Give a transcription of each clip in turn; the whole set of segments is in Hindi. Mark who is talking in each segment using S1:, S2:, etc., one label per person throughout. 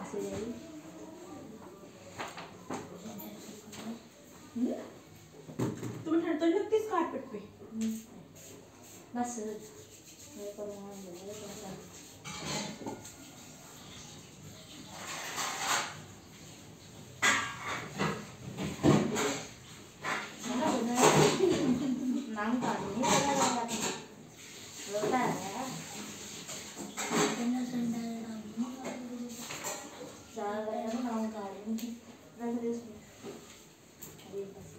S1: से जाएगी।
S2: तुम्हें ठंड तो नहीं लगती इस कारपेट पे?
S1: बस मेरे को वहाँ बोले तो नाम का नहीं पता लगा रोता है ज़्यादा नाम का नहीं रख दे उसमें अरे बस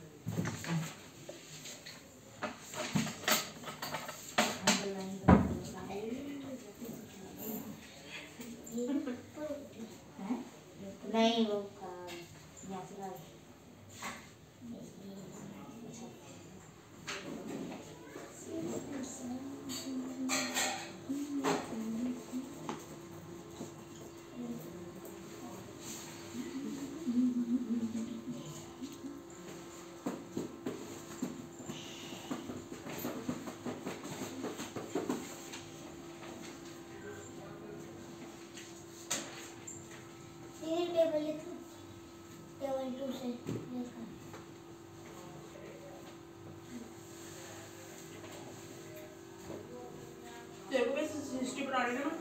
S1: नहीं वो यहाँ से ला टेबल 2 से
S2: तेरे को कैसे हिस्ट्री पढ़ानी है ना?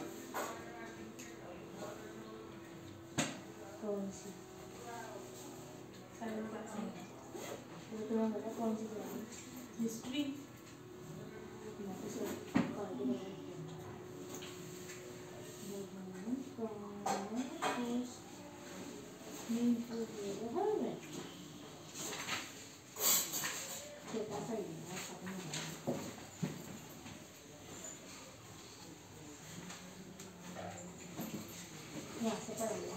S1: कौन सी
S2: साइंस क्लास में
S1: वो तुम्हें पता कौन सी
S2: हिस्ट्री
S1: छोटा सा ही है यहाँ से पढ़ेंगे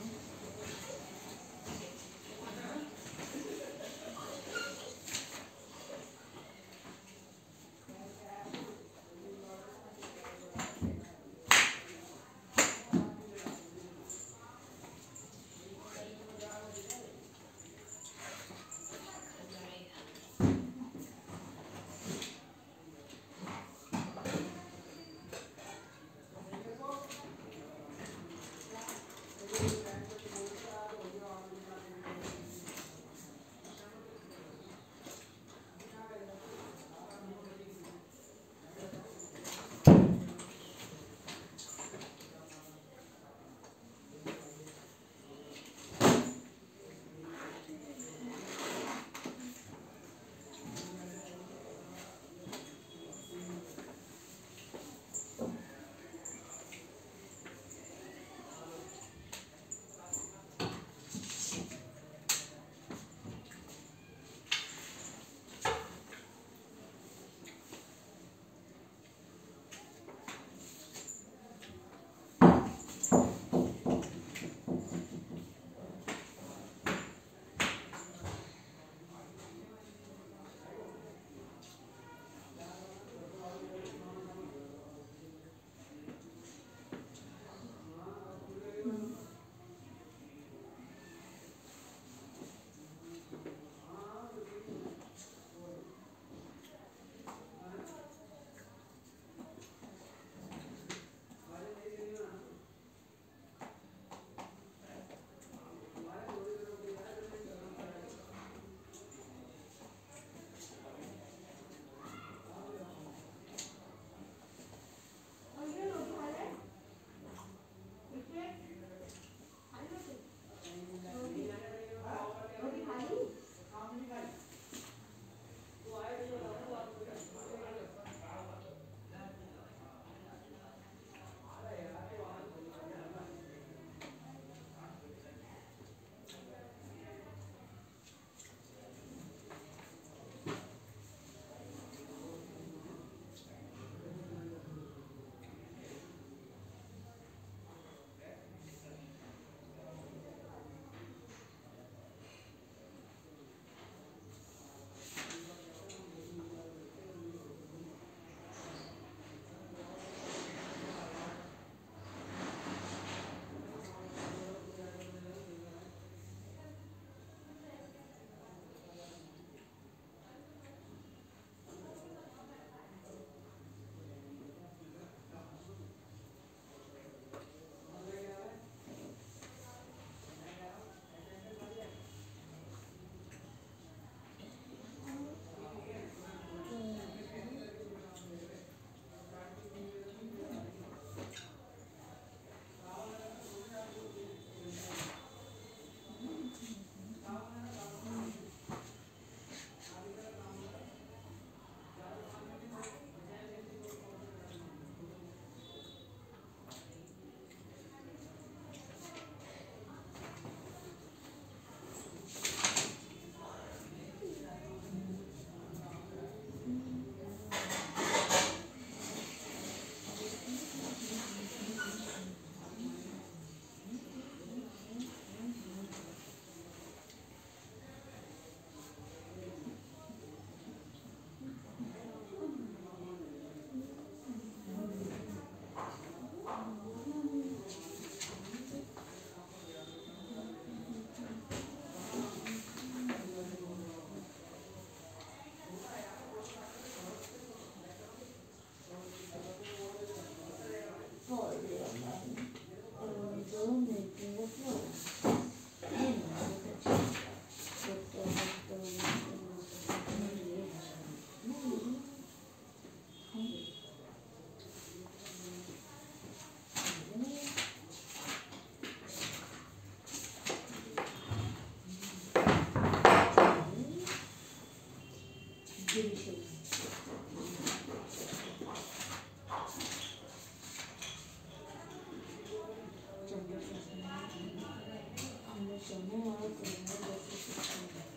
S1: हमने चने और तिरंगे जैसे सीखे हैं।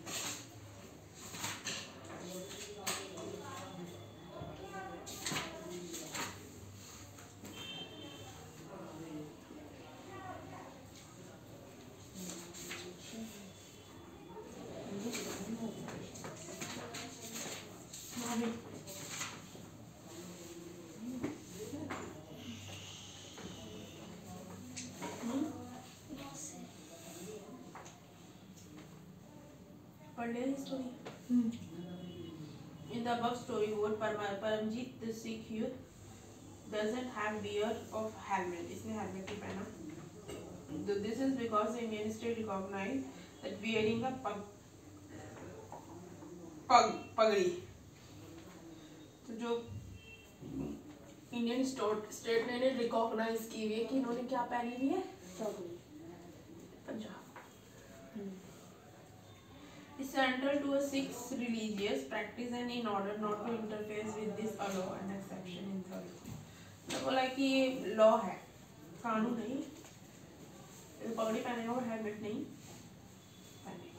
S2: पढ़ लिया history. In the above story, what Paramjit, the Sikh youth, doesn't have wear of helmet. इसने helmet नहीं पहना. This is because the Indian state recognized that wearing a पगड़ी, तो जो इंडियन स्टेट ने रिकॉग्नाइज की हुई है कि इन्होंने क्या पहनी हुई है, Punjab. Is central to a Sikh's religious practice and in order not to interfere with this a law and exception in the law. तो बोला कि ये लॉ है, कानून नहीं, पगड़ी पहनेगा और हेलमेट नहीं पहनेगा।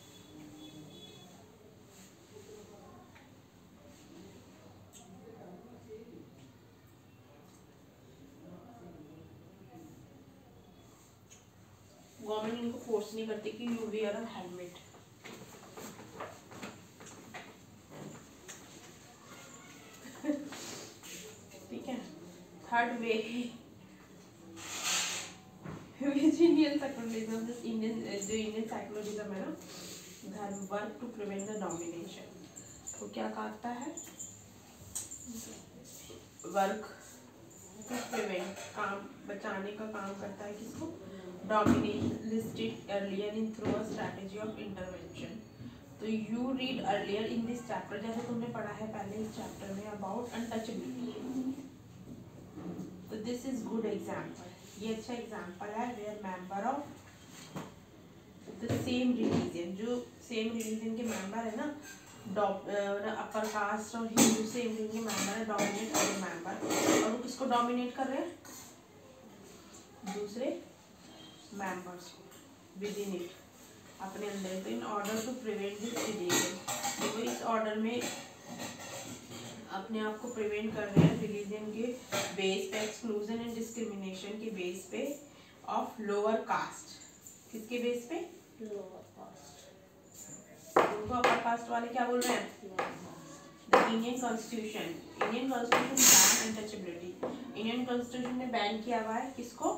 S2: गवर्नमेंट इनको फोर्स नहीं करती कि यू वेयर अ हेलमेट। ठीक है। Third way which Indian secularism, this Indian जो इंडियन सेकुलरिज्म है ना, धर्म work to prevent the domination, तो क्या कहता है, वर्क टू प्रिवेंट, काम बचाने का काम करता है किसको, domination, listed earlier in through a strategy of intervention. तो you read earlier in this chapter, जैसे तुमने पढ़ा है पहले इस चैप्टर में अबाउट अनटचेबिलिटी, तो दिस इज गुड एग्जाम्पल, ये अच्छा एग्जाम्पल है where member of the same religion, जो सेम रिलीजन के मेंबर है ना, अपर कास्ट और हिंदू सेम रिलीजन के मेंबर है, डोमिनेट अदर मेंबर, और वो किसको डोमिनेट कर रहे हैं, दूसरे मेंबर्स को विद इन इट, अपने अंदर। तो in order to prevent this religion, देखो इस ऑर्डर में अपने आप को प्रिवेंट कर रहे हैं रिलीजन के बेस पे, एक्सक्लूजन एंड डिस्क्रिमिनेशन के बेस पे ऑफ लोअर कास्ट, किसके बेस पे,
S1: लोअर कास्ट,
S2: उनको अपर कास्ट वाले क्या बोल रहे हैं, the Indian constitution ban untouchability, Indian constitution ने बैन किया हुआ है किसको,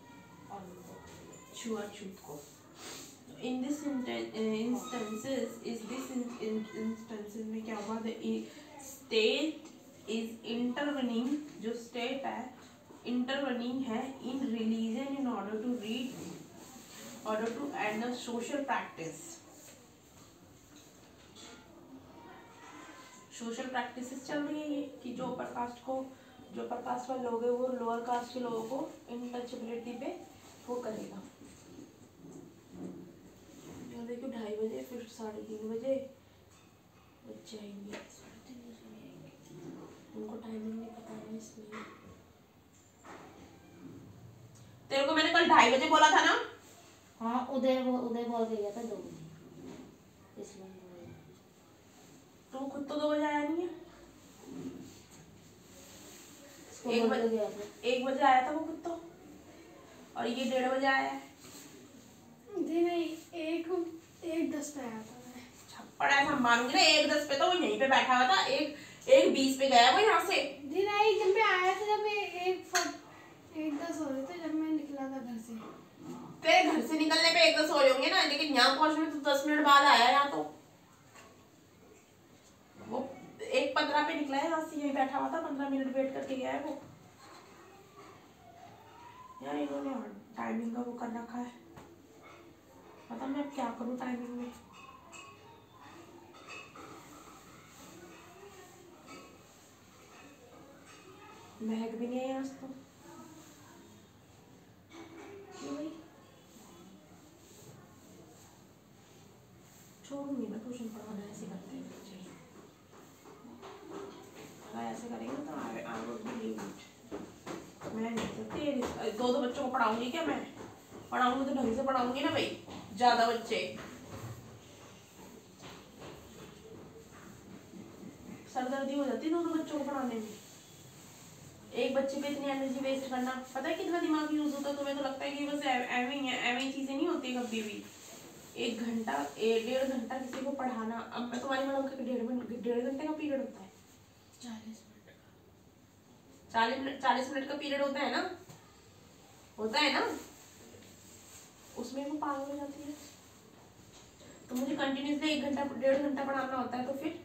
S2: छुआछूत को। इन दिस इंस्टेंसेस में क्या हुआ, द स्टेट इज इंटरवेनिंग, जो स्टेट है इंटरवेनिंग है in religion in order to end the social practice, social practices चल रही है ये कि जो अपर कास्ट वाले लोग हैं वो लोअर कास्ट के लोगों को इनटचेबिलिटी पे वो करेगा। देखो 2:30 बजे, फिर 3:30 बजे बच्चे आएंगे, 3:30 बजे आएंगे, उनको टाइमिंग नहीं पता है इसलिए। तेरे को मैंने कल 2:30 बजे बोला था ना?
S1: हाँ, उदय बोल के गया था 2 बजे, इसलिए
S2: तू खुद तो 2 बजे आया नहीं है, 1 बजे आया था वो खुद तो, और ये 1:30 बजे आया है।
S3: नहीं, 1:10 पे आया था मैं।
S2: छप्पड़ ऐसा मारूंगी ना, 1:10 पे तो वो यहीं पे बैठा हुआ था, 1:20 पे गया वो यहाँ से।
S3: जी नहीं, जब मैं आया था, जब मैं 1:10 हो रहे थे जब मैं निकला था घर से।
S2: तेरे घर से निकलने पे 1:10 हो रहे होंगे ना, लेकिन यहाँ पहुँचने में तो 10 मिनट बाद आया यहाँ, तो वो 1:15 पे निकला है यहाँ से, यहीं बैठा हुआ था, 15 मिनट वेट करके गया है वो। यार इन्होंने टाइमिंग का वो कर रखा है, पता मैं अब क्या करूँ टाइमिंग में। महक भी नहीं है आज तो, क्यों भाई, छोड़ूंगी मैं ट्यूशन पढ़ाना, ऐसे करते हैं बच्चे, से करेंगे तो I would be leave it. मैं नहीं सकती, दो बच्चों को पढ़ाऊंगी क्या मैं? पढ़ाऊंगी तो ढंग से पढ़ाऊंगी ना भाई, ज्यादा बच्चे सरदर्दी हो जाती है दोनों बच्चों को पढ़ाने में। एक बच्चे पे इतनी एनर्जी वेस्ट करना, पता है कितना दिमाग यूज होता है? तुम्हें तो लगता है कि बस एवं ही है, एवं ही चीजें नहीं होती कभी भी। 1 घंटा 1.5 घंटा किसी को पढ़ाना, अब मैं तुम्हारी मैडम का 1.5 घंटे का पीरियड होता है, 40 मिनट का पीरियड होता है ना, होता है ना, उसमें वो पागल हो जाती है। तो मुझे कंटिन्यूसली 1 घंटा 1.5 घंटा पढ़ाना होता है, तो फिर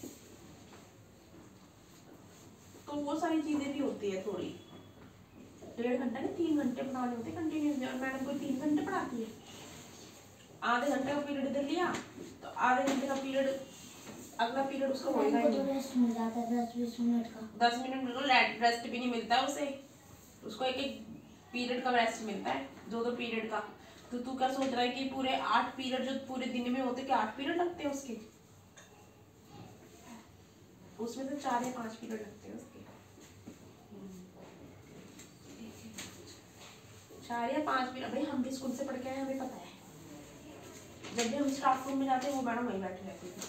S2: तो वो सारी चीजें भी होती है थोड़ी। 1.5 घंटा नहीं 3 घंटे पढ़ाने होते कंटिन्यूसली, और मैडम कोई 3 घंटे पढ़ाती है? आधे घंटे का पीरियड इधर लिया तो आधे घंटे का पीरियड अगला पीरियड उसको होएगा ही नहीं।
S1: रेस्ट मिल जाता है 10-20 मिनट का।
S2: 10 मिनट को रेस्ट भी नहीं मिलता है उसे, उसको एक एक पीरियड का रेस्ट मिलता है, 2-2 पीरियड का। तो तू क्या सोच रहा है कि पूरे 8 पीरियड जो पूरे दिन में होते, क्या 8 पीरियड लगते हैं उसके? उसमें तो 4 या 5 पीरियड लगते हैं उसके, 4 या 5 पीरियड। भाई हम भी स्कूल से पढ़ के आए, हमें पता है। जब भी हम स्टाफ रूम में जाते हैं वो मैडम वहीं बैठे रहती थी।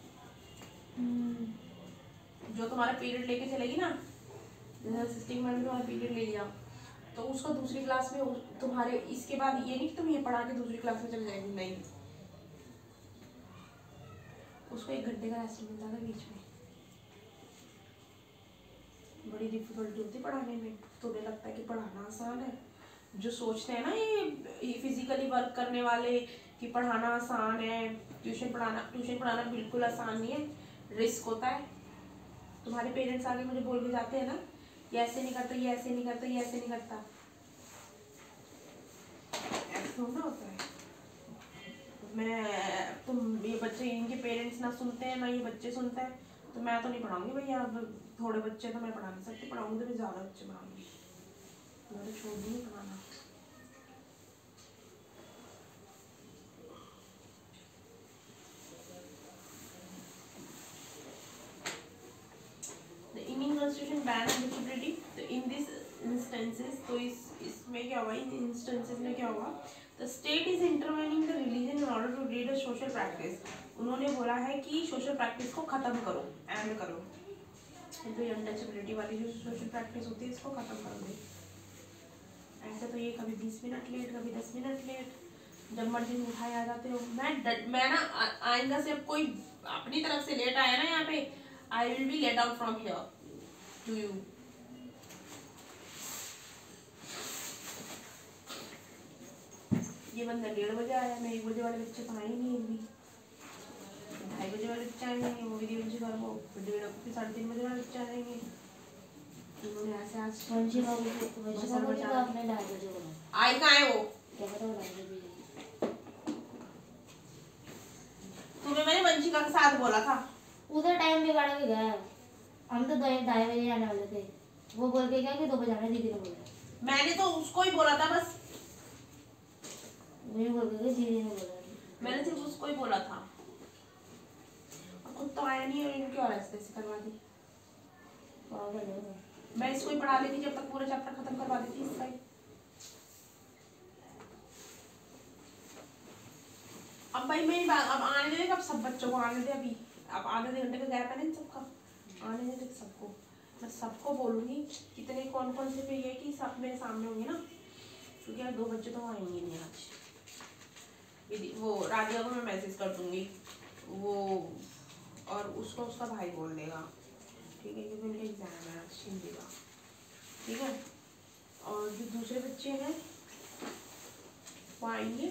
S2: जो तुम्हारा पीरियड लेके चलेगी ना, जैसे असिस्टेंट मैडम तुम्हारा पीरियड ले लिया तो उसको दूसरी क्लास में तुम्हारे, इसके बाद ये नहीं कि तुम ये पढ़ा के दूसरी क्लास में चले जाएगी, नहीं, उसको 1 घंटे का रेस्ट मिलता था बीच में। बड़ी डिफिकल्टी होती पढ़ाने में। तुम्हें लगता है कि पढ़ाना आसान है? जो सोचते हैं ना ये फिजिकली वर्क करने वाले कि पढ़ाना आसान है, ट्यूशन पढ़ाना बिल्कुल आसान नहीं है, रिस्क होता है। तुम्हारे पेरेंट्स आगे मुझे बोल के जाते हैं ना, ये ऐसे नहीं करता, ये ऐसे नहीं करता, ये ऐसे नहीं करता, ऐसा थोड़ा होता है। ये बच्चे, इनके पेरेंट्स ना सुनते हैं ना ये बच्चे सुनते हैं, तो मैं तो नहीं पढ़ाऊंगी भैया। अब थोड़े बच्चे तो मैं पढ़ा नहीं सकती, पढ़ाऊंगी तो मैं ज़्यादा बच्चे पढ़ाऊंगी, मैं तो छोड़ दूँगी पढ़ाना। Constitution ban disability, तो in this instances, तो इसमें क्या हुआ, इन instances में क्या हुआ, the state is intervening the religion in order to lead a social practice। उन्होंने बोला है कि social practice को खत्म करो, end करो, तो अनटचेबिलिटी वाली जो social practice होती है इसको खत्म कर दो। ऐसे तो ये कभी 20 मिनट लेट, कभी 10 मिनट लेट, जब मर्जी उठाए आ जाते हो। मैं ना आइंदा से अब कोई अपनी तरफ से लेट आया ना यहाँ पे, I will be let out from here to you। ये बंदा 1:30 बजे आया, मैं 1 बजे वाले बच्चे तो आए नहीं, एक भी 2:30 बजे वाले बच्चे आएंगे, वो भी 1 बजे घर को, फिर 3:30 बजे वाले बच्चे आएंगे। इन्होंने ऐसे आज
S1: वंशी बाबू को आपने 2:30 बजे बोला,
S2: आई कहाँ है वो?
S1: क्या पता वो लाइब्रेरी
S2: तुम्हें मैंने वंशिका के साथ बोला था,
S1: उधर टाइम बिगाड़ के गया। हम तो 2:30 बजे आने वाले थे, वो बोल के गया कि 2 बजे आने, दीदी ने बोला।
S2: मैंने तो उसको ही बोला था बस,
S1: मुझे बोल के गया, दीदी ने बोला।
S2: मैंने सिर्फ उसको ही बोला था, और खुद तो आया नहीं, और इनकी और ऐसे करवा दी।
S1: पागल है वो।
S2: मैं इसको ही पढ़ा लेती, जब तक पूरा चैप्टर खत्म करवा देती इसका ही। अब भाई मेरी बात, अब आने दे, अब सब बच्चों को आने दे, अभी अब आधे घंटे का गैप है ना इन सबका, आने दे सबको। मैं सबको बोलूँगी, कितने कौन कौन से पे ये कि सब मेरे सामने होंगे ना, क्योंकि यार 2 बच्चे तो आएंगे नहीं आज। वो राधिका को मैं मैसेज कर दूँगी, वो और उसको उसका भाई बोल देगा, ठीक है, क्योंकि उनका एग्जाम है आज हिंदी का, ठीक है। और जो दूसरे बच्चे हैं वो आएंगे,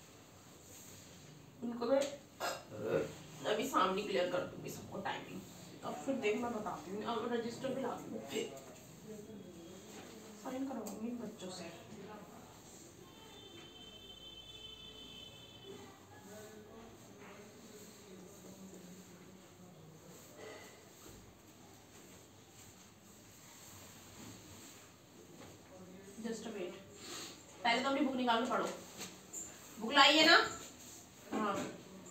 S2: उनको मैं अभी सामने क्लियर कर दूँगी सबको टाइमिंग, तो फिर देख मैं बताती हूँ। अब रजिस्टर भी ला दूँ, साइन करवाऊंगी इन बच्चों से। जस्ट वेट, पहले तो अपनी बुक निकाल के पढ़ो, बुक लाइए ना, हाँ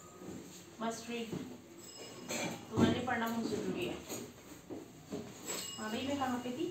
S2: मस्ट रीड, तुम्हारे लिए पढ़ना बहुत जरूरी है। अभी मैं कहाँ पे थी,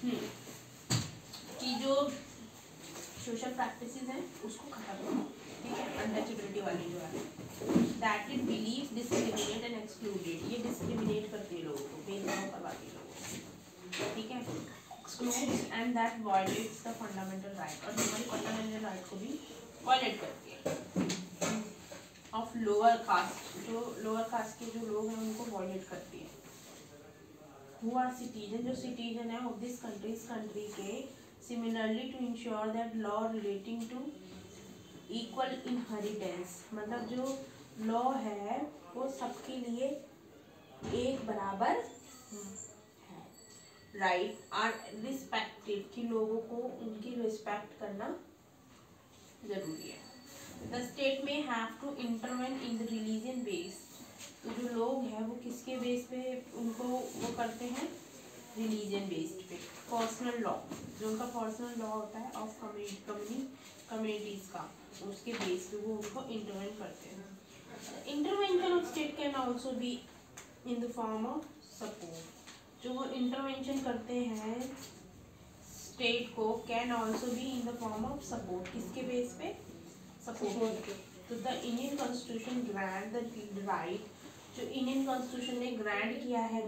S2: कि जो सोशल प्रैक्टिसेस हैं उसको खत्म करो, ठीक है, अनटचेबिलिटी वाली जो है, that it believe discriminate and excluded, ये डिस्क्रिमिनेट करती है लोगों को, भेदभाव करवाती है लोगों को, ठीक है, excludes and that violates the fundamental right, और हमारी फंडामेंटल राइट को भी वायलेट करती है, ऑफ लोअर कास्ट, जो लोअर कास्ट के जो लोग हैं उनको वायलेट करती है, हु आर सिटीजन, जो सिटीजन है ऑफ दिस कंट्री के, similarly to ensure that law relating to equal inheritance, मतलब जो लॉ है वो सबके लिए एक बराबर है, राइट आर रिस्पेक्टिव, कि लोगों को उनकी रिस्पेक्ट करना जरूरी है, the state may have to intervene in the religion base, तो जो लोग हैं वो किसके बेस पे उनको वो करते हैं, रिलीजन बेस्ड पे, पर्सनल लॉ, जो उनका पर्सनल लॉ होता है ऑफ कम्युनिटीज का, उसके बेस पे वो उनको इंटरवेन करते हैं, intervention of state can also be in the form of support, जो वो इंटरवेंशन करते हैं स्टेट को, can also be in the form of support, किसके बेस पे, सपोर्ट के, तो the Indian constitution grant the right, जो इंडियन कॉन्स्टिट्यूशन ने ग्रांट किया है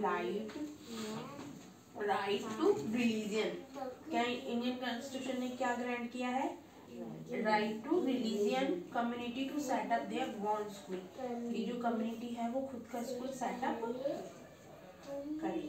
S2: राइट टू रिलीजियन, क्या इंडियन कॉन्स्टिट्यूशन ने क्या ग्रांट किया है, right to religion community to set up their own school, ये जो कम्युनिटी है वो खुद का स्कूल सेटअप करे,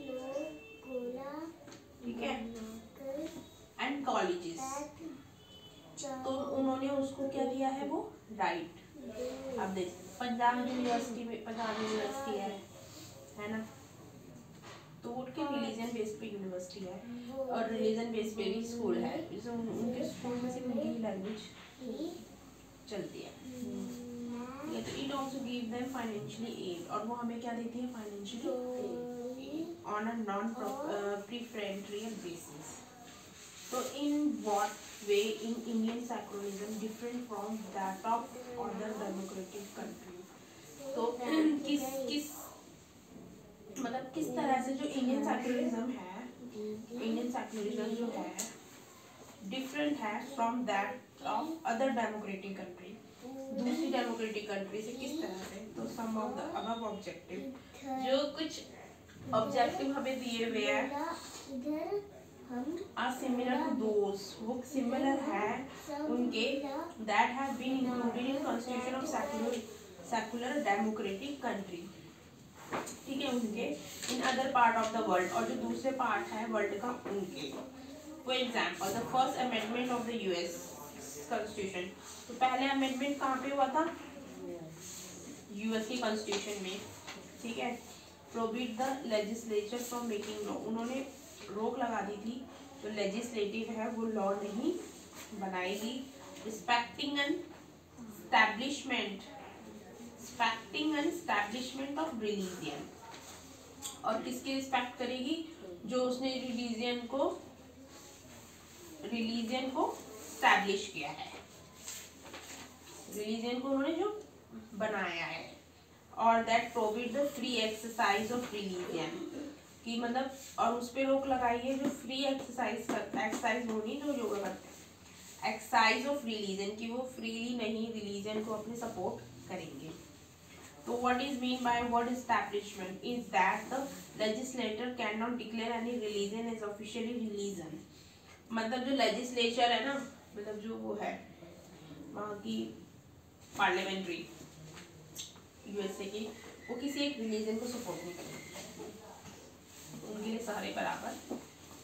S2: ठीक है, एंड कॉलेजेस, तो उन्होंने उसको क्या दिया है वो राइट, अब देख पंजाब यूनिवर्सिटी में, पंजाब यूनिवर्सिटी है ना, तो उनके रिलीजन बेस पे यूनिवर्सिटी है और रिलीजन बेस पे भी स्कूल है, उनके स्कूल में सिर्फ उनकी लैंग्वेज चलती है, तो it also give them financially aid, और वो हमें क्या देती है, financially on a non preferential basis, तो in what way in Indian secularism different from that of other democratic country, तो किस मतलब किस तरह से जो इंडियन सेक्युलरिज्म है, इंडियन सेक्युलरिज्म जो है डिफरेंट है from that of other democratic country, दूसरी डेमोक्रेटिक कंट्री से किस तरह से, तो some of the above objective, जो कुछ ऑब्जेक्टिव हमें दिए हुए हैं आर सिमिलर टू दोस, वो सिमिलर है उनके that have been included in constitution of secular democratic country, ठीक है, उनके in other part of the world, और जो दूसरे पार्ट है वर्ल्ड का उनके, for example the first amendment of the US constitution, तो पहले अमेंडमेंट कहाँ पे हुआ था, यूएस की कॉन्स्टिट्यूशन में, ठीक है, prohibit the legislature from making law, उन्होंने रोक लगा दी थी जो लेजिस्लेटिव है वो लॉ नहीं बनाएगी, respecting and establishment of religion, और किसकी रिस्पेक्ट करेगी, जो उसने रिलीजियन को स्टैब्लिश किया है, रिलीजियन को उन्होंने जो बनाया है, और that prohibit the free exercise of religion, कि मतलब और उस पर रोक लगाई है जो फ्री एक्सरसाइज होनी, जो योगा करते हैं, एक्सरसाइज ऑफ रिलीजन, कि वो फ्रीली नहीं रिलीजन को अपने सपोर्ट करेंगे, तो what is mean by word establishment is that the legislator can not declare any religion as officially religion, मतलब जो लेजिस्लेचर है ना, मतलब जो वो है वहाँ की पार्लियामेंट्री यूएसए की, वो किसी एक रिलीजन को सपोर्ट नहीं करेंगे, उनके लिए सारे बराबर,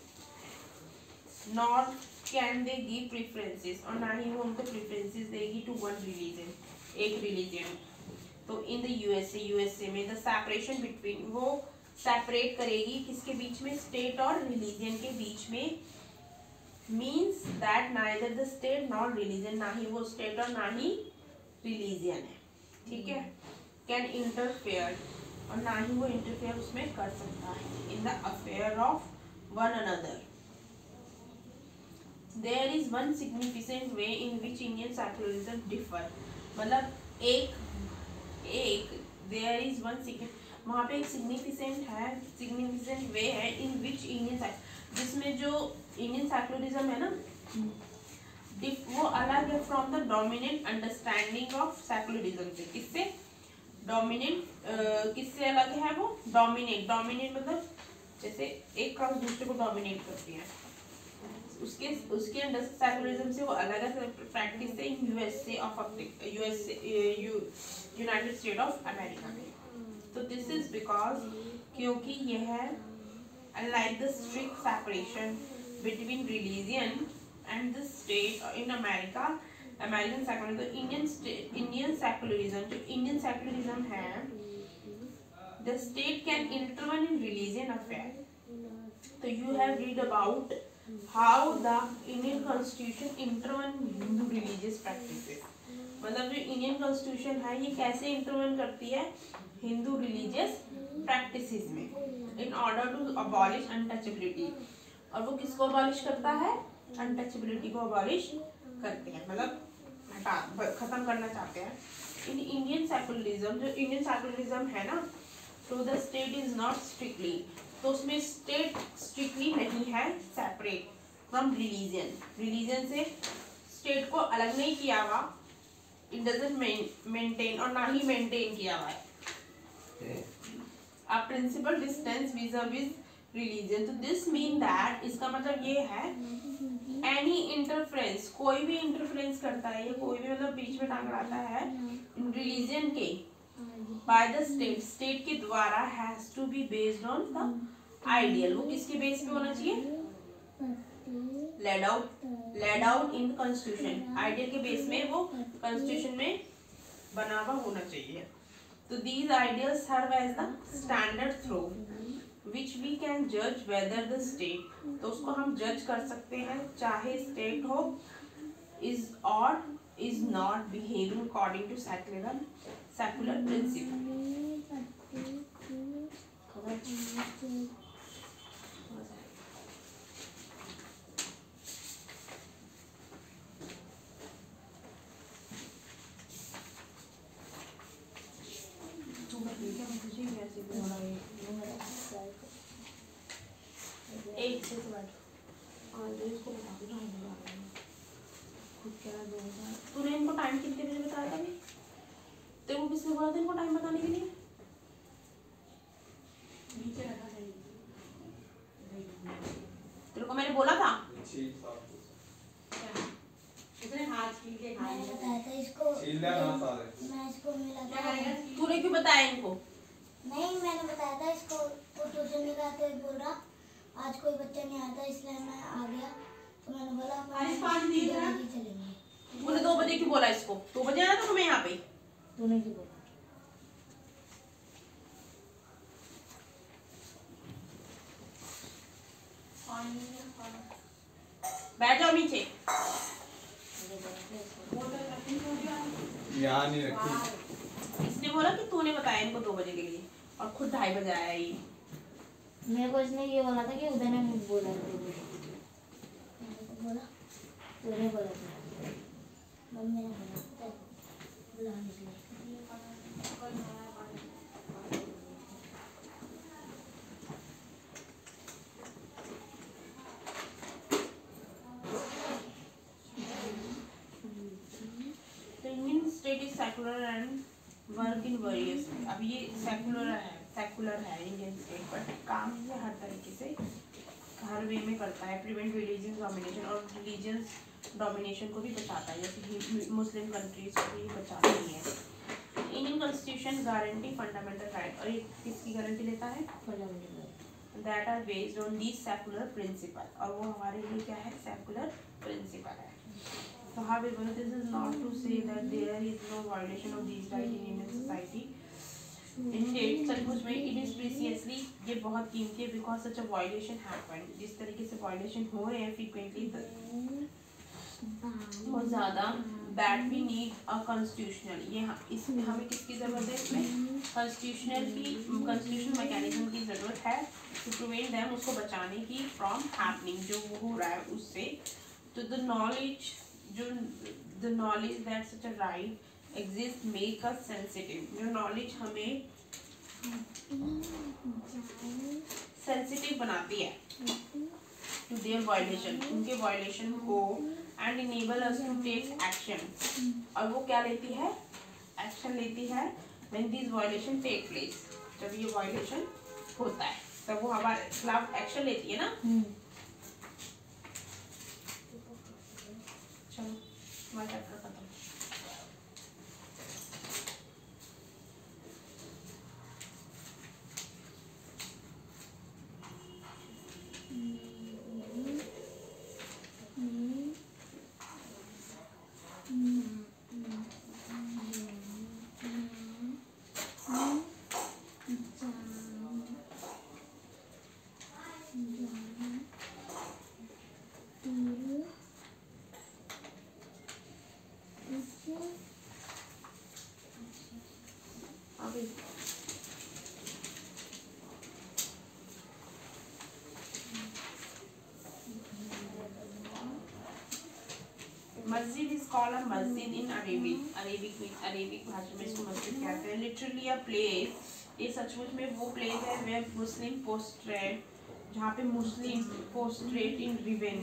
S2: nor can they give preferences, और ना ही वो उनको प्रेफरेंसेस देगी टू वन रिलीजन, एक रिलीजन, तो इन द यूएसए में द सेपरेशन बिटवीन, वो सेपरेट करेगी किसके बीच में, स्टेट और रिलीजन के बीच में, means that neither the state nor religion, ना ही वो स्टेट और ना ही रिलीजन है, ठीक है, कैन इंटरफेयर, और ना ही वो इंटरफेयर उसमें कर सकता है, in the affair of one another, there is one significant way in which Indian secularism differ, मतलब एक देयर इज वन वहाँ पे एक सिग्निफिकेंट वे है इन विच इंडियन, जिसमें जो इंडियन सेक्युलरिज्म है ना वो अलग है from the dominant understanding of secularism से। किससे डोमिनेंट, किससे अलग है वो? डोमिनेट मतलब जैसे एक कास्ट दूसरे को डोमिनेट करती है, उसके अंडर सेक्युलरिज्म से वो अलग है प्रैक्टिस से USA of United State of America में। तो दिस इज बिकॉज क्योंकि यह unlike the strict separation between religion and the state in America, American secularism, Indian secularism है, the state can intervene in religion affair. तो you have read about how the Indian constitution intervene Hindu religious practices, मतलब जो इंडियन कॉन्स्टिट्यूशन है ये कैसे इंटरवन करती है हिंदू रिलीजियस प्रैक्टिसेस में in order to abolish untouchability. और वो किसको अबॉलिश करता है? अनटचेबिलिटी को अबॉलिश करते हैं, मतलब खत्म करना चाहते हैं। इन इंडियन सेक्युलरिज्म, जो इंडियन सेक्युलरिज्म है ना, तो the state is not strictly, तो उसमें स्टेट स्ट्रिक्टली नहीं है सेपरेट फ्रॉम रिलीजन से स्टेट को अलग नहीं किया हुआ, इट डजंट मेंटेन और ना ही मेंटेन किया हुआ है a principle distance vis religion. तो दिस मीन दैट, इसका मतलब ये है एनी इंटरफ्रेंस, कोई भी इंटरफ्रेंस करता है या कोई भी मतलब बीच में टांग लाता है रिलीजन के बाय द स्टेट के द्वारा has to be based on the ideal. वो किसके बेस पे होना चाहिए? Laid out in constitution, ideal के बेस में वो कॉन्स्टिट्यूशन में बना हुआ होना चाहिए। तो these ideals serve as the standard through which we can जज वेदर द स्टेट, तो उसको हम जज कर सकते हैं चाहे स्टेट हो इज और is not behaving according to secular principle. एक से तो इसको बता दो खुद क्या बोलना। तूने इनको टाइम कितने बजे बताया था अभी? तेरे को किसने बोला था इनको टाइम बताने के लिए? नीचे रखा था, तेरे को मैंने बोला था। इसने हाथ छील के खाया, मैंने बताया था इसको छीलना ना सारे, मैं इसको मिला क्या करेगा? तूने क्यों बताया इनको?
S1: नहीं, मैंने बताया था इसको, वो ट्यूशन में गया तो बोल रहा आज कोई बच्चा नहीं आया था इसलिए मैं आ गया, तो मैंने बोला चलेंगे।
S2: तूने 2 बजे क्यों बोला इसको? 2 बजे आना था तुम्हें यहाँ पे?
S1: तूने क्यों बोला?
S2: बैठ जाओ नीचे।
S4: यहाँ नहीं रखी।
S2: इसने बोला कि तूने बताया इनको 2 बजे के लिए और खुद 2:30 बजे आया ये।
S1: मेरे को इसने ये बोला था कि उदय ने मुझे बोला तूने बोला था, मम्मी ने बोला बुलाने के लिए।
S2: Indian state is secular and work in various. अब ये सेक्युलर है इंडियन स्टेट, बट काम ये हर तरीके से हर वे में करता है। प्रिवेंट रिलीजियस डोमिनेशन, और रिलीजियस डोमिनेशन को भी बचाता है, जैसे मुस्लिम कंट्रीज को भी बचाती है। Indian constitution guarantee fundamental right, और ये किसकी गारंटी लेता है?
S1: Fundamental right
S2: that are based on these secular principle, और वो हमारे लिए क्या है? सेक्युलर प्रिंसिपल है। So however, this is not to say that there is no violation of these rights in Indian society. Indeed, सचमुच में it is preciously, ये बहुत कीमती है, because such a violation happened. जिस तरीके से violation हो रहे हैं frequently, बहुत ज़्यादा, that we need a constitutional, ये इसमें हमें किसकी ज़रूरत है? इसमें constitutional mechanism की ज़रूरत है to prevent them, उसको बचाने की from happening, जो वो हो रहा है उससे। तो the knowledge that such a right exists make us sensitive, जो knowledge हमें सेंसिटिव बनाती है टू देयर वायलेशन, उनके वायलेशन को, and enable us to take action, और वो क्या लेती है, एक्शन लेती है when this violation take place, जब ये वायलेशन होता है तब वो हमारे खिलाफ एक्शन लेती है ना। चलो हमारा चैप्टर खत्म। अभी मस्जिद इज कॉल्ड अ मस्जिद इन अरेबिक भाषा में इसको मस्जिद कहते हैं। लिटरली अ प्लेस, ये सचमुच में वो प्लेस है वेयर मुस्लिम पोस्ट्रेट, जहाँ पे मुस्लिम पोस्ट्रेट इन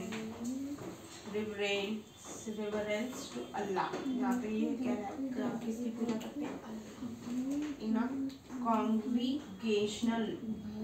S2: रिवरेंस टू अल्लाह, यहाँ पे ये क्या किसकी पूजा करते हैं, इन अ कॉन्ग्रीगेशनल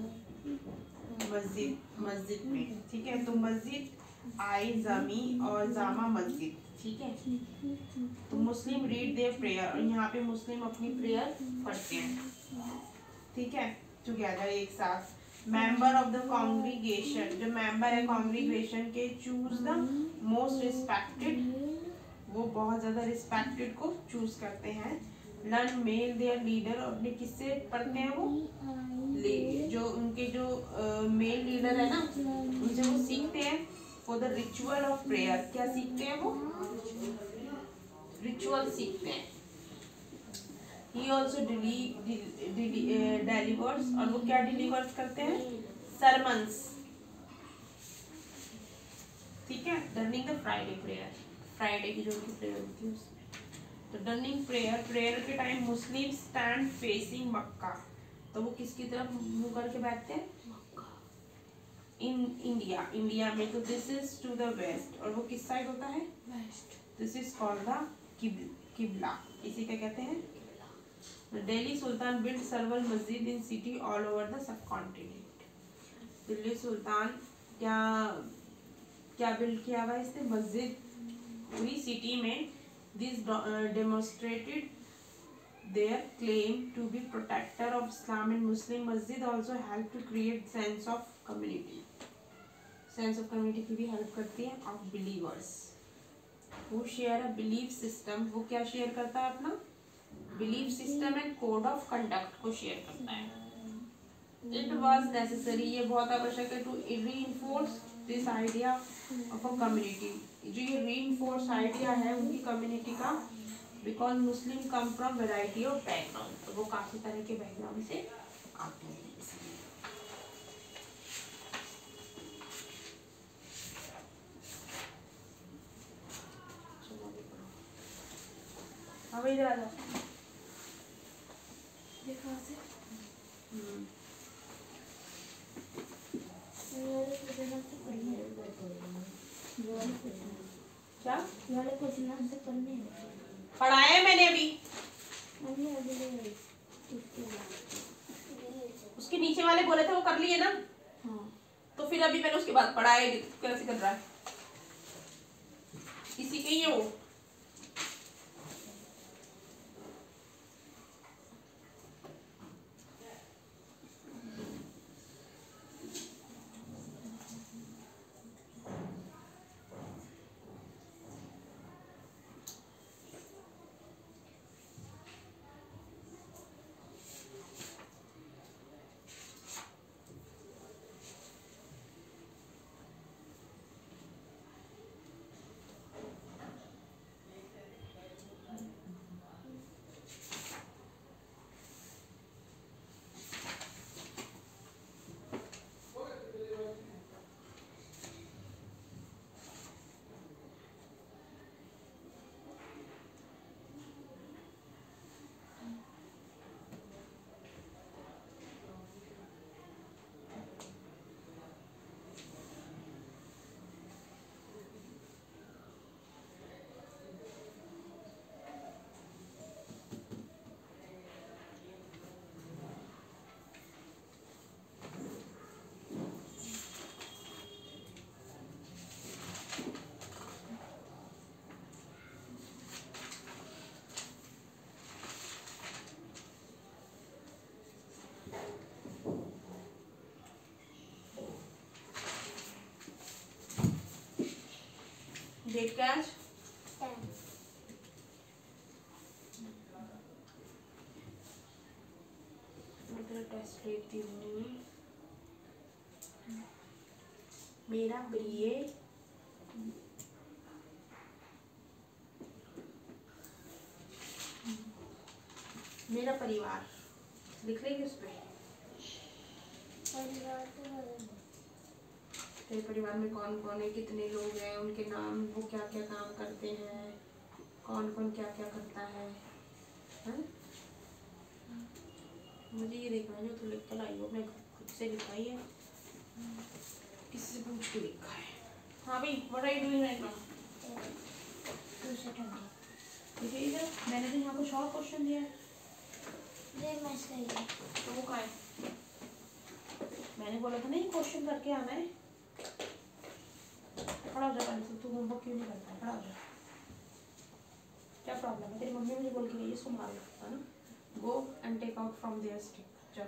S2: मस्जिद में, ठीक है। तो मस्जिद आई जमी और जामा मस्जिद, ठीक है। तो मुस्लिम रीड देयर प्रेयर, और यहाँ पे मुस्लिम अपनी प्रेयर पढ़ते हैं, ठीक है, टुगेदर एक साथ। मेंबर ऑफ द कॉन्ग्रीगेशन, जो मेंबर है कॉन्ग्रीगेशन के, चूज द मोस्ट रिस्पेक्टेड, वो बहुत ज्यादा रिस्पेक्टेड को चूज करते हैं। लर्न मेल देयर लीडर, अपने किससे पढ़ते हैं वो, जो उनके जो मेल लीडर है ना, उनसे वो सीखते हैं। For the ritual of prayer, क्या सीखते हैं वो, रिचुअल सीखते हैं। ही ऑल्सो डिलीवर्स, और वो क्या डिलीवर्स करते हैं, सरमन्स, ठीक है। During the Friday prayer, Friday की जो उनकी प्रेयर होती है उसमें। तो डर्निंग प्रेयर, प्रेयर के time Muslim stand facing Mecca, तो वो किसकी तरफ मुंह करके बैठते हैं, इन इंडिया में तो this is to the west, और वो किस साइड होता है, west. This is called the qibla, इसी का कहते हैं। दिल्ली सुल्तान build several masjid in city all over the subcontinent, Delhi सुल्तान क्या बिल्ड किया हुआ है इसने, मस्जिद पूरी सिटी में। This demonstrated their claim to be protector of Islam and Muslim Masjid also help to create sense of community, sense of community की भी help करती है, of believers who share a belief system, वो क्या share करता है, अपना belief system and code of conduct को share करता है। It was necessary, ये बहुत आवश्यक है, to reinforce this idea of a community, जो ये reinforce idea है उनकी community का, because Muslim come from variety of background, तो वो काफी तरह के बैकग्राउंड से आते हैं इसलिए। हाँ भाई इधर आ जाओ।
S3: देखा से
S2: क्या
S1: वाले क्वेश्चन आंसर करने हैं,
S2: पढ़ाया है मैंने अभी, उसके नीचे वाले बोले थे वो कर लिए ना,
S1: हाँ
S2: तो फिर अभी मैंने उसके बाद पढ़ाया, कैसे कर रहा है, इसी के ही है वो। weight catch
S1: 10.
S2: मैं तेरा टेस्ट लेती हूँ। मेरा प्रिय मेरा परिवार लिख लेगी उस पे।
S1: परिवार तो बदल
S2: तेरे परिवार में कौन कौन है, कितने लोग हैं, उनके नाम, वो क्या क्या काम करते हैं, कौन कौन क्या क्या करता है, हैं? मुझे ये देखना है जो तू लिख कर लाई हो, मैं खुद से लिखा ही है, किसी से पूछ के लिखा है। हाँ भाई, what are you doing right now?
S1: 2 से 20.
S2: ठीक है, इधर मैंने तो यहाँ कुछ और क्वेश्चन दिया है,
S1: ये मैं सही है.
S2: तो वो कहाँ है? मैंने बोला था नहीं क्वेश्चन करके आना है। खड़ा हो जा पहले से, तू होमवर्क क्यों नहीं करता है? खड़ा हो जा। क्या प्रॉब्लम है? तेरी मम्मी मुझे बोल के गई इसको मारो, है ना? Go and take out from there stick. जा।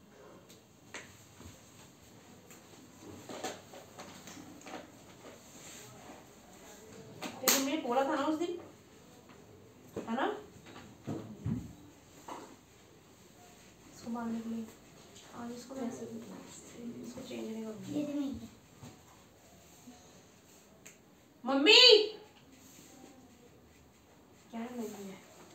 S2: तेरी मम्मी ने बोला था ना उस दिन, है ना, इसको मारने के लिए। आज इसको वैसे इसको चेंज नहीं करूँगी।
S1: ये तो नहीं है.
S2: मम्मी क्या नहीं है?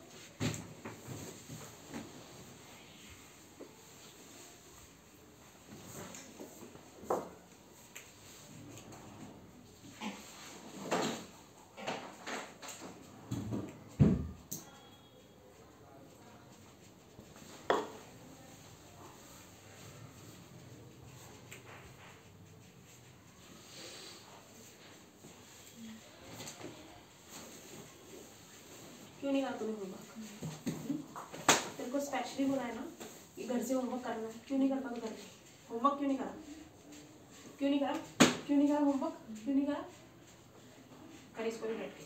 S2: क्यों नहीं कहा तूने होमवर्क? तेरे को स्पेशली बोला है ना कि घर से होमवर्क करना है, क्यों नहीं करता? तो घर पे होमवर्क क्यों नहीं करा? क्यों नहीं करा? क्यों नहीं करा होमवर्क? क्यों नहीं करा? कर इसको भी बैठ के।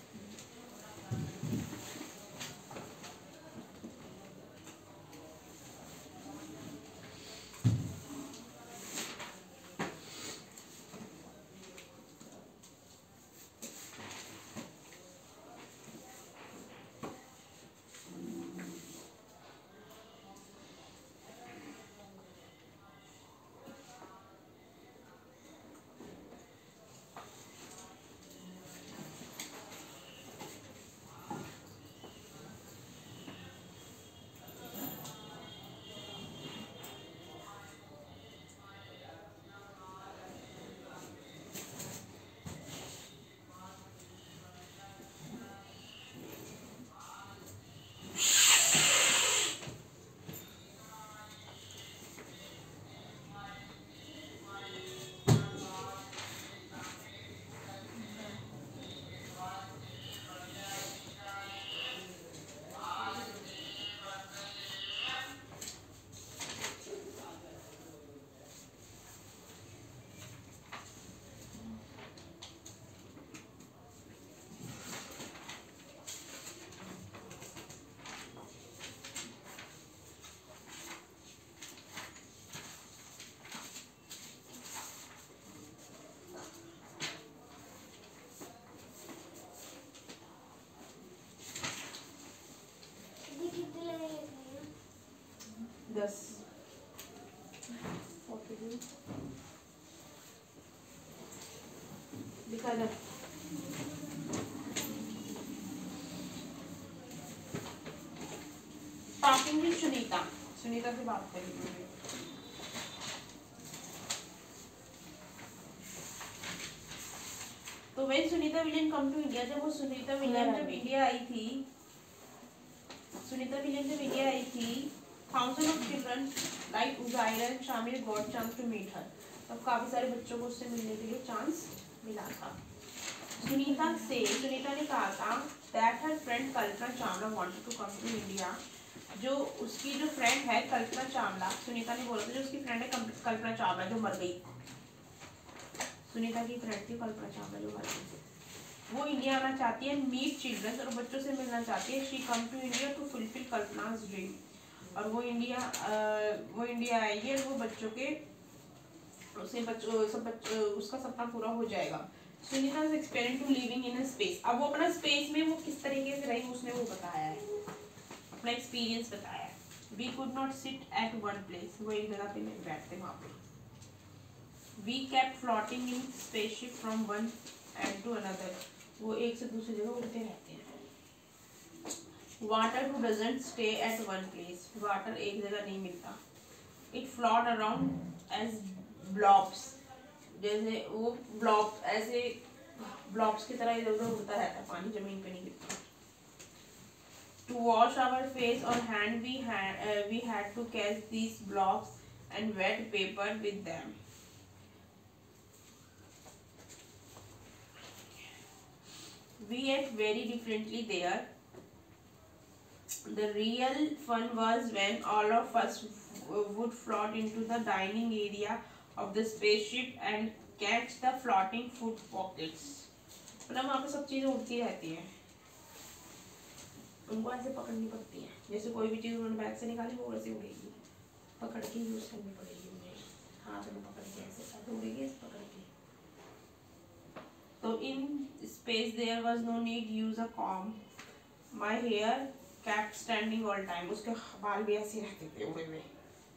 S1: ये कितने लगेंगे?
S2: 10 दिखा जा। टॉकिंग विद सुनीता, सुनीता से बात करेंगे। तो when Sunita William come to India, जब वो सुनीता विलियन जब इंडिया आई थी, सुनीता विलियन जब इंडिया आई थी, thousand of children like Uzair and Shamir got chance to meet her. तब काफी सारे बच्चों को उससे मिलने के लिए चांस मिला था। सुनीता ने कहा था that her friend Kalpana Chawla wanted to come to India. जो उसकी जो फ्रेंड है कल्पना चावला, सुनीता ने बोला था जो उसकी फ्रेंड है कल्पना चावला जो मर गई, सुनीता की फ्रेंड थी कल्पना चावला जो मर गई, वो इंडिया आना चाहती है, मीट चिल्ड्रन, और बच्चों से मिलना चाहती है। She come to India to fulfil Kalpana's dream, और वो इंडिया आएगी और वो बच्चों के उसका सपना पूरा हो जाएगा। Sunita is experiment to living in a space. अब वो अपना स्पेस में वो किस तरीके से रही उसने वो बताया है, अपना एक्सपीरियंस बताया है। We could not sit at one place, वो एक जगह पे नहीं बैठते वहाँ पे। We kept floating in spaceship from one end to another, वो एक से दूसरी जगह उड़ते रहते हैं। Water who doesn't stay at one place, water एक जगह नहीं मिलता। It float around as blobs, जैसे वो ब्लॉब ऐसे ब्लॉब्स की तरह इधर उधर उड़ता रहता है, पानी जमीन पे नहीं गिरता। टू वॉश आवर फेस और hand we had to catch these blobs and wet paper with them. We ate very differently there. The real fun was when all of us would float into the dining area of the spaceship and catch the floating food pockets. मतलब वहाँ पे सब चीज़ें उड़ती रहती हैं, उनको ऐसे पकड़नी पड़ती हैं, जैसे कोई भी चीज़ उन्होंने बैग से निकाली वो वैसे उड़ेगी, पकड़ के यूज़ करनी पड़ेगी उन्हें, हाथ में पकड़ के ऐसे उड़ेगी, ऐसे पकड़ के। तो in space there was no need use a comb. My hair kept standing all time. उसके बाल भी ऐसे रहते थे उड़े हुए,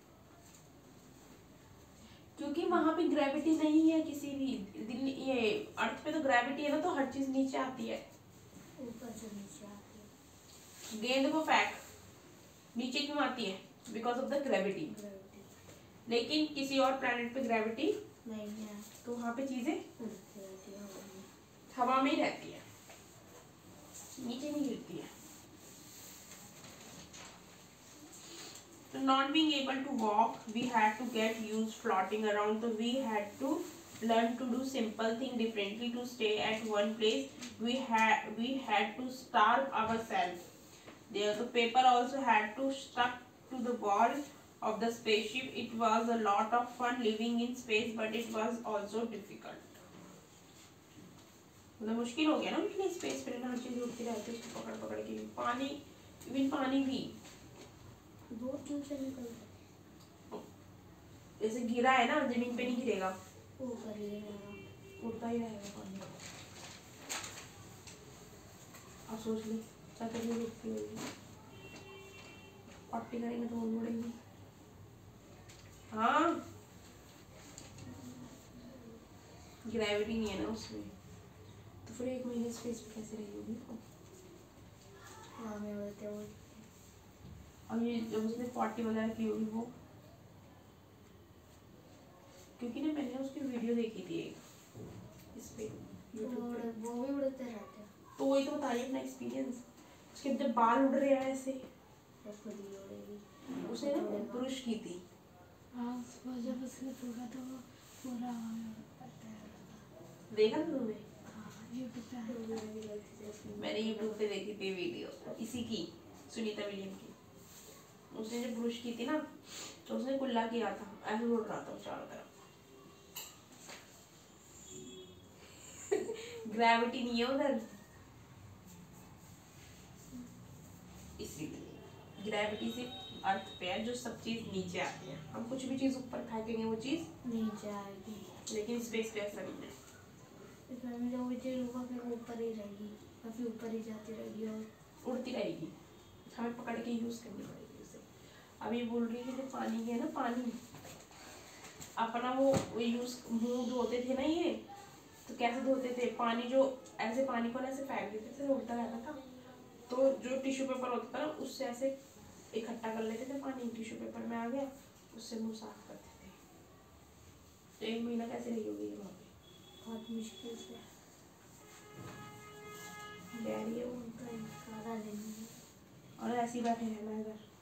S2: क्योंकि वहाँ पे ग्रेविटी नहीं है किसी भी दिन। ये अर्थ पे तो ग्रेविटी है ना, तो हर चीज नीचे आती है,
S1: ऊपर से नीचे आती है।
S2: गेंद को फेंक नीचे क्यों आती है? Because of the gravity. लेकिन किसी और प्लैनेट पे ग्रेविटी
S1: नहीं है,
S2: तो वहाँ पे चीजें
S1: उड़ती रहती है।
S2: हवा में ही रहती है, नीचे नहीं गिरती है। So not being able to walk, we had to get used floating around. So we had to learn to do simple thing differently to stay at one place. We had to starve ourselves. There the paper also had to stuck to the wall of the spaceship. It was a lot of fun living in space, but it was also difficult. मतलब मुश्किल हो गया ना उनके लिए स्पेस पे रहना, हर चीज उड़ती रहती है, उसको पकड़ पकड़ के। पानी, इवन पानी भी
S1: बहुत दूर से निकलता
S2: जैसे गिरा है ना, जमीन पे नहीं गिरेगा,
S1: है, ऊपर ही रहेगा,
S2: उड़ता ही रहेगा पानी। अब सोच ली क्या कभी उड़ती होगी, पट्टी करेंगे तो वो उड़ेगी। हाँ, ग्रेविटी नहीं है ना उसमें, तो फिर 1 महीने स्पेस पे कैसे रही होगी वो?
S1: वहाँ में उड़ते हुए।
S2: और ये जब उसने 40 वगैरह की होगी वो, क्योंकि ना मैंने उसकी वीडियो देखी थी एक इस पे YouTube पे,
S1: वो भी उड़ते रहते हैं,
S2: तो वही तो बता रही है अपना एक्सपीरियंस। उसके जब बाल उड़ रहे हैं ऐसे,
S1: तो खुद ही उड़ेगी।
S2: उसने ना ब्रश की थी।
S3: हाँ, उसको जब उसने फूका तो वो पूरा
S2: देखा था तुमने?
S3: यूट्यूब पे आया।
S2: मैंने YouTube पे देखी थी वीडियो इसी की, सुनीता विलियम की। उसने जब ब्रश की थी ना, तो उसने कुल्ला किया था, ऐसे उड़ रहा था चारों तरफ। ग्रेविटी नहीं है उधर, इसीलिए ग्रेविटी सिर्फ अर्थ पे है, जो सब चीज नीचे आती है। हम कुछ भी चीज ऊपर फेंकेंगे वो चीज
S1: नीचे आएगी,
S2: लेकिन स्पेस पे ऐसा नहीं है।
S1: इसमें जो भी चीज होगा फिर ऊपर ही रहेगी, और फिर ऊपर ही जाती रहेगी और
S2: उड़ती रहेगी, हमें पकड़ के यूज करनी पड़ेगी उसे। अभी बोल रही है कि जो पानी है ना, पानी अपना वो यूज, मुंह धोते थे ना ये, तो कैसे धोते थे? पानी जो ऐसे पानी को ना ऐसे फेंक देते थे, उड़ता रहता था, तो जो टिश्यू पेपर होता था ना उससे ऐसे इकट्ठा कर लेते थे पानी, टिश्यू पेपर में आ गया, उससे मुंह साफ करते थे। तो 1 महीना कैसे रही होगी वहाँ पे?
S1: बहुत मुश्किल से
S2: रह रही है वो,
S1: उनका सारा लेंगे।
S2: और ऐसे ही बैठे रहना है इधर।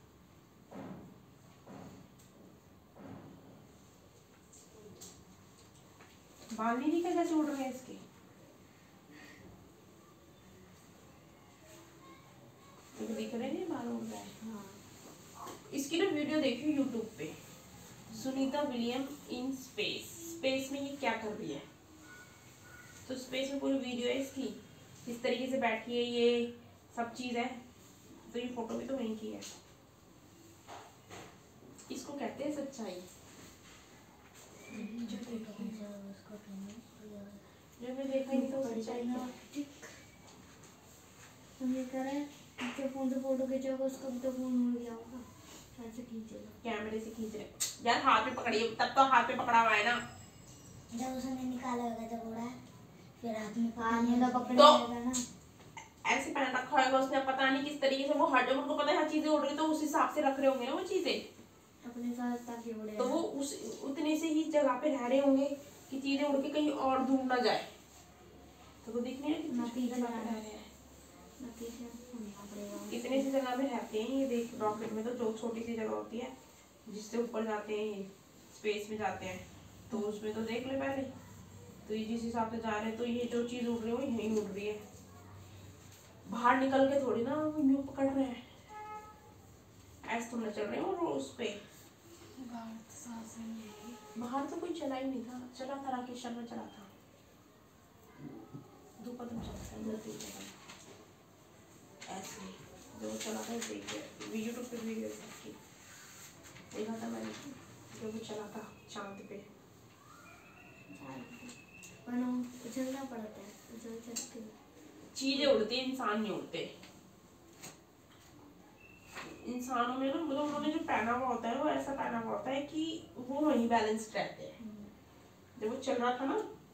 S2: बाल नहीं दिखा कैसे उड़ रहे हैं इसके? तो दिख रहे नहीं बाल उड़ रहा है।
S1: हाँ,
S2: इसकी ना वीडियो देखियो यूट्यूब पे, Sunita William in space. Space में ये क्या कर रही है, तो स्पेस में पूरी वीडियो है इसकी, किस तरीके से बैठी है, ये सब चीज है। तो ये फोटो भी तो वहीं की है। इसको कहते हैं सच्चाई। जब मैं देखा ही तो सच्चाई
S3: ना
S2: है।
S3: ठीक हम ये कर रहे हैं कि फोन से फोटो खींचोगे उसका भी तो फोन उड़ गया होगा कैसे खींचेगा
S2: कैमरे से खींच रहे यार, हाथ में पकड़िए, तब तो हाथ में पकड़ा हुआ है ना।
S1: जब उसने निकाला होगा जब उड़ा फिर हाथ में
S3: हाथ में तो पकड़े
S2: तो-
S3: रहेगा ना
S2: ऐसे पहन रखा होगा उसने, पता नहीं किस तरीके से वो हट, उनको पता है हर चीजें उड़ रही, तो उस हिसाब से रख रहे होंगे ना वो चीजें।
S3: अपने साथ ताकि उड़े
S2: तो वो उस उतने से ही जगह पे रह रहे होंगे कि चीजें उड़ के कहीं और दूर ना जाए, तो वो दिख नहीं रहा
S3: ना
S2: कितनी
S3: पीछे
S2: जगह पे
S3: जाना।
S2: रह रहे हैं।
S3: ना पीछे घूमना पड़ेगा
S2: इतने सी जगह में रहते हैं ये। देख रॉकेट में तो जो छोटी सी जगह होती है जिससे ऊपर जाते हैं, ये स्पेस में जाते हैं, तो उसमें तो देख ले पहले, तो ये जिस हिसाब से जा रहे हैं तो ये जो चीज उड़ रही है वो यहीं उड़ रही है, बाहर निकल के थोड़ी ना वो यूं पकड़ रहे हैं, ऐसे तो न चल रहे हैं वो उस पे।
S3: बाहर तो सांस नहीं आएगी
S2: बाहर तो कोई चला ही नहीं था, चला था राकेश शर्मा चला था, 2 कदम चला था, 2-3 कदम ऐसे जो चला था। देखिए यूट्यूब पे वीडियो इसकी देखा था मैंने, जो वो चला था चांद पे।
S3: पर उछलना पड़ता है उछल सकते
S2: चीजें उड़ती हैं, इंसान नहीं उड़ते। इंसानों में ना मतलब उन्होंने जो पहना हुआ होता है वो ऐसा पहना हुआ होता है कि वो वहीं बैलेंस्ड रहते हैं। जब वो चल रहा था ना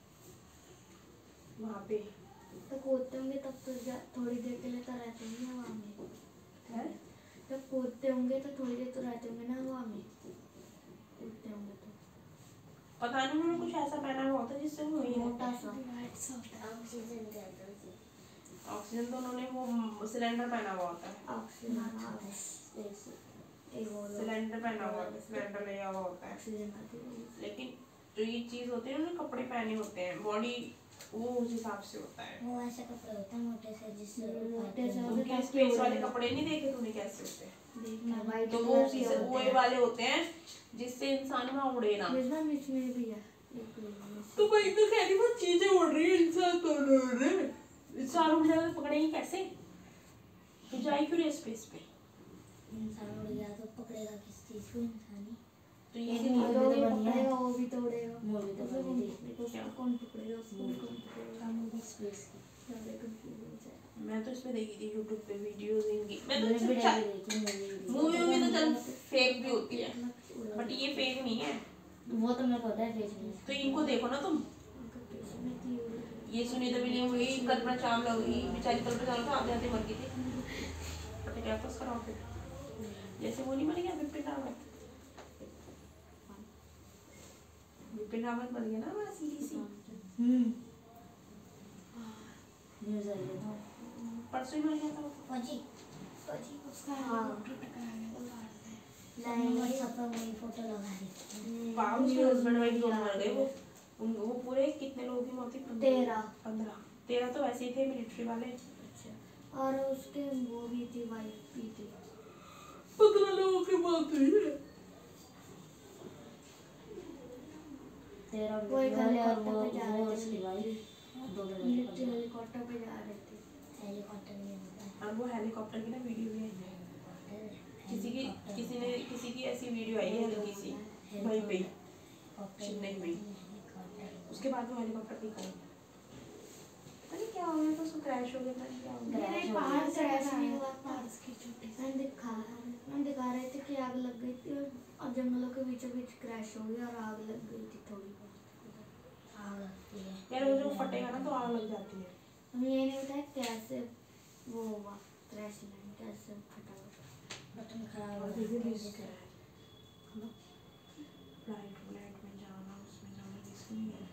S2: वहाँ पे
S3: तो कूदते होंगे तब तो थोड़ी देर के लिए तो रहते होंगे हवा में
S2: है,
S3: जब कूदते होंगे तो थोड़ी देर तो रहते होंगे ना हवा में कूदते होंगे तो
S2: पता नहीं उन्होंने कुछ ऐसा पहना हुआ होता है जिससे वो वहीं
S3: मोटा
S2: रहते हैं।
S3: सा वाइट सा होता है
S1: ऑक्सीजन देता है
S2: ऑक्सीजन तो उन्होंने वो सिलेंडर पहना हुआ होता है,
S3: ऑक्सीजन
S2: सिलेंडर पहना हुआ होता है, सिलेंडर लिया हुआ होता है।
S3: ऑक्सीजन आती है
S2: लेकिन जो ये चीज होती है उन्होंने कपड़े पहने होते हैं, बॉडी वो उस हिसाब से होता है।
S1: वो ऐसे कपड़े होते हैं मोटे से जिससे
S3: मोटे से
S1: उठाते हैं।
S2: उनके स्पेस वाले कपड़े नहीं देखे तूने कैसे होते हैं?
S3: देखना वाइट
S2: तो वो उसी से वो वाले होते हैं जिससे इंसान वहाँ उड़े ना।
S3: इसमें भी है एक
S2: तो वही तो कह रही वो चीजें उड़ रही है, इंसान तो नहीं उड़ रहे। इंसान उड़ जाए तो पकड़ेंगे कैसे? तो जाए क्यों स्पेस पे?
S1: इंसान उड़ गया तो पकड़ेगा किस चीज को? इंसान ही।
S2: तो ये
S1: एक
S2: चीज़-
S1: मूवी तो बनी है।
S3: पकड़ेगा वो भी तो उड़ेगा
S1: मूवी तो
S3: उसे
S1: बनी थी।
S3: उसको
S2: क्या?
S3: कौन पकड़ेगा उसको भी कौन पकड़ेगा
S1: मूवी स्पेस की।
S3: ज़्यादा कंफ्यूज हो जाएगा
S2: मैं तो इसमें देखी थी यूट्यूब पे वीडियोस इनकी। मैं
S1: मैंने
S2: तो
S1: भी
S2: अच्छा
S1: देखी मूवी।
S2: मूवी में तो चल फेक भी होती है, बट ये फेक नहीं है।
S1: वो तो मेरे को पता है फेस में।
S2: तो इनको देखो ना तुम, ये सुनीता विलियम हुई, कल्पना चावला हुई, बेचारी कल्पना चावला तो आते आते मर गई थी, पता क्या था उसका रॉकेट। जैसे वो नहीं मर गया विपिन रावत, विपिन रावत मर गया ना हमारा सीडीसी,
S1: न्यूज़ आई है तो।
S2: परसों ही मर गया था वो।
S1: फौजी
S3: उसका
S1: हाँ।
S3: हेलीकॉप्टर टकरा गया था बाहर से
S1: मैंने व्हाट्सएप पर वही फोटो लगा दी।
S2: पाव उसके हस्बैंड वाइफ दोनों मर गए। वो पूरे कितने लोगों की मौत हुई? 13 तो वैसे ही थे मिलिट्री वाले।
S3: और उसके वो भी थी वाइफ भी थी
S2: 15 लोगों की मौत हुई है।
S1: 13
S3: वो एक
S1: वाले और
S3: हेलीकॉप्टर पे जा
S1: वो
S3: रहे
S1: उसकी
S3: थे
S1: वाइफ दो
S3: मिलिट्री हेलीकॉप्टर पे जा रहे थे
S1: हेलीकॉप्टर में होता है।
S2: और वो हेलीकॉप्टर की ना वीडियो भी है, किसी की ऐसी वीडियो आई है हल्की सी वहीं पे ही, चेन्नई में। उसके बाद वो हेलीकॉप्टर भी गई, पता नहीं क्या हो गया था, उसको क्रैश हो गया था, क्या हो गया।
S1: क्रैश हो
S3: पहाड़
S1: गया।
S3: से ऐसा नहीं हुआ पास की छोटी मैंने दिखा रहे थे कि आग लग गई थी और जंगलों के बीचों बीच क्रैश हो गया और आग लग गई थी थोड़ी बहुत
S1: आग लगती है।
S2: यार वो जब फटेगा ना तो आग लग जाती है।
S3: हमें ये नहीं बताया कैसे वो हुआ क्रैश लैंड कैसे फटा हुआ
S1: बटन खराब हो
S2: और ये
S1: गया।
S2: रिस्क है, फ्लाइट में जाना, उसमें जाना रिस्क नहीं है।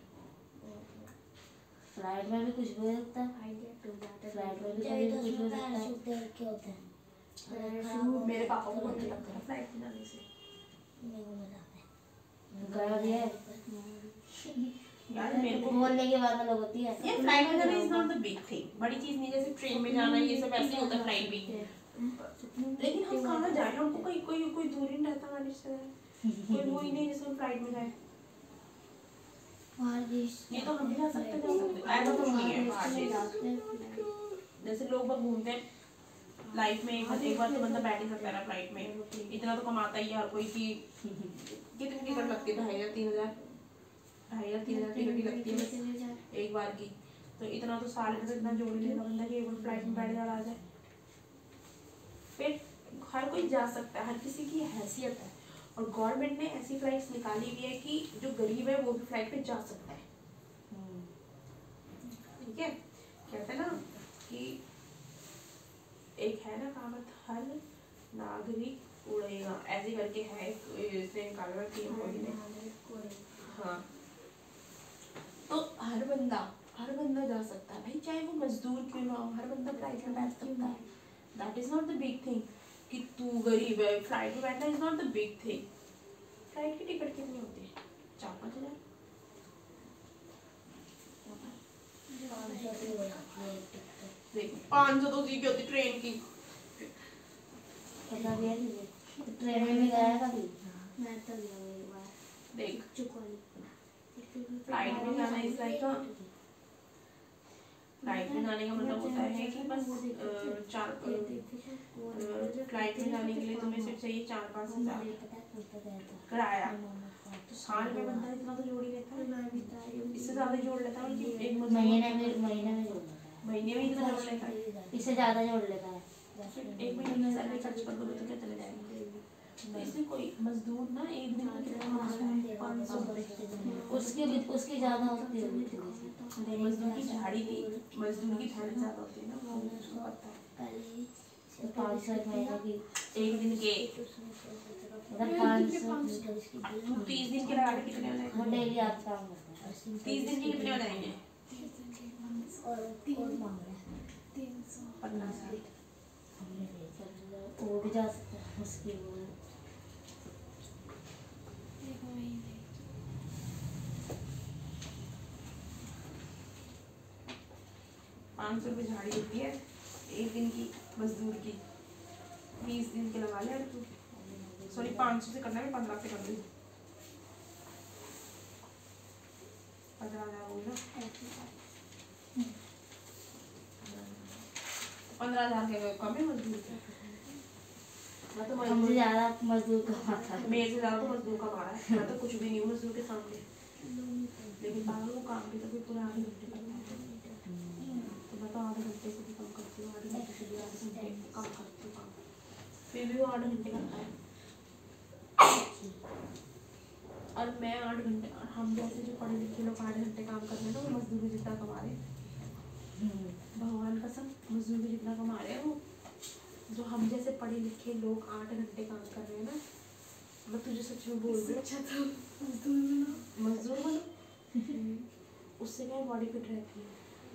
S1: फ्लाइट में भी कुछ भी हो सकता है।
S3: आइडिया टू जाता है
S1: फ्लाइट में भी कभी भी कुछ भी हो सकता है।
S3: पैराशूट
S1: दे रखे होते हैं।
S3: पैराशूट
S2: मेरे पापा को बहुत डर लगता है फ्लाइट में जाने से।
S1: मेरे को मजा आता है। गया भी है।
S2: यार मेरे को
S1: बोलने की बात अलग होती है।
S2: ये फ्लाइट में जाना is not the big thing, बड़ी चीज नहीं, जैसे ट्रेन में जाना ये सब ऐसे ही होता है फ्लाइट भी। लेकिन हम कहाँ जाए, हमको कोई दूर ही नहीं रहता हमारे से, कोई वो ही नहीं जिसमें हम फ्लाइट में जाए। ये तो हम भी जा सकते हैं, ऐसा तो नहीं है बाहर देश। जैसे लोग बाग घूमते हैं लाइफ में, एक बार तो बंदा बैठ ही सकता है ना फ्लाइट में, इतना तो कमाता ही है हर कोई कि कितनी टिकट लगती है, 2500 3000 टिकट ही लगती है बस। एक बार की, तो इतना तो साल में तो इतना जोड़ ही लेगा बंदा कि एक बार फ्लाइट में बैठ जा आ जाए। फिर हर कोई जा सकता है, हर किसी की हैसियत है, और गवर्नमेंट ने ऐसी फ्लाइट्स निकाली हुई है कि जो गरीब है वो भी फ्लाइट पे जा सकता है। ठीक है, कहते हैं ना कि एक है ना कहावत, हर नागरिक उड़ेगा, ऐसे करके है, इसने निकाला कि हाँ, तो हर बंदा जा सकता है भाई, चाहे वो मजदूर क्यों ना हो, हर बंदा फ्लाइट में बैठ सकता है। That is not the big thing कि तू गरीब है फ्लाइट में बैठना is not the big thing. Flight की टिकट कितनी होती है? 4-5 हज़ार। देख 500 तो सीधी होती ट्रेन की।
S1: ट्रेन में गया कभी?
S3: मैं तो गया एक बार
S2: देख
S3: चुकवाली
S2: फ्लाइट में जाना इज लाइक अ, फ्लाइट में जाने का मतलब होता है कि बस फ्लाइट में जाने के लिए तुम्हें सिर्फ चाहिए 4-5 हज़ार किराया। तो साल में बंदा इतना तो जोड़ ही लेता है, इससे ज्यादा जोड़ लेता है कि एक
S1: महीने में जोड़ लेता है,
S2: महीने में इतना जोड़ लेता है,
S1: इससे ज्यादा जोड़ लेता है।
S2: एक महीने की सैलरी खर्च कर दोगे तो क्या चले जाएगा। तो इसलिए कोई मजदूर ना एक दिन में कितना कमाता है? 500।
S1: उसकी ज्यादा होती है।
S2: मजदूर की झाड़ी नहीं, मजदूर की झाड़ी ज्यादा होती है ना, वो उसको पता है।
S1: 500 महीने की,
S2: एक दिन के
S1: अगर 500
S2: तू 30 दिन के लगा के कितने हो जाएंगे?
S1: हम डेली आप काम करते हैं।
S2: 30 दिन के कितने हो जाएंगे?
S1: और मांग रहे हैं
S2: 15,000।
S1: वो भी जा सकते हैं उसकी वो।
S2: 500 रुपये झाड़ी होती है एक दिन की मजदूर की। 20 दिन के लगा ले यार तू, सॉरी 500 से करना है, 15 से कर ली, 15,000 हो ना। 15,000 के कम है मजदूर के। मैं तो
S1: हमसे ज्यादा मजदूर कमाता है।
S2: मेरे से ज्यादा तो मजदूर कमा रहा है, मैं तो कुछ भी नहीं हूँ मजदूर के सामने। लेकिन बाहर वो काम भी तो कोई पूरा 8 घंटे करता है, तो मैं तो 8 घंटे से भी कम करती हूँ, 8 घंटे से भी 8 घंटे कम करती हूँ काम, फिर भी वो 8 घंटे करता है। और मैं 8 घंटे, हम जैसे जो पढ़े लिखे लोग 8 घंटे काम कर रहे हैं ना, वो मजदूरी जितना कमा रहे हैं। भगवान कसम मजदूरी जितना कमा रहे हैं वो, जो हम जैसे पढ़े लिखे लोग 8 घंटे काम कर रहे हैं ना, मैं तुझे सच में बोल रही हूँ, अच्छा था मजदूर बनो। उससे क्या बॉडी फिट रहती है,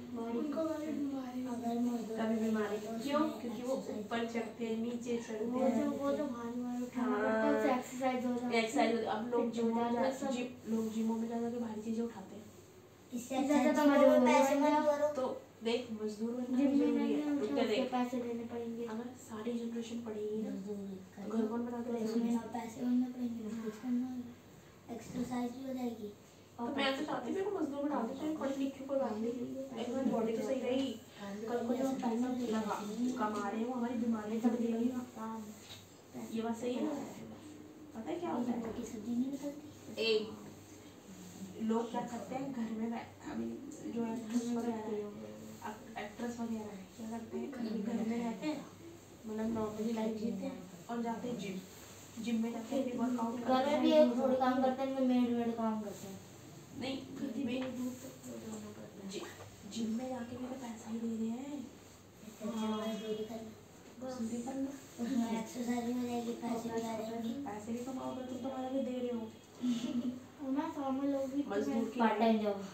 S1: अगर मजदूर
S2: कभी बीमारी क्यों? क्योंकि वो ऊपर चढ़ते हैं नीचे चढ़ते
S3: वो
S2: हैं,
S3: जो भारी भारी उठाना
S2: हाँ।
S3: पड़ता है उससे एक्सरसाइज हो जाती है।
S2: एक्सरसाइज। अब लोग
S3: फिट हो जाते हैं सब।
S2: लोग जिमों में जाकर के भारी चीजें उठाते हैं।
S1: इससे
S3: इससे
S1: अच्छा
S3: तो
S1: जिम
S3: मजदूर
S1: में पैसे
S3: बन
S1: मत
S3: जाओ।
S1: करो।
S2: तो देख मजदूर बनना
S3: जिम में
S2: जरूरी
S3: नहीं
S2: है,
S3: है
S2: रुक
S3: उसके
S2: जा देख।
S3: पैसे देने पड़ेंगे।
S2: अगर सारी जनरेशन पढ़ेगी ना,
S1: मजदूर
S2: घर कौन बना के
S1: उसमें
S2: देगा?
S1: ना पैसे भरने पड़ेंगे, कुछ करना होगा, एक्सरसाइज भी हो जाएगी।
S2: तो मैं तो चाहती हूँ मेरे को मजदूर बना दे, चाहे पढ़े लिखे कोई बात नहीं, एक बार बॉडी तो सही रहेगी। कल को जो हम पैसा लगा कमा रहे हैं वो हमारी बीमारी से बचेगी। ये बात सही है ना? पता है क्या होता है,
S1: की सब्जी नहीं निकलती।
S2: एक लोग क्या करते हैं घर में अभी जो एक्ट्रेस वगैरह है क्या करते हैं, घर में रहते हैं, मतलब नॉर्मली लाइफ जीते हैं और जाते हैं जिम में जाते हैं, वर्कआउट
S1: घर में भी एक थोड़े काम करते हैं, मेड काम करते हैं।
S2: नहीं घर में जिम में जाके भी तो पैसा ही दे रहे हैं,
S1: मजदूरी करना,
S2: मजदूरी करना,
S1: उसमें एक्सरसाइज भी हो जाएगी, पैसे भी आ जाएंगे।
S2: पैसे भी कमाओगे तुम, तुम्हारा भी दे रहे हो।
S3: और मैं फार्मर लोग भी
S2: मजदूर की
S1: part time job.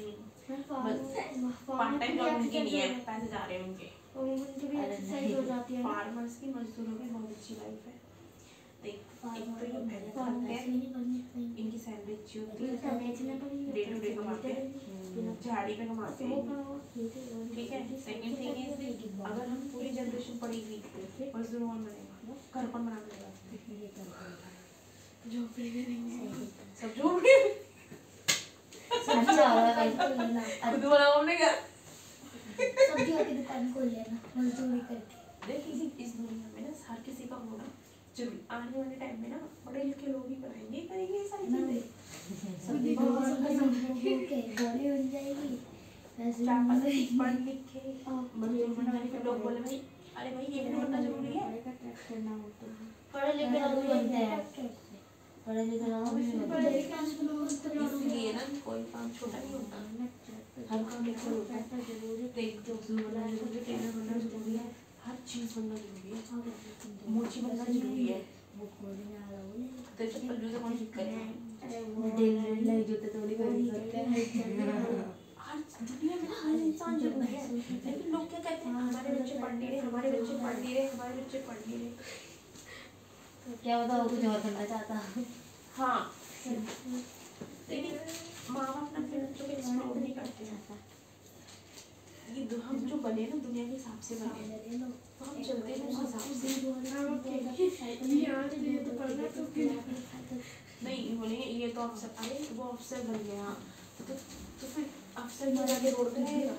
S2: Part time job उनकी नहीं है, पैसे जा रहे हैं उनके।
S3: और उनकी भी एक्सरसाइज हो जाती है ना।
S2: फार्मर्स की मजदूरों की बहुत अच्छी लाइफ है। देख एक तो ये मेहनत करते
S1: पैसे
S2: हैं,
S1: नहीं भरने
S2: इनकी सैलरी अच्छी होती
S3: पैसा
S2: है,
S3: बेचने पड़ेंगे,
S2: डे टू डे कमाते हैं, झाड़ी पे कमाते
S3: वो
S2: हैं।
S3: करो,
S2: ठीक है, सेकंड थिंग इज अगर हम पूरी जनरेशन पढ़ेगी मजदूर कौन बनेगा, घर कौन बना देगा, झोपड़ी करेंगे सब, झोपड़ी
S1: अच्छा होगा कहीं खोल लेना,
S2: खुद बनाओ हमने क्या।
S1: सब्जियों की दुकान खोल लेना मजदूरी करके।
S2: देखिए इस दुनिया में ना हर किसी का होना जरूरी, आने वाले टाइम में ना पढ़े लिखे लोग ही बनाएंगे करेंगे ये सारी चीजें।
S1: बड़ी बन जाएगी,
S2: पढ़ लिख के मजदूर बनना है। फिर लोग बोले भाई अरे भाई ये भी बनना जरूरी है।
S1: पढ़े लिखे लोग भी बनते हैं, पढ़े लिखे लोग भी बनते हैं।
S2: इसलिए ना कोई काम छोटा नहीं होता, हर काम इक्वल होता है। देख मजदूर बनना जरूरी है, टेलर बनना जरूरी है, हर चीज़ बनना जरूरी है, मोची बनना जरूरी है। तो चप्पल जूते कौन ठीक करेगा?
S3: जूते थोड़ी खरीद सकते हैं।
S2: हर दुनिया में हर इंसान जरूरी है। लेकिन लोग क्या कहते हैं, हमारे बच्चे पढ़ नहीं रहे, हमारे बच्चे पढ़ नहीं रहे, हमारे बच्चे पढ़ नहीं रहे।
S3: क्या पता वो कुछ और करना चाहता।
S2: हाँ लेकिन माँ बाप अपने बच्चों को एक्सप्लोर नहीं करते हैं। ये हम जो बने ना दुनिया के हिसाब से बने, तो हम चलते हैं उस हिसाब से। नहीं बोले ये तो अफसर, अरे वो अफसर बन गया तो फिर अफसर में जाके रोड पे रहेगा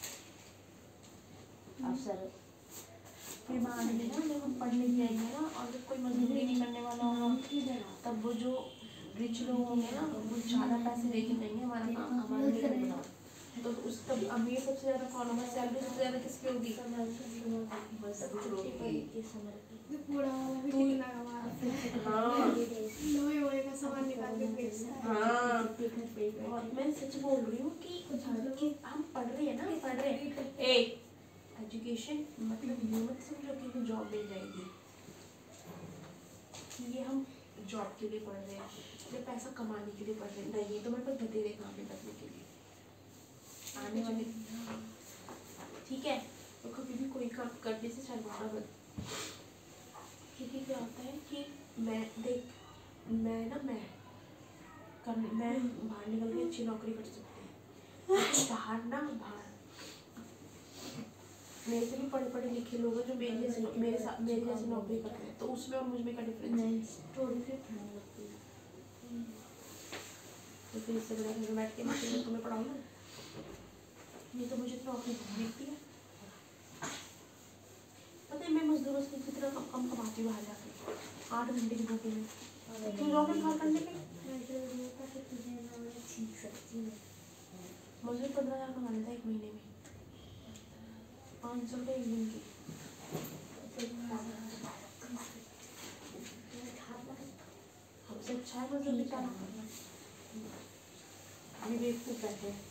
S3: अफसर
S2: फिर बाद में ना जब हम पढ़ने जाएंगे ना और जब कोई मजदूरी नहीं करने वाला होगा, तब वो जो रिच लोग होंगे ना वो ज़्यादा पैसे देके देंगे हमारा काम हमारा नहीं करना। तो उस तब अमीर सबसे ज़्यादा कौन होगा, सैलरी सबसे ज़्यादा किसकी होगी? मजदूर होगी। हाँ और मैं सच बोल रही हूँ कि हम पढ़ रहे हैं ना, पढ़ रहे हैं। एजुकेशन मतलब ये मत समझो कि हमें जॉब मिल जाएगी, ये हम जॉब के लिए पढ़ रहे हैं, ये पैसा कमाने के लिए पढ़ रहे हैं। नहीं तो मेरे पास बतेरे काम है करने के लिए आने वाले, ठीक है? तो कभी भी कोई काम करने से शर्माना मत, क्योंकि क्या होता है कि मैं बाहर निकल के अच्छी नौकरी कर सकती हूँ। बाहर मेरे से भी पढ़े लिखे लोग हैं जो मेरे जैसी नौकरी कर रहे हैं, तो उसमें और मुझ में का डिफरेंस है? तो फिर इससे बड़ा घर में बैठ के मैं तुम्हें पढ़ाऊँ ना, ये तो मुझे नौकरी दिखती है। पता है मैं मजदूरों से कितना कम कमाती हूँ बाहर जाके 8 घंटे की ड्यूटी में। तू जॉब में बाहर करने पे मजदूर 15,000 कमा लेता है 1 महीने में, 500 रुपये 1 दिन की। हमसे अच्छा है मजदूर बेचारा, अभी बेवकूफ़ रहते हैं।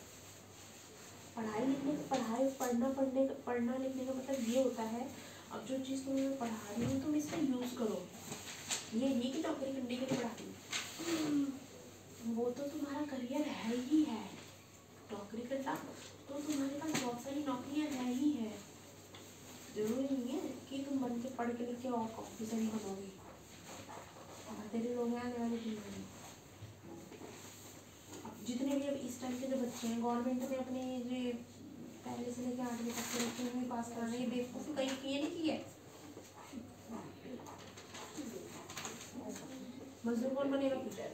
S2: पढ़ना लिखने का मतलब ये होता है, अब जो चीज़ तुम्हें पढ़ा रही हूँ तुम इसका यूज़ करो। ये नहीं कि नौकरी करने के लिए पढ़ा रही हूँ, वो तो तुम्हारा करियर है ही है। नौकरी करना तो तुम्हारे पास बहुत सारी नौकरियाँ है ही है, जरूरी नहीं है कि तुम बन के पढ़ के लिख के और ऑफिसर ही बनोगे। तेरे लोग हैं आने वाले दिन में, जितने भी अब इस टाइम के जो बच्चे हैं गवर्नमेंट ने अपने जो पहले से लेकर 8वीं तक के बच्चे में पास कराना, ये बेवकूफ़ी कहीं किए नहीं की है। मजदूर कौन बनेगा?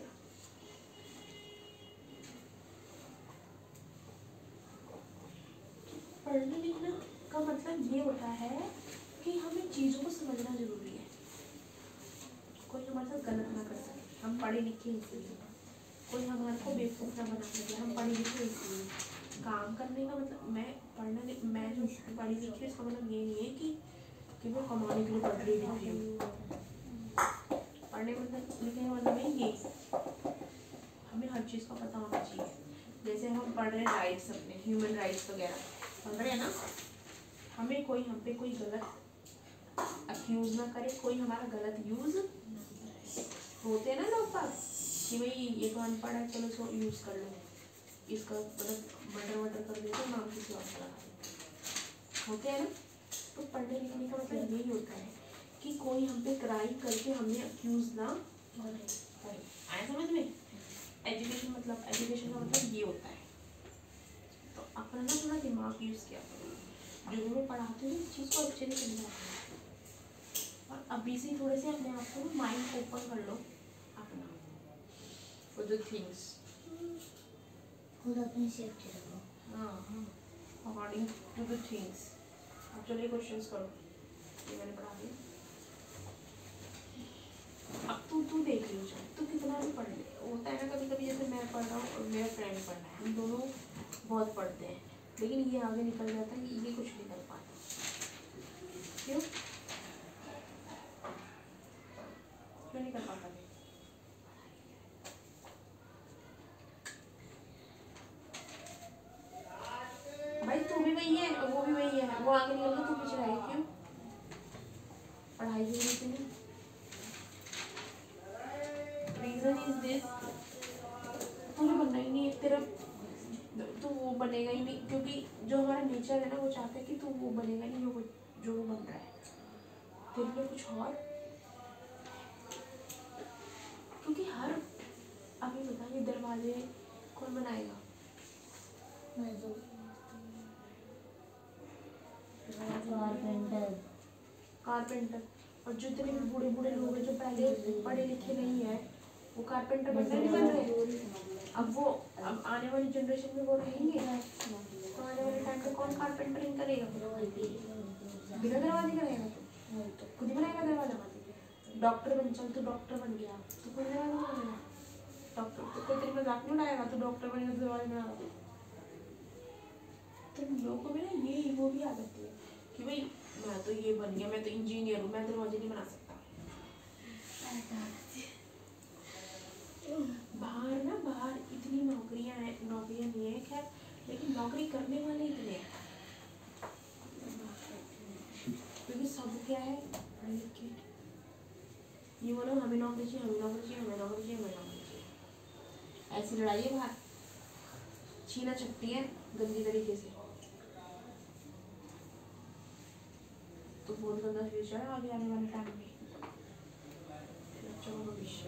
S2: पढ़ने लिखना का मतलब ये होता है कि हमें चीज़ों को समझना जरूरी है, कोई हमारे साथ गलत ना कर सके। हम पढ़े लिखे इसलिए, कोई हमारे को बेवकूफ़ ना बना सके। हम पढ़े लिखे इसलिए, काम करने का मतलब मैं जो पढ़ी लिखी इसका मतलब ये नहीं है कि मैं कमाने के लिए पढ़ रही लिखी हूँ। पढ़ने मतलब लिखने का मतलब है ये, हमें हर चीज़ का पता होना चाहिए। जैसे हम पढ़ रहे हैं राइट्स, अपने ह्यूमन राइट्स वगैरह पढ़ रहे हैं ना, हमें कोई हम पे कोई गलत अक्यूज़ ना करे, कोई हमारा गलत यूज़ होते हैं ना लोग पास कि भाई ये तो अनपढ़ है चलो इसको यूज़ कर लो, इसका मतलब मटर कर देते तो नाम किसी और का होते हैं ना। तो पढ़ने लिखने का मतलब यही होता है कि कोई हम पे क्राइम करके हमें अक्यूज़ ना करे। आया समझ में? एजुकेशन का मतलब ये होता है। तो अपना ना थोड़ा दिमाग यूज़ किया करो, जो मैं पढ़ाती हूँ इस चीज़ को अच्छे से समझाती हूँ, और अभी से थोड़े से अपने आप को माइंड ओपन कर लो अपना फॉर द थिंग्स।
S1: खुद अपनी सेफ्टी रखो।
S2: हाँ अकॉर्डिंग टू द थिंग्स। अब चलिए क्वेश्चंस करो, ये मैंने पढ़ा दिया। अब तू देख लो, तू कितना भी पढ़ ले, होता है ना कभी कभी जैसे मैं पढ़ रहा हूँ और मेरा फ्रेंड पढ़ रहा है, हम दोनों बहुत पढ़ते हैं, लेकिन ये आगे निकल जाता है, ये कुछ नहीं कर पाता। क्यों क्यों नहीं कर पाता? भाई तू भी वही है और वो भी वही है, वो आगे निकल गया, तू पीछे रह गया। क्यों? पढ़ाई की वजह से नहीं। रीजन इज दिस, तुझे बनना ही नहीं है, तेरा तू वो बनेगा ही नहीं, क्योंकि जो हमारा नेचर है ना वो चाहता है कि तू वो बनेगा नहीं जो वो बन रहा है। तेरे लिए कुछ और, क्योंकि हर अभी बता ये दरवाजे कौन बनाएगा? कारपेंटर। और जितने भी बूढ़े बूढ़े लोग हैं जो पहले पढ़े लिखे नहीं है वो कारपेंटर बनना नहीं बन रहे। अब आने वाली जनरेशन में वो रहेंगे, तो आने वाले टाइम पे कौन कारपेंटरिंग करेगा? बिना दरवाजे करेगा? तो खुद ही बनाएगा दरवाजा। डॉक्टर बन, चल तू डॉक्टर बन गया तो खुद दरवाजा बनाएगा। डॉक्टर तो कोई तेरी मजाक नहीं उड़ाएगा, तू डॉक्टर बनेगा तो दरवाजा बनाएगा। तो लोगों को भी ना ये वो भी आ जाती है कि भाई मैं तो ये बन गया, मैं तो इंजीनियर हूँ, मैं दरवाजे नहीं बना सकता। बाहर इतनी नौकरियां नहीं है खैर, लेकिन नौकरी करने वाले इतने हैं, क्योंकि सब क्या है पढ़े लिखे। ये बोलो हमें नौकरी चाहिए, हमें नौकरी चाहिए, हमें नौकरी चाहिए, हमें नौकरी चाहिए। ऐसी लड़ाई है बाहर, छीना चपटी है गंदी तरीके से। तो बहुत गंदा फ्यूचर है आगे आने वाले टाइम में, बच्चों का भविष्य।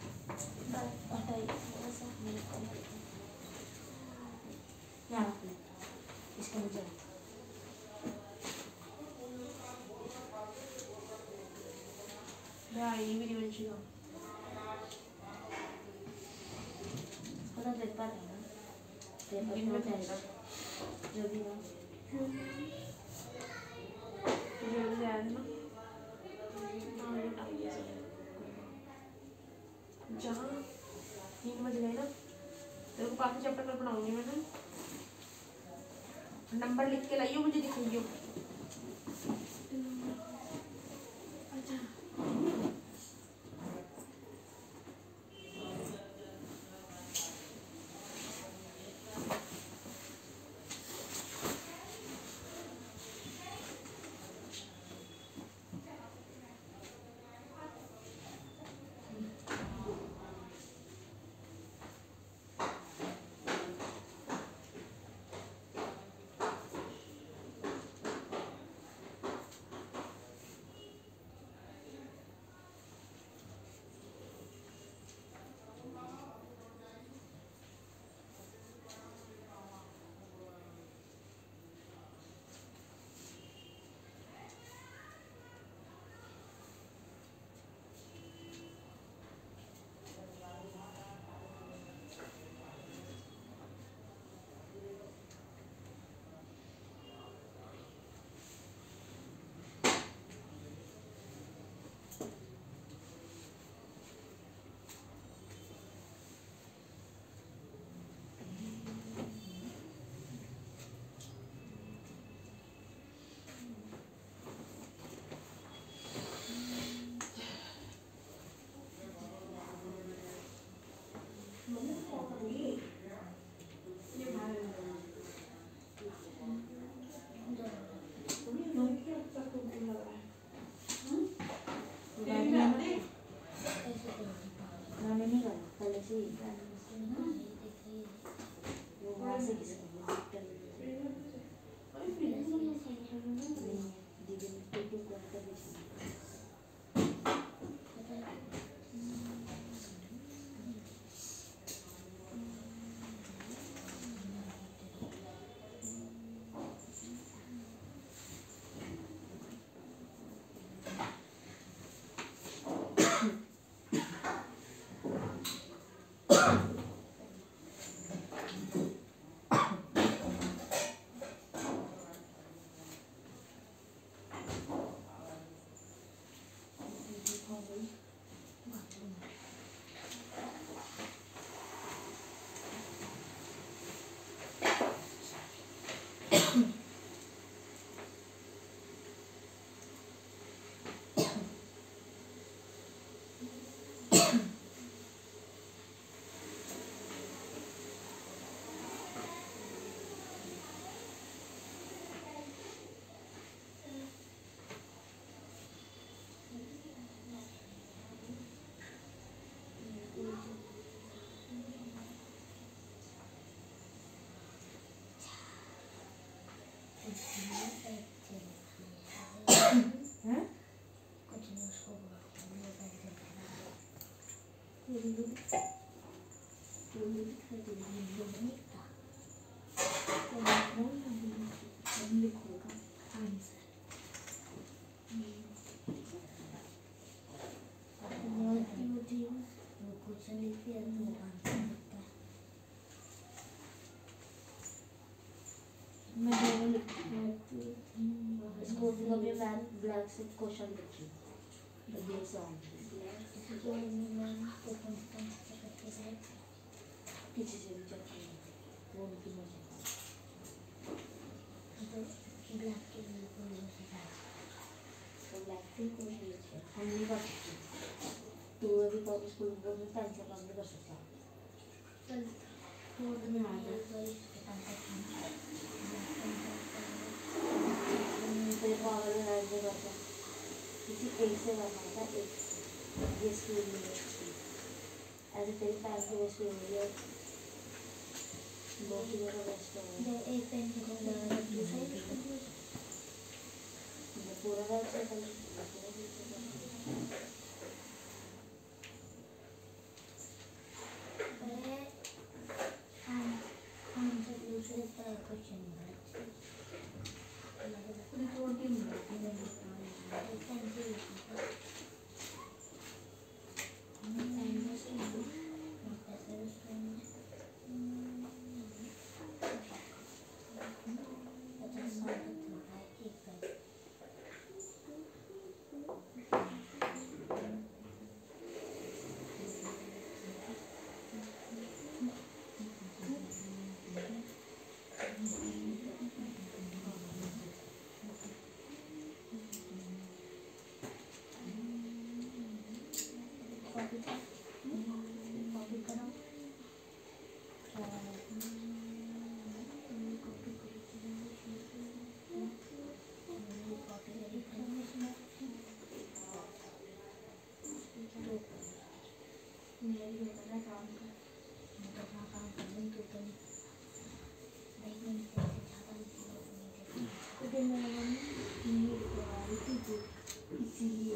S4: इसका मुझे
S2: ये मेरी बच्ची का
S4: पता पेपर है ना, पेपर
S2: दिन में
S4: जाएगा जो भी हो।
S2: तुझे याद है ना जहाँ 3 बज गए ना, तेरे को 5 चैप्टर कल पढ़ाऊंगी मैं ना, नंबर लिख के लाइयो, मुझे दिखाइयो।
S4: मैंने नहीं करा पहले से ही वो वहाँ से किसी हैं?
S1: कुछ नहीं उसको बोलते हैं, वो पैसे देना। वो कुछ लिखते हैं तो वो आंसर देता है।
S4: मैं दोनों लिखती हूँ। इसको कभी मैथ ब्लैक से क्वेश्चन लिखी ये सॉन्ग
S1: जो मैं तो कौन से करते हैं
S4: किसी से भी चेक करें वो उनकी मर्जी
S1: तो ब्लैक के लिए कोई हो सकता है।
S4: तो ब्लैक से कोई नहीं लिखे हम नहीं कर सकते तो अभी तो स्कूल में टाइम से काम नहीं कर सकता
S1: चल फोर्थ में आ जाए तो इसके पास
S4: तेरे को आगे राइट नहीं करता किसी एक से करना था एक ये स्कूल में ऐसे तेरी टाइम की वेस्ट हो रही है बहुत ही ज़्यादा वेस्ट हो रही है
S1: एक पेन को लगा दूसरा
S4: पूरा राइट से कर
S1: हम दूसरे तरह क्वेश्चन
S4: इसीलिए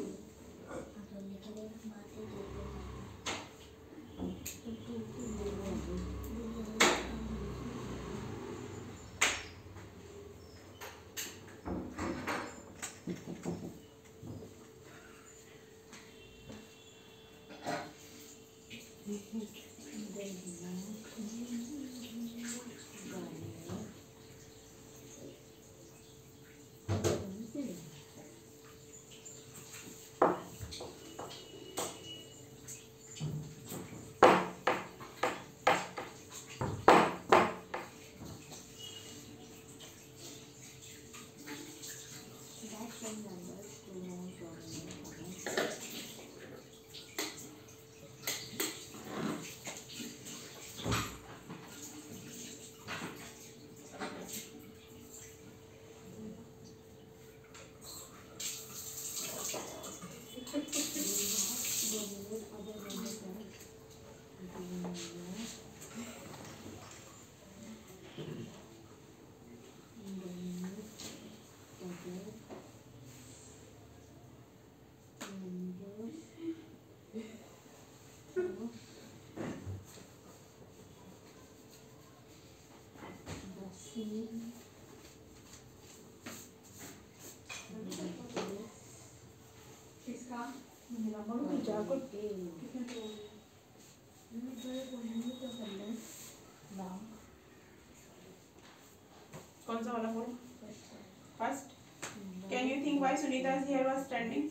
S2: कौन सा वाला बोल first can you think why Sunita's hair was standing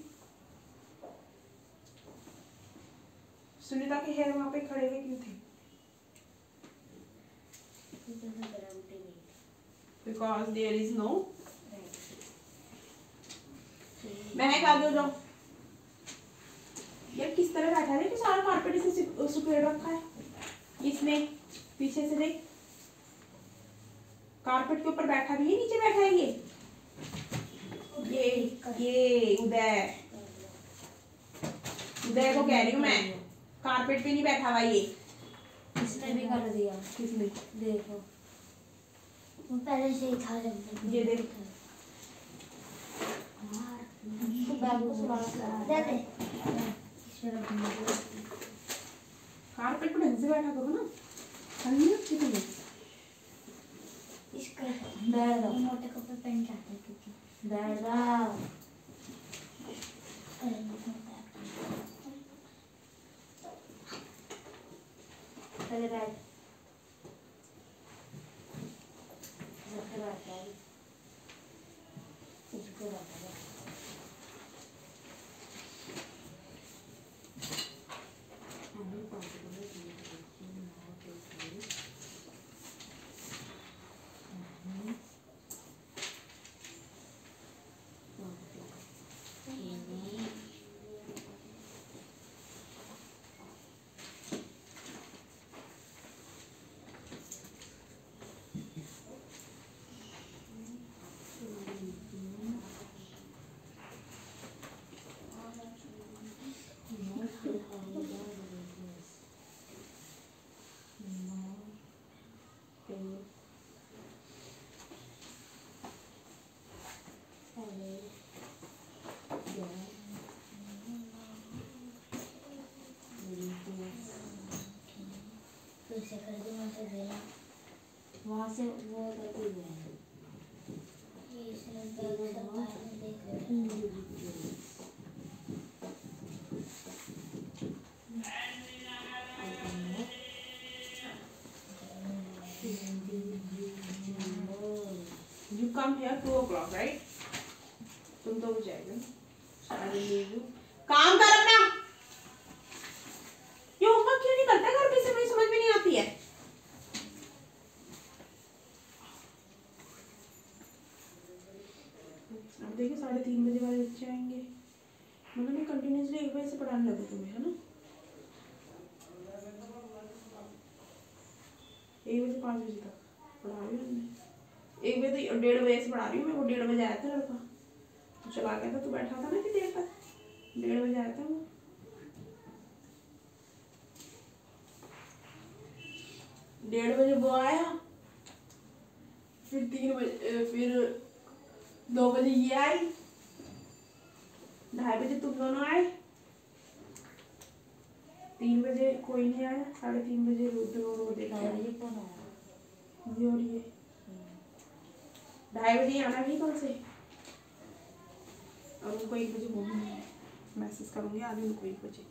S2: Sunita के हेयर वहां पे खड़े हुए क्यों थे because there is no महक आ जाओ यार किस तरह बैठा है कि सारा कारपेट इसे सुखेड़ रखा है इसने पीछे से देख कारपेट के ऊपर बैठा भी है नीचे बैठा है ये उदय उदय को कह रही हूँ मैं कारपेट पे नहीं बैठा हुआ ये
S4: इसने भी कर दिया
S2: किसने
S4: देखो
S1: वो पहले से ही था जब
S2: ये देख
S4: तो बैग को सुला
S1: दे दे इसमें रख दूंगी।
S2: कारपेट पे ढंग से बैठा करो ना, नहीं अच्छी तुम्हें।
S1: इसका
S4: बैठ जाओ,
S1: मोटे कपड़े पहन के आते हैं क्योंकि
S4: बैठ जाओ।
S1: अरे इसमें पैक
S4: पहले बैठ, रखे बैठ जाओ, इसको बैठा दो।
S1: फिर से कर दूँ मैं से देना
S4: वहाँ से वो करके गए हैं।
S1: ये इसमें बैग सब बाहर में देख लेना।
S2: You come here 2 o'clock, right? तुम तो हो जाएगा। I will leave you. काम कर अपना। ये होमवर्क क्यों नहीं करता घर पे से, मुझे समझ में नहीं आती है। अब देखिए 3:30 बजे वाले बच्चे आएंगे, मतलब मैं कंटिन्यूसली 1 बजे से पढ़ाने लगू तुम्हें, है ना? 1 बजे 5 बजे तक पढ़ा रही हूँ मैं। 1 बजे तो 1:30 बजे से पढ़ा रही हूँ मैं। वो 1:30 बजे आया था लड़का, तो चला गया था, तो बैठा था ना कि देर तक। 1:30 बजे आया था वो। डेढ़ बजे वो आया, फिर 3 बजे, फिर 2 बजे ये आई, 2:30 बजे तुम दोनों आए, 3 बजे कोई नहीं आया, 3:30 बजे रुद्र और वो देखा
S4: ढाई बजे कौन आया?
S2: ये और ये 2:30 बजे आना भी कल से। और उनको 1 बजे बोलूँगी, मैसेज करूँगी आज उनको 1 बजे।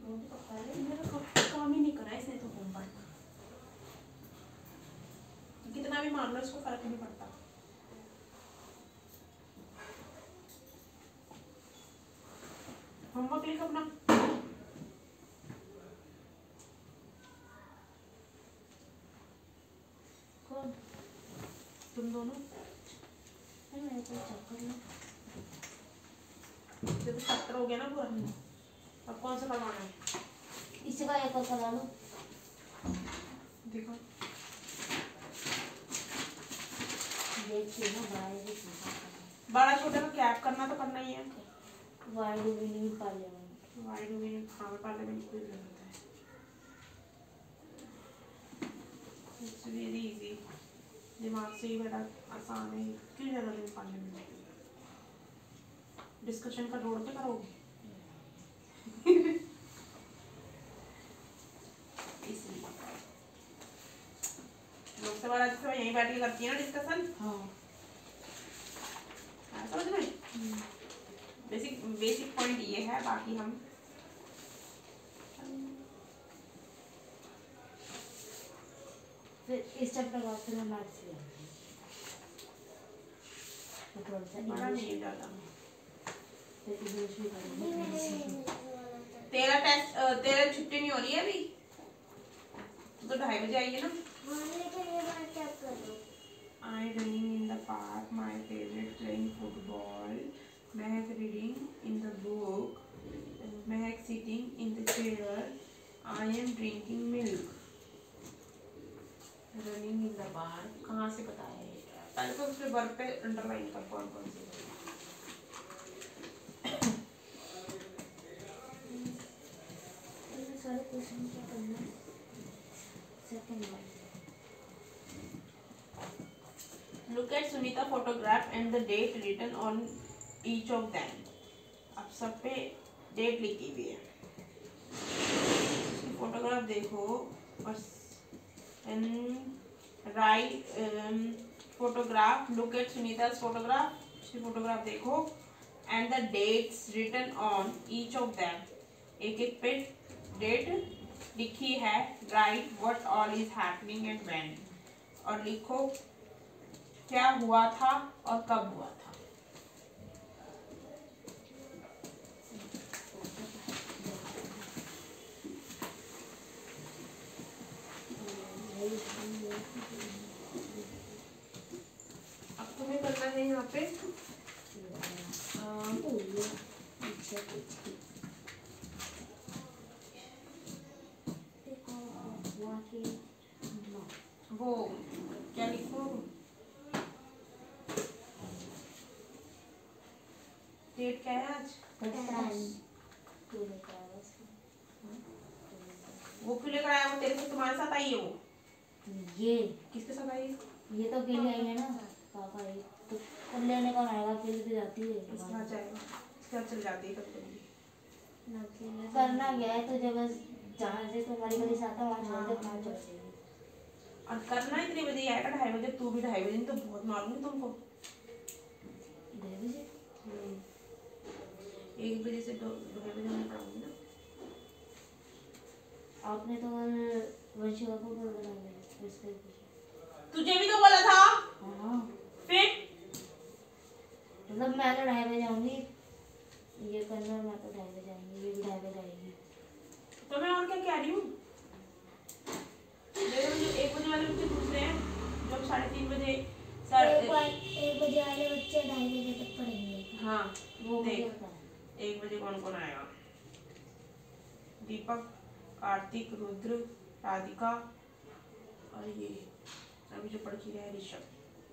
S2: मेरा काम ही नहीं करा इसने तो होमवर्क। कितना भी मान लो इसको फर्क नहीं पड़ता। होमवर्क लिख अपना।
S4: कौन?
S2: तुम दोनों
S4: नहीं, मेरे को चक्कर नहीं।
S2: जब चैप्टर हो गया ना पूरा, अब कौन सा करवाना है?
S4: इसी का एक और करा लो।
S2: देखो
S4: देखिए ना, बड़ा
S2: बड़ा छोटे का कैप करना तो करना ही है।
S4: Why do we need parliament?
S2: Why do we need parliament की जरूरत है। इट्स वेरी इजी, दिमाग से ही बड़ा आसान है। क्यों जरूरत है पार्लियामेंट की? डिस्कशन का रोड पे करोगे इसलिए लोकसभा राज्यसभा यहीं बैठ के करती है ना डिस्कशन।
S4: हाँ।
S2: समझ में बेसिक बेसिक पॉइंट ये है, बाकी हम
S4: फिर इस चैप्टर का फिर हम मैथ्स ले आएंगे। तो थोड़ा सा
S2: बड़ा
S4: इंग्लिश,
S2: नहीं ज़्यादा।
S4: फिर इंग्लिश भी करेंगे।
S2: तेरा टेस्ट तेरा छुट्टी नहीं हो रही है अभी? तो 2:30 बजे आएगी ना। I running in the park, my favorite playing football, Mehak reading in the book, Mehak sitting in the chair, I am drinking milk. Running in the park कहाँ से बताया है? पहले तो उसके वर्ब पे अंडरलाइन कर कौन कौन से।
S4: सारे क्वेश्चन क्या करना है? Second one.
S2: Look at Sunita photograph and the date written on each of them. अब सब पे डेट लिखी हुई है। फोटोग्राफ देखो और write photograph. Look at Sunita's photograph, उसकी फोटोग्राफ देखो and the dates written on each of them. एक एक पे डेट लिखी है। Write what all is happening and when, और लिखो क्या हुआ था और कब हुआ था। अब तुम्हें करना है यहाँ पे वो क्या लिखो, डेट क्या है आज? वो क्यों लेकर आया? वो तेरे से तुम्हारे साथ आई है? वो
S4: ये
S2: किसके साथ आई है?
S4: ये तो अकेले आई है ना पापा, ये तो कल लेने कौन आएगा? अकेले भी जाती है।
S2: इसके साथ जाएगा, इसके साथ चल जाती है कभी।
S4: करना क्या है तुझे? बस जहाँ से तुम्हारी गली से आता है वहाँ छोड़ दे, वहाँ चल जाएगी।
S2: और करना इतने बजे आएगा, 2:30 बजे। तू भी 2:30 बजे, तो बहुत मारूंगी तुमको।
S4: 2:30 बजे?
S2: 1 बजे से 2:30 बजे मैं पढ़ाऊंगी ना।
S4: आपने तो वंशी बाबू को बना लिया इसके कुछ।
S2: तुझे भी तो बोला था।
S4: हाँ
S2: फिर
S4: मतलब मैं तो 2:30 बजे आऊँगी, ये करना है। मैं तो 2:30 बजे आऊँगी, ये भी 2:30 बजे आएगी।
S2: तो मैं और क्या कह रही हूँ? देखो जो 1 बजे वाले बच्चे पूछ रहे हैं, जो 3:30 बजे सर
S1: 1 बजे वाले बच्चे 2:30 बजे तक पढ़ेंगे।
S2: हाँ
S4: वो मुझे
S2: देख,
S4: पता है।
S2: 1 बजे कौन कौन आएगा? दीपक, कार्तिक, रुद्र, राधिका और ये अभी जो पढ़ के रहा है ऋषभ।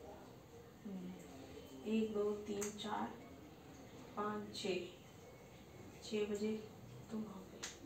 S2: 1 2 3 4 5 6 बजे तुम आओगे।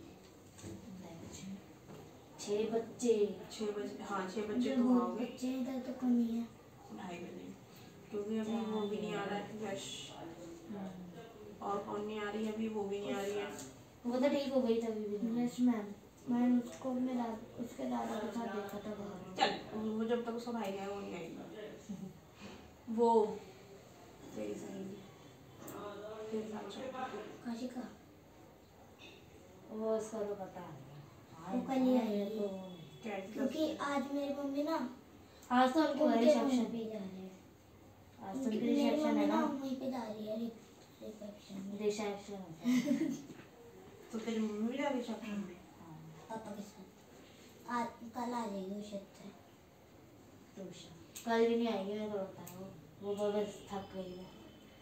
S4: 6 बच्चे।
S2: 6 बजे, हाँ 6 बजे तुम आओगे।
S1: बच्चे इधर तो कम ही है।
S2: 2:30 बजे, क्योंकि अभी वो भी नहीं आ रहा है यश, और कौन नहीं आ रही है अभी? वो भी नहीं आ रही है।
S4: वो तो ठीक हो गई तभी भी।
S1: यस मैम, मैंने उसको अपने उसके दादा के साथ देखा था बाहर।
S2: चल वो जब तक उसका भाई है वो नहीं आएगी। वो तेरी सहेली तेरे साथ चल।
S1: काशी का
S4: वो उसका तो पता है।
S1: वो कल ही आई है।
S4: तो
S2: क्या है?
S1: क्योंकि आज मेरी मम्मी ना
S4: आज तो उनको
S1: उनके
S4: रिसेप्शन
S1: रूम पे जा रही है।
S4: आज तो उनकी
S1: मेरी
S4: रिसेप्शन
S1: मम्मी
S4: है
S1: ना
S4: ना।
S1: वहीं पे जा रही है रिसेप्शन में।
S4: रिसेप्शन होता है।
S2: तो तेरी मम्मी भी जा रही शॉपिंग में?
S4: हाँ,
S1: पापा के साथ आज कल आ जाएगी वो शायद से।
S4: तो कल भी नहीं आएगी, मेरे को लगता है। वो बस थक गई है।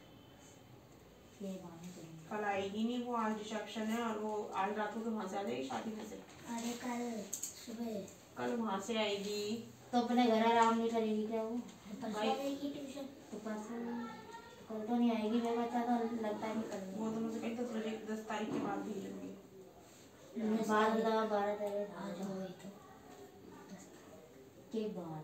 S4: ये बात नहीं करेंगे।
S2: कल आएगी नहीं वो, आज रिसेप्शन है और वो आज रात को वहाँ से आ जाएगी शादी में से।
S1: अरे कल सुबह
S2: कल वहाँ से आएगी
S4: तो अपने घर आराम नहीं करेगी क्या वो?
S1: परसों
S2: भाई-
S1: आ जाएगी ट्यूशन।
S4: तो परसों तो कल तो नहीं आएगी। मेरे को अच्छा तो लगता है नहीं कल
S2: वो तो मुझे कहीं 10 बजे 10 तारीख के बाद भेजेंगे।
S4: बाद बताओ 12 तारीख
S1: आ जाओगी तो
S4: के बाद।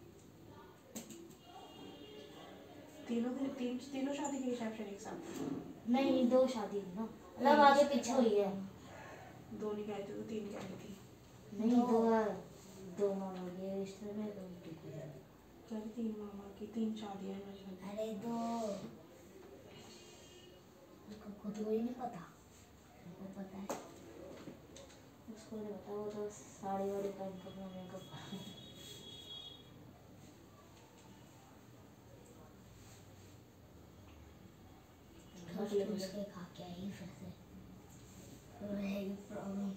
S2: तीनों शादी के रिसेप्शन एक साथ?
S4: नहीं 2 शादी है ना, मतलब आगे पीछे हुई है।
S2: 2 नहीं कह रही थी तो 3 कह रही थी।
S4: नहीं
S1: दो।
S4: 2 मामा के रिश्ते में 2 टिक है।
S2: कह रही 3 मामा की 3 शादियाँ हैं मेरे घर।
S1: अरे दो उसको खुद को ही नहीं पता, उनको पता है।
S4: उसको नहीं पता, वो तो साड़ी वाड़ी पहन कर अपना मेकअप
S1: ठूस के खा के आई फिर से तो रहेगी प्रॉब्लम।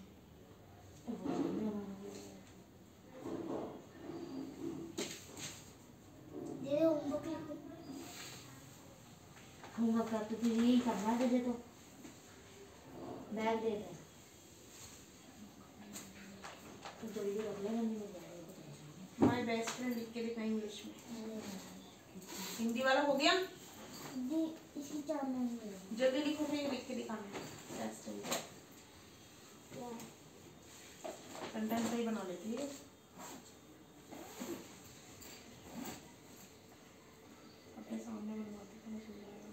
S1: ये होमवर्क लिखो।
S4: होमवर्क कर तो तुझे यही करना है, तुझे तो बैग दे दे तो जल्दी कर ले। मम्मी में जाएगी
S2: माय बेस्ट फ्रेंड लिख के दिखा इंग्लिश में। हिंदी वाला हो गया?
S1: जी इसी जानना है।
S2: जल्दी लिखो फिर लिख के दिखाना। बेस्ट है। सेंटेंस सही बना लेती है। अपने सामने बनवाती तो सुन जाएगा।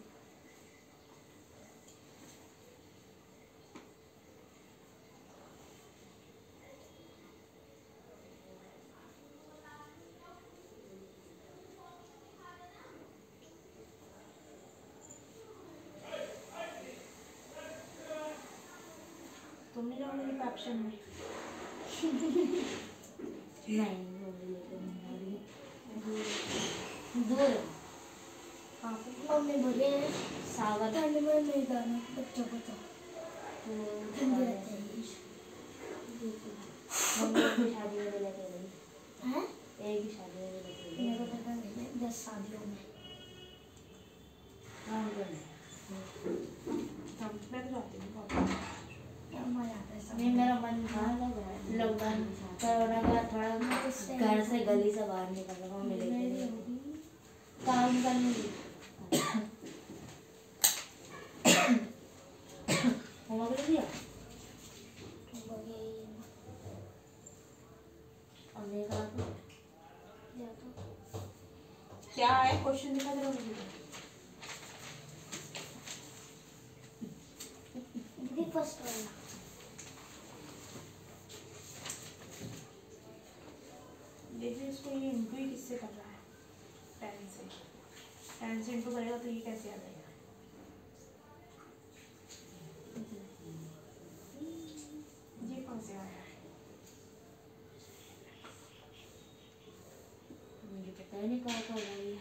S2: तुम नहीं जाओगे कैप्शन में?
S4: नहीं मम्मी लेके नहीं आ रही। दूर है।
S2: कहाँ पे?
S1: मम्मी बोले
S4: सागर
S1: ठंड में नहीं जाना बच्चों को तो ठंड रहती है।
S4: मम्मी की शादी में लेके गई।
S1: हैं?
S4: एक ही शादी में लेके
S1: मेरे को
S4: गई।
S1: पता नहीं है 10 शादियों में।
S4: हाँ बोल।
S2: मैं तो जाती हूँ बहुत।
S1: क्या मजा आता है सब।
S4: नहीं मेरा मन था लॉकडाउन कोरोना का थोड़ा घर से गली से बाहर निकलने को मिलेगी काम करने होमवर्क लिख दिया और नहीं करा तो
S2: क्या है क्वेश्चन दिखा जरा मुझे।
S1: फर्स्ट वाला
S2: देखिए इसको ये इंटू ही किससे कर रहा है? 10 से। 10 से इंटू करेगा तो ये कैसे आ जाएगा? ये कहाँ से आया है?
S4: मुझे पता ही नहीं कहाँ का हुआ।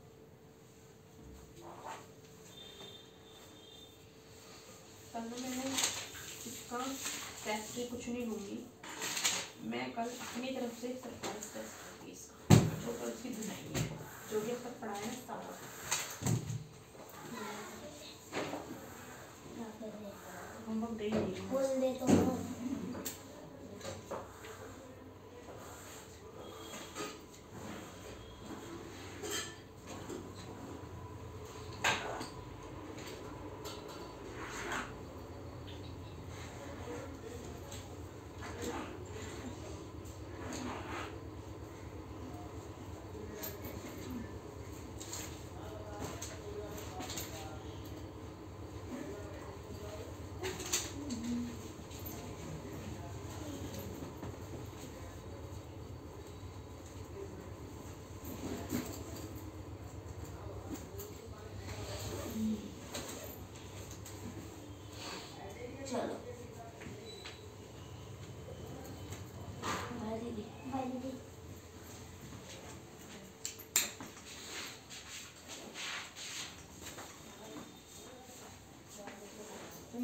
S2: कल ना मैंने इसका टेस्ट से कुछ नहीं लूँगी। मैं कल अपनी तरफ से सरप्राइज टेस्ट करूँगी इसका, जो कल उसकी धुनाई है, जो भी अब तक पढ़ाया है सारा। होमवर्क दे ही नहीं
S1: बोल दे तो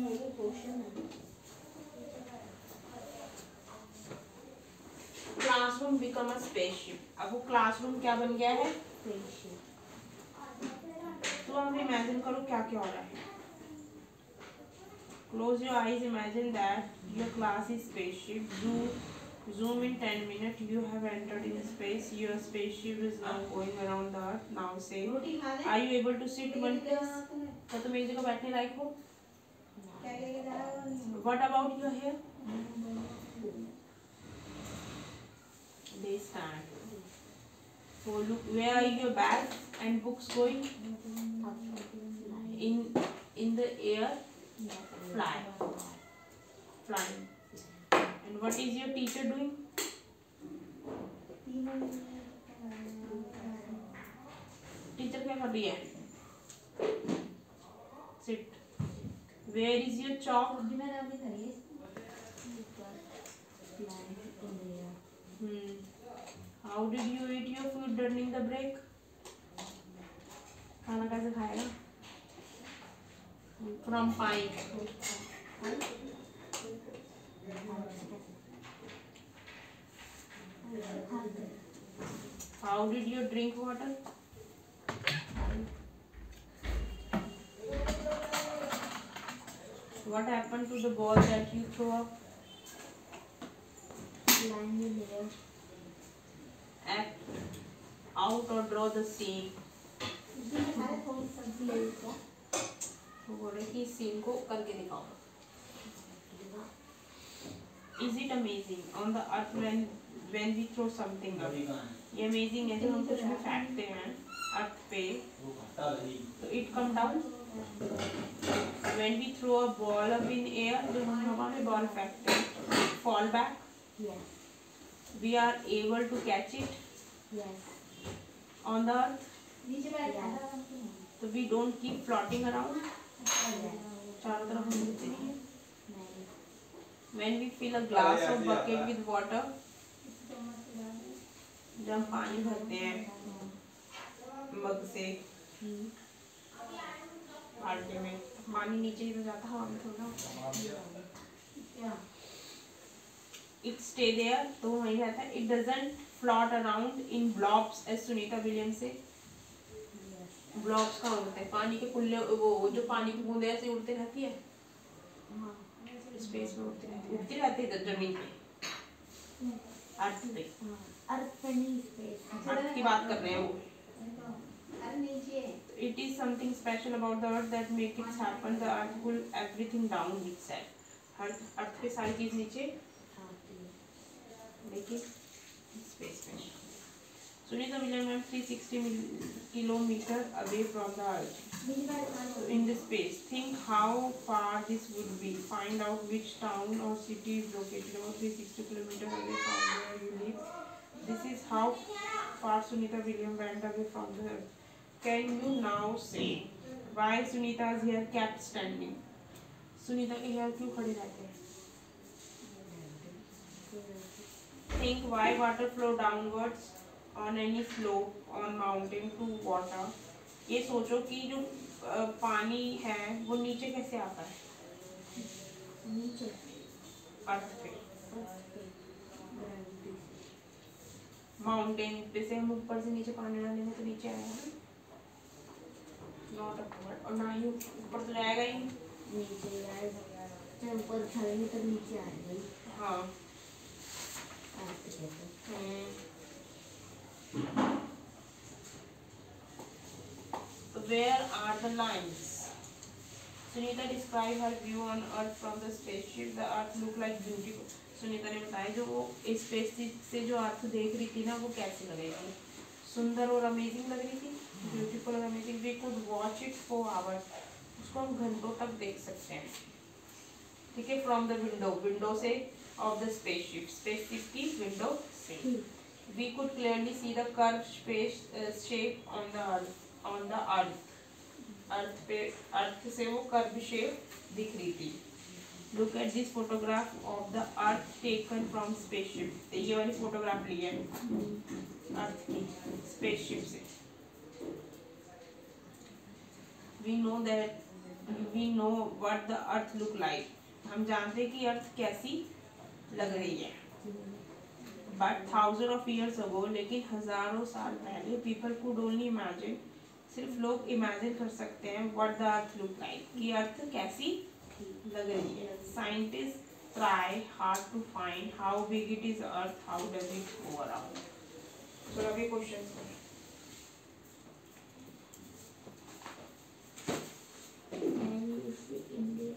S4: ये क्वेश्चन है।
S2: Classroom become a spaceship. अब वो क्लासरूम क्या बन गया है?
S4: स्पेसशिप।
S2: तो आप इमेजिन करो क्या क्या हो रहा है। Close your eyes, imagine that your class is spaceship. Zoom in 10 minutes. You have entered in space. Your spaceship is now going around the earth. Now say, are you able to sit one place? क्या तुम एक जगह बैठने लायक हो? What about your hair? They stand. So look, where are your bags and books going? In the air. Flying. And what is your teacher doing? Teacher क्या कर रही है? Sit. Where is your chalk? How did you eat your food during the break? खाना कैसे खाएगा? From pipe. How did you drink water? What happened to the ball that you throw up?
S4: Land in the air.
S2: Act out or draw the scene. वो बोल रहे कि इस सीन को करके दिखाओ. Is it amazing on the earth when we throw something up? ये amazing है जब हम कुछ भी फेंकते हैं अर्थ पे तो it come down. When we throw a ball up in air, जब हम हवा में बॉल फेंकते हैं fall back.
S4: Yes.
S2: We are able to catch it
S4: Yes.
S2: on the earth.
S4: Yes.
S2: So we don't keep floating around.
S4: Yes.
S2: चारों तरफ हम घूमते नहीं हैं.
S4: नहीं.
S2: When we fill a glass or bucket with water, जब हम पानी भरते हैं मग से बाल्टी में, पानी नीचे ही तो जाता हवा में थोड़ा. It stay there, तो वहीं रहता है. It doesn't float around in blobs, as Sunita Williams से. ब्लॉब्स कहाँ उड़ते हैं? पानी के पुल्ले, वो जो पानी की बूंदे ऐसे उड़ते रहती है स्पेस में, उड़ती रहती है जमीन पे, अर्थ पे.
S4: अर्थ पे नहीं, स्पेस.
S2: अर्थ की बात कर रहे हैं वो. It is something special about the earth that make it happen. The earth pull everything down itself. अर्थ पे सारी चीज नीचे, देखिए स्पेस में. Sunita William 360 kilometer away from the earth. So in the space, think how far this would be. Find out which town or city is located about 360 kilometers away from where you live. This is how far Sunita Williams went away from the earth. Can you now say why Sunita's hair kept standing? Sunita के hair क्यों खड़े रहते हैं? Think why water flow downwards on any slope on mountain to water. ये सोचो कि जो पानी है वो नीचे कैसे आता है?
S4: नीचे.
S2: अर्थ पे. माउंटेन पे से हम ऊपर से नीचे पानी डालेंगे तो नीचे आएगा ना, नॉट अपवर्ड. और ना ही ऊपर तो जाएगा ही
S4: नीचे आएगा. जब ऊपर उठाएंगे तो नीचे आएगा.
S2: हाँ.
S4: अर्थ कहते हैं.
S2: So where are the lines? Sunita described her view on Earth from the spaceship. The Earth looked like beautiful. Sunita ने बताया जो वो स्पेसशिप से जो अर्थ देख रही थी ना वो कैसी लग रही थी? सुंदर और अमेजिंग लग रही थी. ब्यूटीफुल और amazing. We could watch it for hours. उसको हम घंटों तक देख सकते हैं. ठीक है. From the window से of the spaceship की विंडो से. We could clearly see the curved shape on the earth. Earth से वो कर्व शेप दिख रही थी. Look at this photograph of the earth taken from spaceship. ये वाली फोटोग्राफ ली है अर्थ की स्पेसशिप से. We know that we know what the earth look like, हम जानते हैं कि अर्थ कैसी लग रही है। But thousand of years ago, लेकिन हजारों साल पहले, पीपल कुड ओनली इमेजिन, सिर्फ लोग इमेजिन कर सकते हैं, what the earth look like, कि अर्थ कैसी लग रही है। Scientist try hard to find how big it is earth, how does it go around. चलो अभी क्वेश्चन
S3: इंडिया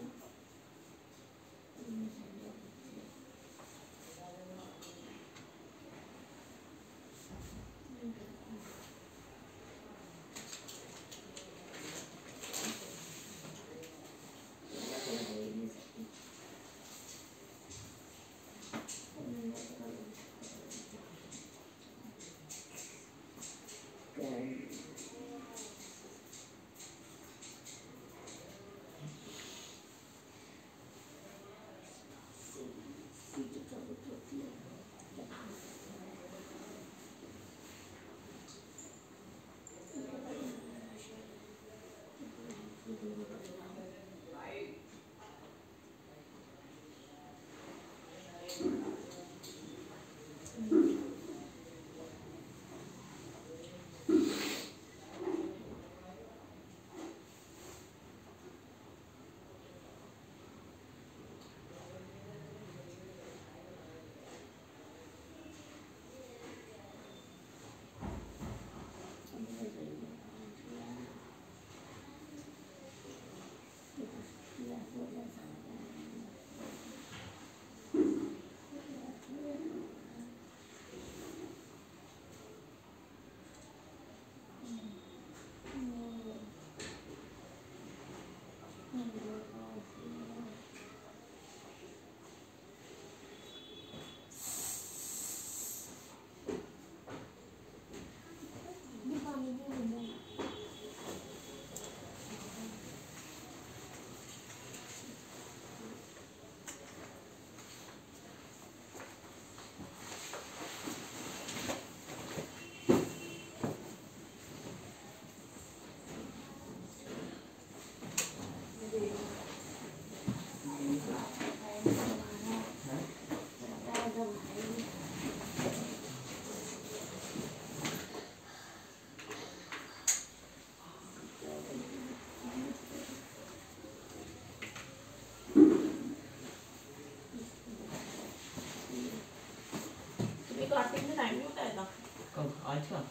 S2: कार्तिक में टाइम नहीं होता है ना।
S5: कब? आज का?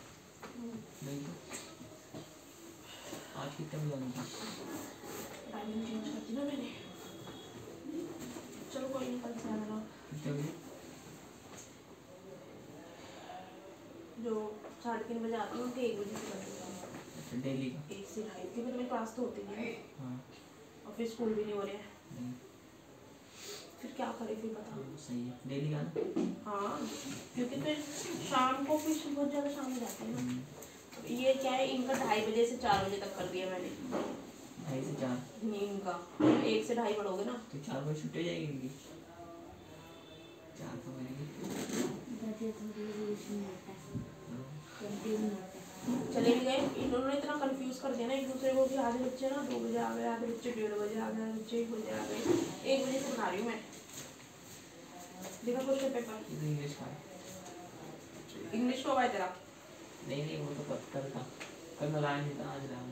S5: नहीं तो आज कितने बजे आना था?
S2: टाइमिंग चेंज कर दी ना मैंने। चलो कोई नहीं, कल से आना।
S5: कितने बजे?
S2: जो 3:30 बजे आती हूँ उनके 1 बजे से करती
S5: डेली का?
S2: 1 से 2:30, क्योंकि मेरी क्लास तो होती नहीं है
S5: हाँ।
S2: और फिर स्कूल भी नहीं हो रहे हैं। फिर क्या करे, फिर बता।
S5: सही है, डेली का ना?
S2: हाँ, क्योंकि फिर शाम को फिर बहुत ज़्यादा शाम हो जाती है ना। ये क्या है, इनका 2:30 बजे से 4 बजे तक कर दिया मैंने।
S5: 2:30 से 4?
S2: नहीं, इनका 1 से 2:30 पढ़ोगे ना
S5: तो 4 बजे छुट्टी हो जाएगी इनकी? 4 को करेगी?
S3: बजे थोड़ी बीच में होता है, 20 मिनट है।
S2: चले भी गए। इन्होंने इतना कंफ्यूज कर दिया ना एक दूसरे को कि आधे बच्चे ना 2 बजे आ गए, आधे बच्चे 1:30 बजे आ गए, आधे बच्चे 1 बजे आ गए। 1 बजे से बना रही हूँ मैं। देखा क्वेश्चन पेपर?
S5: ये तो इंग्लिश का है।
S2: इंग्लिश को आया तेरा?
S5: नहीं वो तो कल था, कल मैं लाया नहीं था, आज लाया हूँ।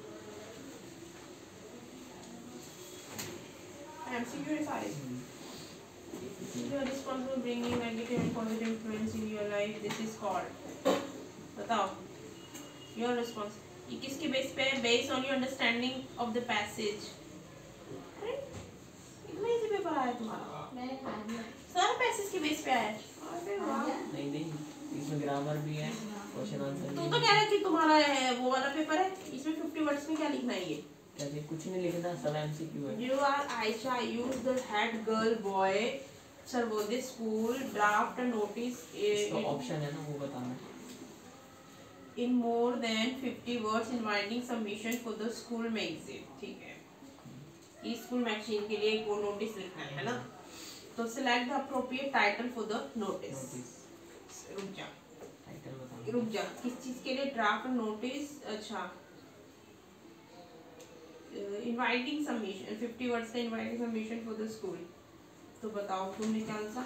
S2: MCQ है सारे। You are responsible for bringing negative and positive influence in your life. This is called, बताओ, your response। ये किसके बेस पे है? Based on your understanding of the passage। अरे इतना इजी पेपर आया तुम्हारा?
S3: मैं खा लिया।
S2: सारा पैसेज के बेस पे आया है। अरे वाह।
S5: नहीं इसमें ग्रामर भी है, क्वेश्चन आंसर
S2: तू
S5: भी
S2: तो
S5: है।
S2: कह रहा है कि तुम्हारा है वो वाला पेपर है, इसमें 50 वर्ड्स में क्या लिखना है? ये
S5: क्या चीज़? कुछ नहीं लिखना, सब MCQ है।
S2: You are Aisha, use the head girl boy Sarvodaya school draft a notice
S5: इसका ऑप्शन है ना, वो बताना है।
S2: in more than 50 words inviting submission for the school magazine। ठीक है, इस स्कूल मैगजीन के लिए एक वो नोटिस लिखना है ना। तो select the appropriate title for the notice। रुक जा,
S5: टाइटल बताना।
S2: रुक जा, किस चीज के लिए ड्राफ्ट नोटिस? अच्छा, इनवाइटिंग सबमिशन, 50 वर्ड्स का inviting submission for the school. तो बताओ तुमने क्या आंसर?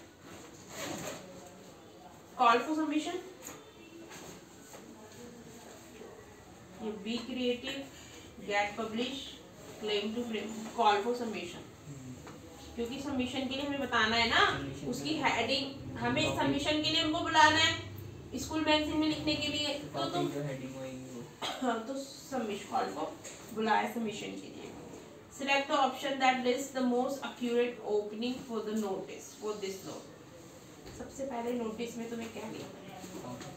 S2: कॉल फॉर सबमिशन, ये be creative, get publish, claim to frame, call for submission. क्योंकि सबमिशन के लिए हमें बताना है ना, उसकी हेडिंग, हमें सबमिशन के लिए उनको बुलाना है स्कूल मैगजीन में लिखने के लिए, तो तुम तो सबमिशन कॉल को बुलाया सबमिशन के लिए। Select the option that list the most accurate opening for the notice for this note. सबसे पहले नोटिस में तुम्हें क्या लिखना है?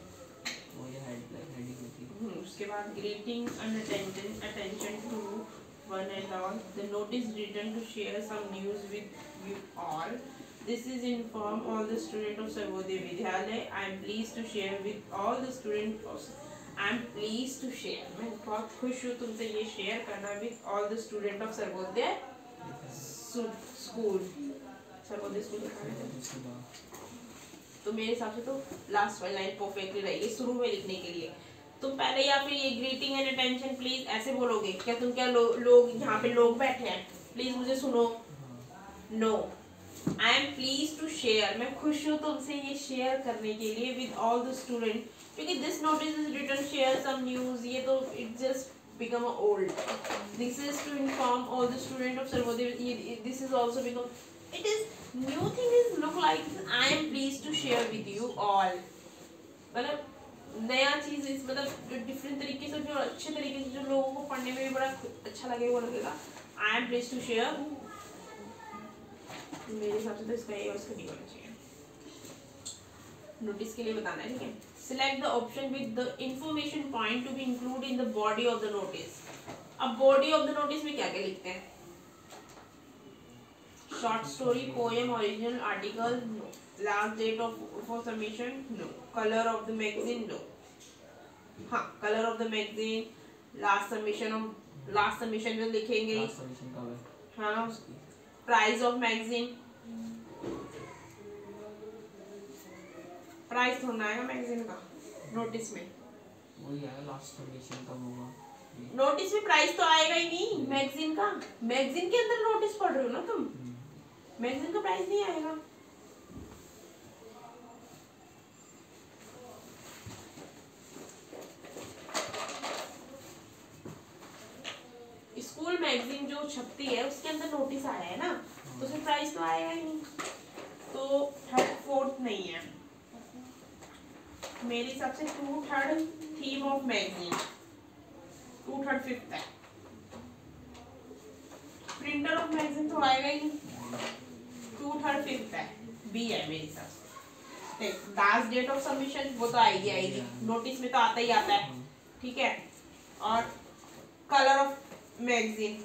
S2: उसके बाद greeting and attention to one and all. The notice written to share some news with you all. This is inform all the students of Sarvodaya Vidyalaya. I am pleased to share with all the students. I am pleased to share. मैं बहुत खुश हूँ तुमसे ये शेयर करना with all the students of Sarvodaya School. Sarvodaya School तो मेरे हिसाब से तो लास्ट वाली लाइन परफेक्टली रहेगी शुरू में लिखने के लिए। तुम पहले या फिर ये ग्रीटिंग एंड अटेंशन प्लीज ऐसे बोलोगे क्या? तुम क्या लोग यहाँ पे लोग बैठे हैं, प्लीज मुझे सुनो। No, I am please to share, मैं खुश हूँ तुमसे ये शेयर करने के लिए विद ऑल द स्टूडेंट, क्योंकि this notice is written share some news, ये तो it just become old. This is to inform all the student of Sarvodaya, this is also become, it is new thing is look like I am please to share with you all. मतलब नया चीज इस मतलब डिफरेंट तरीके से, जो अच्छे तरीके से, जो लोगों को पढ़ने में भी बड़ा अच्छा लगेगा, वो लगेगा I am please to share. मेरे हिसाब से तो इसका ये और इसका नहीं होना चाहिए। नोटिस के लिए बताना है, ठीक है। Select the option with the information point to be include in the body of the notice. अब बॉडी ऑफ द नोटिस में क्या क्या लिखते हैं? Short story, poem, original article, no. Last date of for submission, no. Colour of the magazine, no. हाँ, colour of the magazine, last submission जो लिखेंगे, हाँ। प्राइस ऑफ मैगजीन, प्राइस थोड़ा आएगा मैगजीन का नोटिस में,
S5: वही आएगा लास्ट सबमिशन कब होगा।
S2: नोटिस में प्राइस तो आएगा ही नहीं मैगजीन का। मैगजीन के अंदर नोटिस पढ़ रहे हो ना तुम, मैगजीन का प्राइस नहीं आएगा। स्कूल मैगजीन जो छपती है उसके अंदर नोटिस आया है ना, तो उसमें प्राइस तो आएगा ही नहीं, तो थर्ड फोर्थ नहीं है मेरे हिसाब से। 2 3rd theme of magazine, 2 3rd 5th है। प्रिंटर ऑफ मैगजीन तो आएगा ही, 2 3rd 5th है, बी है मेरे हिसाब से। लास्ट डेट ऑफ सबमिशन वो तो आएगी, नोटिस में तो आता ही आता है, ठीक है। और colour of magazine,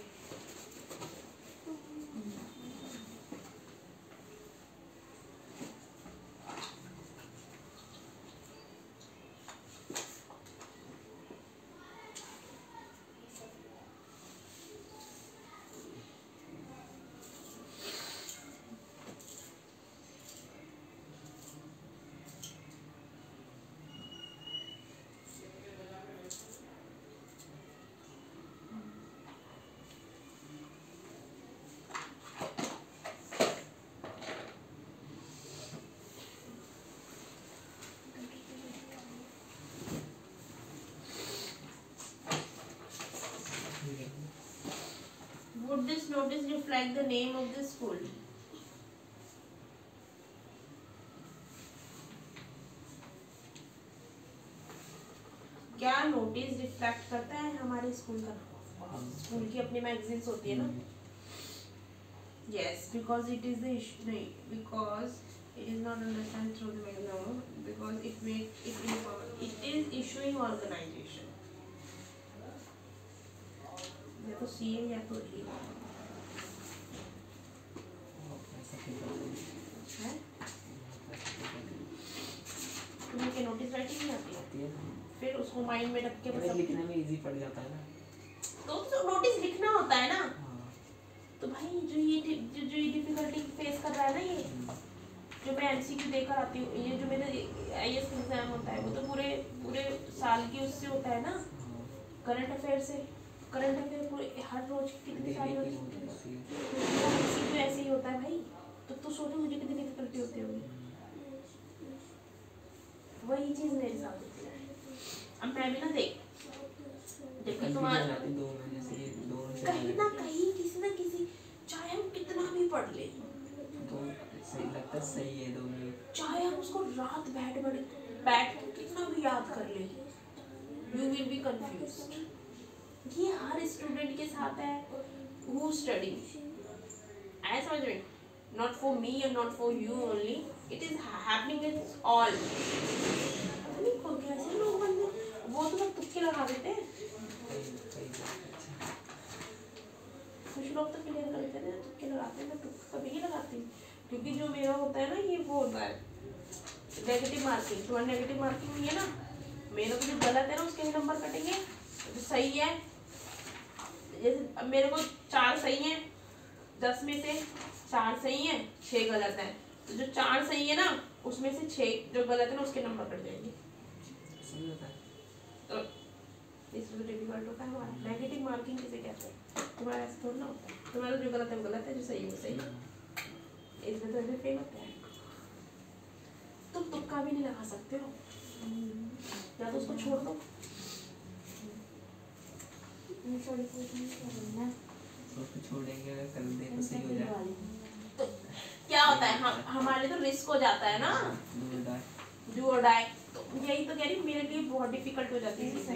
S2: would this notice reflect the name of the school? क्या नोटिस रिफ्लेक्ट करता है हमारे स्कूल का नाम? स्कूल की अपनी मैगजीन्स होती है ना। Yes, because it is the issue. नहीं, because it is not understand through the magazine. Because it is issuing organization. या तो सी या तो ए है। तुम्हें क्या नोटिस राइटिंग नहीं आती है? फिर उसको माइंड में रख के बस
S5: लिखने में इजी पड़ जाता है ना,
S2: तो नोटिस लिखना होता है ना। तो भाई जो ये डिफिकल्टी फेस कर रहा है ना, ये जो मैं एमसीक्यू देकर आती हूँ, ये जो मेरा आईएएस एग्जाम होता है, वो तो पूरे साल की उससे होता है ना, करंट अफेयर से। करंट अफेयर पूरे हर रोज कितनी सारी
S5: डेली की
S2: होती
S5: बहुत होती है।
S2: तो ऐसे ही होता है भाई। तो तू सोचो मुझे कितनी डिफिकल्टी होती होगी। वही चीज मेरे साथ होती है। अब मैं भी ना देख तुम्हारा
S5: 2 महीने से ये दोनों से
S2: कहीं ना कहीं किसी ना किसी, चाहे हम कितना भी पढ़ ले,
S5: तो सही लगता है, सही है दोनों।
S2: चाहे हम उसको रात बैठ के कितना भी याद कर ले, यू विल बी कंफ्यूज्ड। ये हर स्टूडेंट के साथ है हु स्टडी। ऐसा समझ में, not for me and not for you only, it is happening with all. पता नहीं कौन कैसे लोग बन गए, वो तो सब तुक्के लगा देते हैं। कुछ लोग तो क्लियर कर देते हैं, तुक्के लगाते हैं। मैं तुक्का कभी नहीं लगाती, क्योंकि जो मेरा होता है ना, ये वो होता है नेगेटिव मार्किंग। तुम्हारी नेगेटिव मार्किंग हुई है ना, मेरा तो जो गलत है ना उसके भी नंबर कटेंगे, जो सही है, जैसे अब मेरे को 4 सही है 10 में से 4 सही है 6 गलत है, तो जो 4 सही है ना उसमें से 6 जो गलत है ना उसके नंबर कट जाएंगे। तो इसमें तो डिफिकल्ट होता है हमारा। नेगेटिव मार्किंग किसे कहते हैं? तुम्हारा ऐसा थोड़ा ना होता है, तुम्हारा जो गलत है वो गलत है, जो सही है वो सही है। इसमें तो ऐसे फेल होता है। तुम तुक्का भी नहीं लगा सकते हो, या तो उसको छोड़ दो।
S5: तो छोड़ेंगे, अगर कर दे तो सही हो जाए।
S2: तो क्या होता है, हमारे तो रिस्क हो जाता है ना, डू और डाई। तो यही तो कह रही हूँ, मेरे लिए बहुत डिफिकल्ट हो जाती है।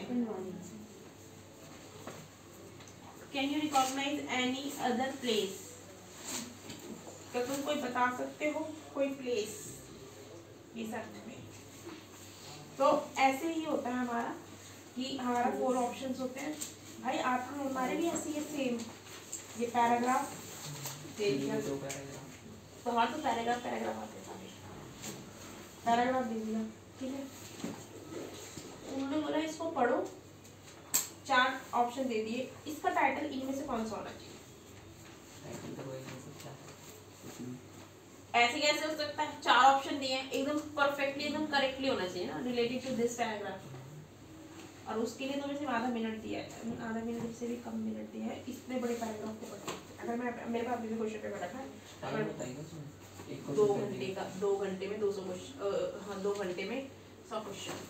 S2: Can you recognise any other place? क्या तुम कोई बता सकते हो कोई प्लेस इस अर्थ में? तो ऐसे ही होता है हमारा कि हमारा 4 ऑप्शंस होते हैं भाई। आप हमारे भी ऐसे ही सेम, ये पैराग्राफ दे दिया, तो हमारे तो पैराग्राफ आते हैं सारे, पैराग्राफ दे दिया, ठीक है। उन्होंने बोला इसको पढ़ो, 4 ऑप्शन दे दिए, इसका टाइटल इनमें से कौन सा होना चाहिए? ऐसे कैसे हो सकता है? 4 ऑप्शन दिए हैं, एकदम परफेक्टली एकदम करेक्टली होना चाहिए ना, रिलेटेड टू दिस पैराग्राफ। और उसके लिए तुम्हें सिर्फ आधा मिनट दिया है, आधा मिनट से भी कम मिनट दिया है इतने बड़े पैराग्राफ को पढ़ने। अगर मैं मेरे पास भी क्वेश्चन पेपर रखा है, अगर 2 घंटे का, 2 घंटे में 200 क्वेश्चन, हाँ 2 घंटे में 100 क्वेश्चन।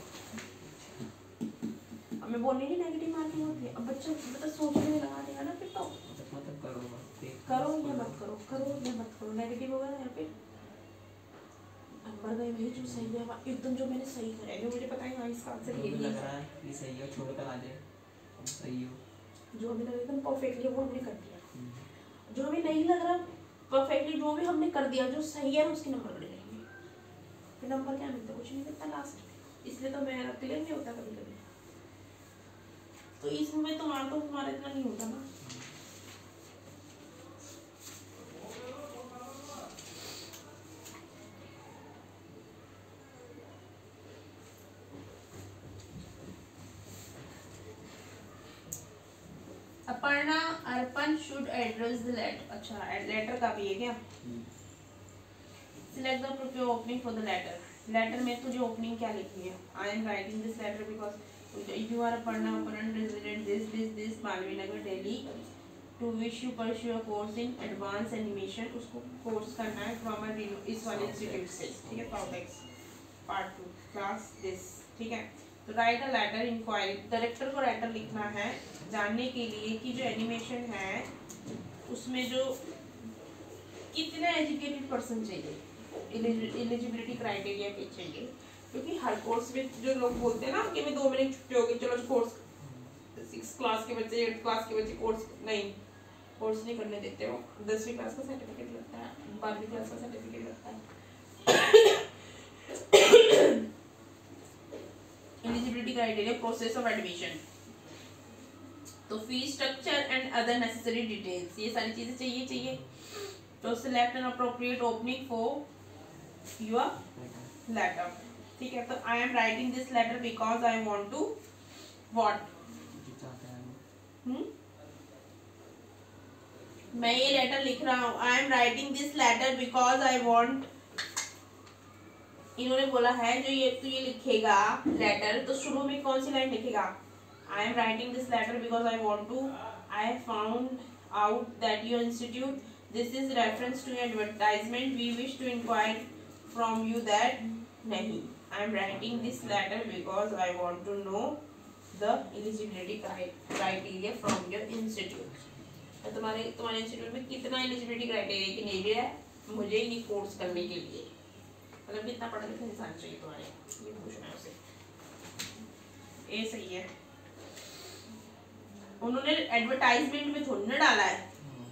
S2: अब मैं बोल रही नहीं नेगेटिव मार्किंग होती है, अब बच्चा सोचने में लगा देगा ना, फिर तो करो या मत करो, करो या मत करो, नेगेटिव होगा ना यहाँ पे नंबर गए भाई। जो सही है एकदम, जो मैंने सही करा है, जो मुझे पता है हाँ इसका आंसर यही
S5: लग रहा है ये सही है, छोड़ कर आ जाए सही हो,
S2: जो हमें लगा एकदम परफेक्टली वो हमने कर दिया। जो हमें नहीं लग रहा परफेक्टली, जो भी हमने कर दिया जो सही है उसके नंबर बढ़ जाएंगे। फिर नंबर क्या मिलता है? कुछ नहीं मिलता लास्ट। इसलिए तो मेरा क्लियर नहीं होता कभी कभी। तो इसमें तुम्हारा इतना नहीं होता ना। Aparna Arpan should address the letter. अच्छा लेटर का भी है क्या? Select the appropriate opening for the letter. Letter में तुझे ओपनिंग क्या लिखनी है? I am writing this letter because you are Aparna अपरन resident this Malviya Nagar Delhi to wish you pursue your course in advance animation. उसको कोर्स करना है फ्रॉम इस वाले इंस्टीट्यूट से, ठीक है। प्रोटेक्स पार्ट 2 क्लास दिस, ठीक है। तो write a letter inquiry, director को लेटर लिखना है जानने के लिए कि जो एनिमेशन है उसमें जो कितने एजुकेटेड पर्सन चाहिए, एलिजिबिलिटी क्राइटेरिया के चाहिए। क्योंकि हर कोर्स में जो लोग बोलते हैं ना कि मैं 2 महीने की छुट्टी होगी, चलो कोर्स 6 क्लास के बच्चे 8 क्लास के बच्चे कोर्स नहीं करने देते हो। 10वीं क्लास का सर्टिफिकेट लगता है, 12वीं क्लास का सर्टिफिकेट लगता है। Eligibility criteria, process of admission, तो fees structure and other necessary details, ये सारी चीजें चाहिए। तो select an appropriate opening for your letter, ठीक है। तो I am writing this letter because I want to what, मैं ये लेटर लिख रहा हूँ, I am writing this letter because I want. इन्होंने बोला है जो ये लिखेगा लेटर, तो शुरू में कौन सी लाइन लिखेगा? I am writing this letter because I want to, I have found out that your institute, this is reference to your advertisement, we wish to inquire from you that नहीं, I am writing this letter because I want to know the eligibility criteria from your institute. तो तुम्हारे इंस्टीट्यूट में कितना एलिजिबिलिटी क्राइटेरिया की नीड है मुझे ये कोर्स करने के लिए, मतलब कितना पढ़ा लिखा इंसान चाहिए तुम्हारे, ये पूछना है उसे। ये सही है, उन्होंने एडवर्टाइजमेंट में थोड़ी ना डाला है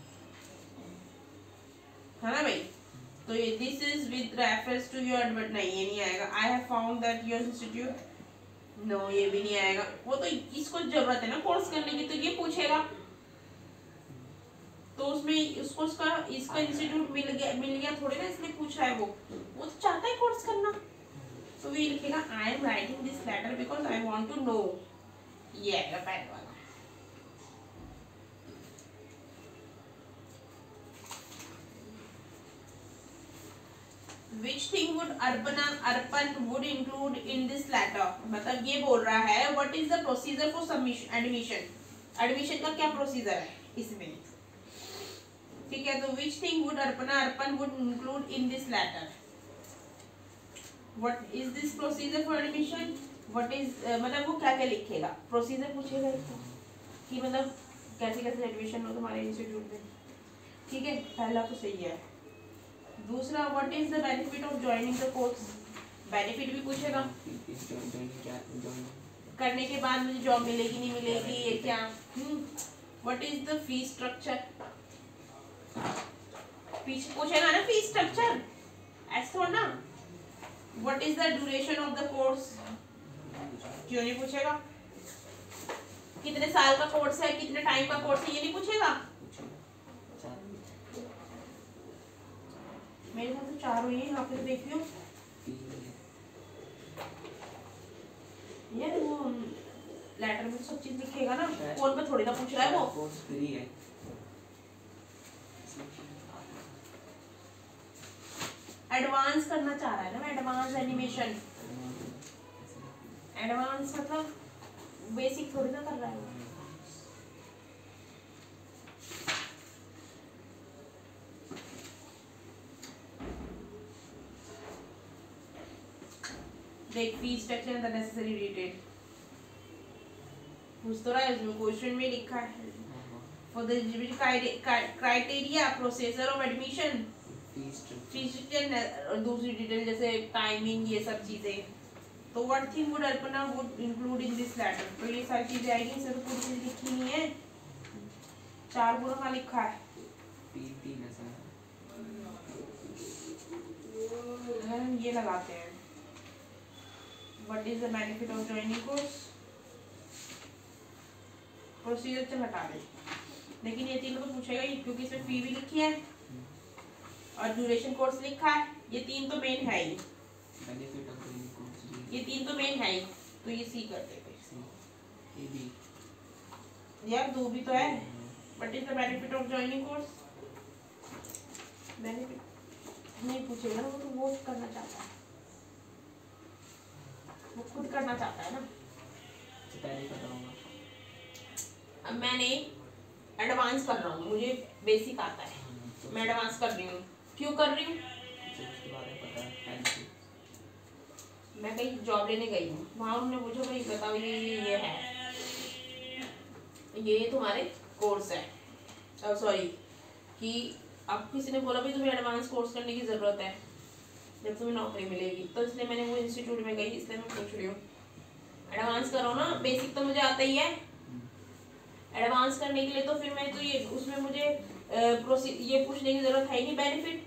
S2: ना भाई। तो ये this is with reference to your advert, नहीं ये नहीं आएगा। I have found that your institute, no ये भी नहीं आएगा। वो तो इसको जरूरत है ना कोर्स करने की, तो ये पूछेगा, तो उसमें उसको इसका इंस्टीट्यूट मिल गया थोड़ी ना, इसलिए पूछ रहा है वो तो चाहता है कोर्स करना। तो वो ये लिखेगा I am writing this letter because I want to know, ये आएगा पहले वाला। Which thing would Arpan would include in this letter? मतलब ये बोल रहा है what is the procedure for submission admission? Admission का क्या procedure है इसमें, ठीक है। तो which thing would Arpan would include in this letter? What is this procedure for admission? What is मतलब वो क्या क्या लिखेगा, procedure पूछेगा इसको कि मतलब कैसे कैसे एडमिशन हो तुम्हारे इंस्टीट्यूट में, ठीक है। पहला तो सही है। दूसरा what is the benefit of joining the course, benefit भी पूछेगा, करने के बाद मुझे जॉब मिलेगी नहीं मिलेगी ये क्या। What is the fees structure, पूछेगा ना फीस स्ट्रक्चर, ऐसा थोड़ा ना। What is the duration of the course, क्यों नहीं पूछेगा। कितने साल का कोर्स है, कितने टाइम का कोर्स है, ये नहीं पूछेगा। मेरे साथ तो 4 हुई है यहाँ पे, देखियो यार वो लेटर में सब चीज लिखेगा ना, फोन पे थोड़ी ना पूछ रहा है वो।
S5: कोर्स फ्री है,
S2: एडवांस करना चाह रहा है ना, एडवांस एनिमेशन, एडवांस मतलब बेसिक थोड़ी ना कर रहा है वो। देख fees structure and the necessary detail पूछ तो रहा है, उसमें क्वेश्चन में लिखा है for the eligibility criteria processor of admission, fees structure और दूसरी डिटेल जैसे टाइमिंग, ये सब चीजें। तो what thing would Arpana would include in this letter, तो ये सारी चीजें आएगी, इसमें तो पूरी चीज लिखी नहीं है, 4 गुना का लिखा है। हम ये लगाते हैं What is the benefit of joining course? Procedure चल हटा दे, लेकिन ये तीनों तो पूछेगा ही क्योंकि इसमें फी भी लिखी है और ड्यूरेशन कोर्स लिखा है, ये 3 तो मेन है ही, ये 3 तो मेन है ही, तो ये सी कर देते यार, 2 भी तो है। What is the benefit of joining course? Benefit नहीं पूछेगा, वो तो वो करना चाहता है, वो खुद करना चाहता है ना। अब मैंने एडवांस कर रहा हूँ, मुझे बेसिक आता है, मैं एडवांस कर रही हूँ, क्यों कर रही हूँ, मैं कहीं जॉब लेने गई हूँ, वहाँ उन्होंने पूछा भाई बताओ ये है, ये तुम्हारे कोर्स है, सॉरी कि अब किसी ने बोला भाई तुम्हें एडवांस कोर्स करने की ज़रूरत है जब तुम्हें नौकरी मिलेगी, तो इसलिए मैंने वो इंस्टीट्यूट में गई, इसलिए मैं पूछ रही हूँ एडवांस करो ना, बेसिक तो मुझे आता ही है, एडवांस करने के लिए तो फिर मैं तो ये उसमें मुझे ये पूछने की जरूरत है ही नहीं बेनिफिट।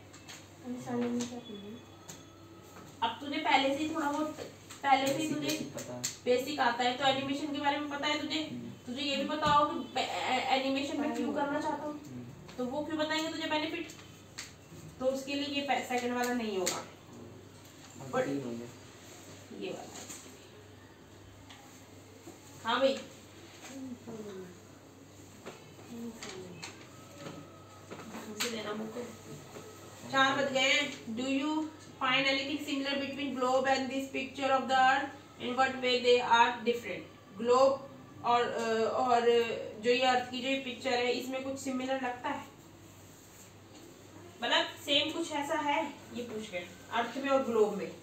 S2: अब तुझे पहले से ही थोड़ा बहुत तुझे बेसिक आता है, तो एनिमेशन के बारे में पता है तुझे ये भी पता हो कि एनिमेशन में क्यों करना चाहता हूँ, तो वो क्यों बताएंगे तुझे बेनिफिट, तो उसके लिए ये सेकंड वाला नहीं होगा, बट ये वाला। हाँ भाई देना मुझको, 4 बज गए हैं। Do you find anything similar between globe and this picture of the earth, in what way they are different. Globe और जो ये अर्थ की जो ये पिक्चर है इसमें कुछ सिमिलर लगता है, मतलब सेम कुछ ऐसा है, ये पूछ गए अर्थ में और ग्लोब में।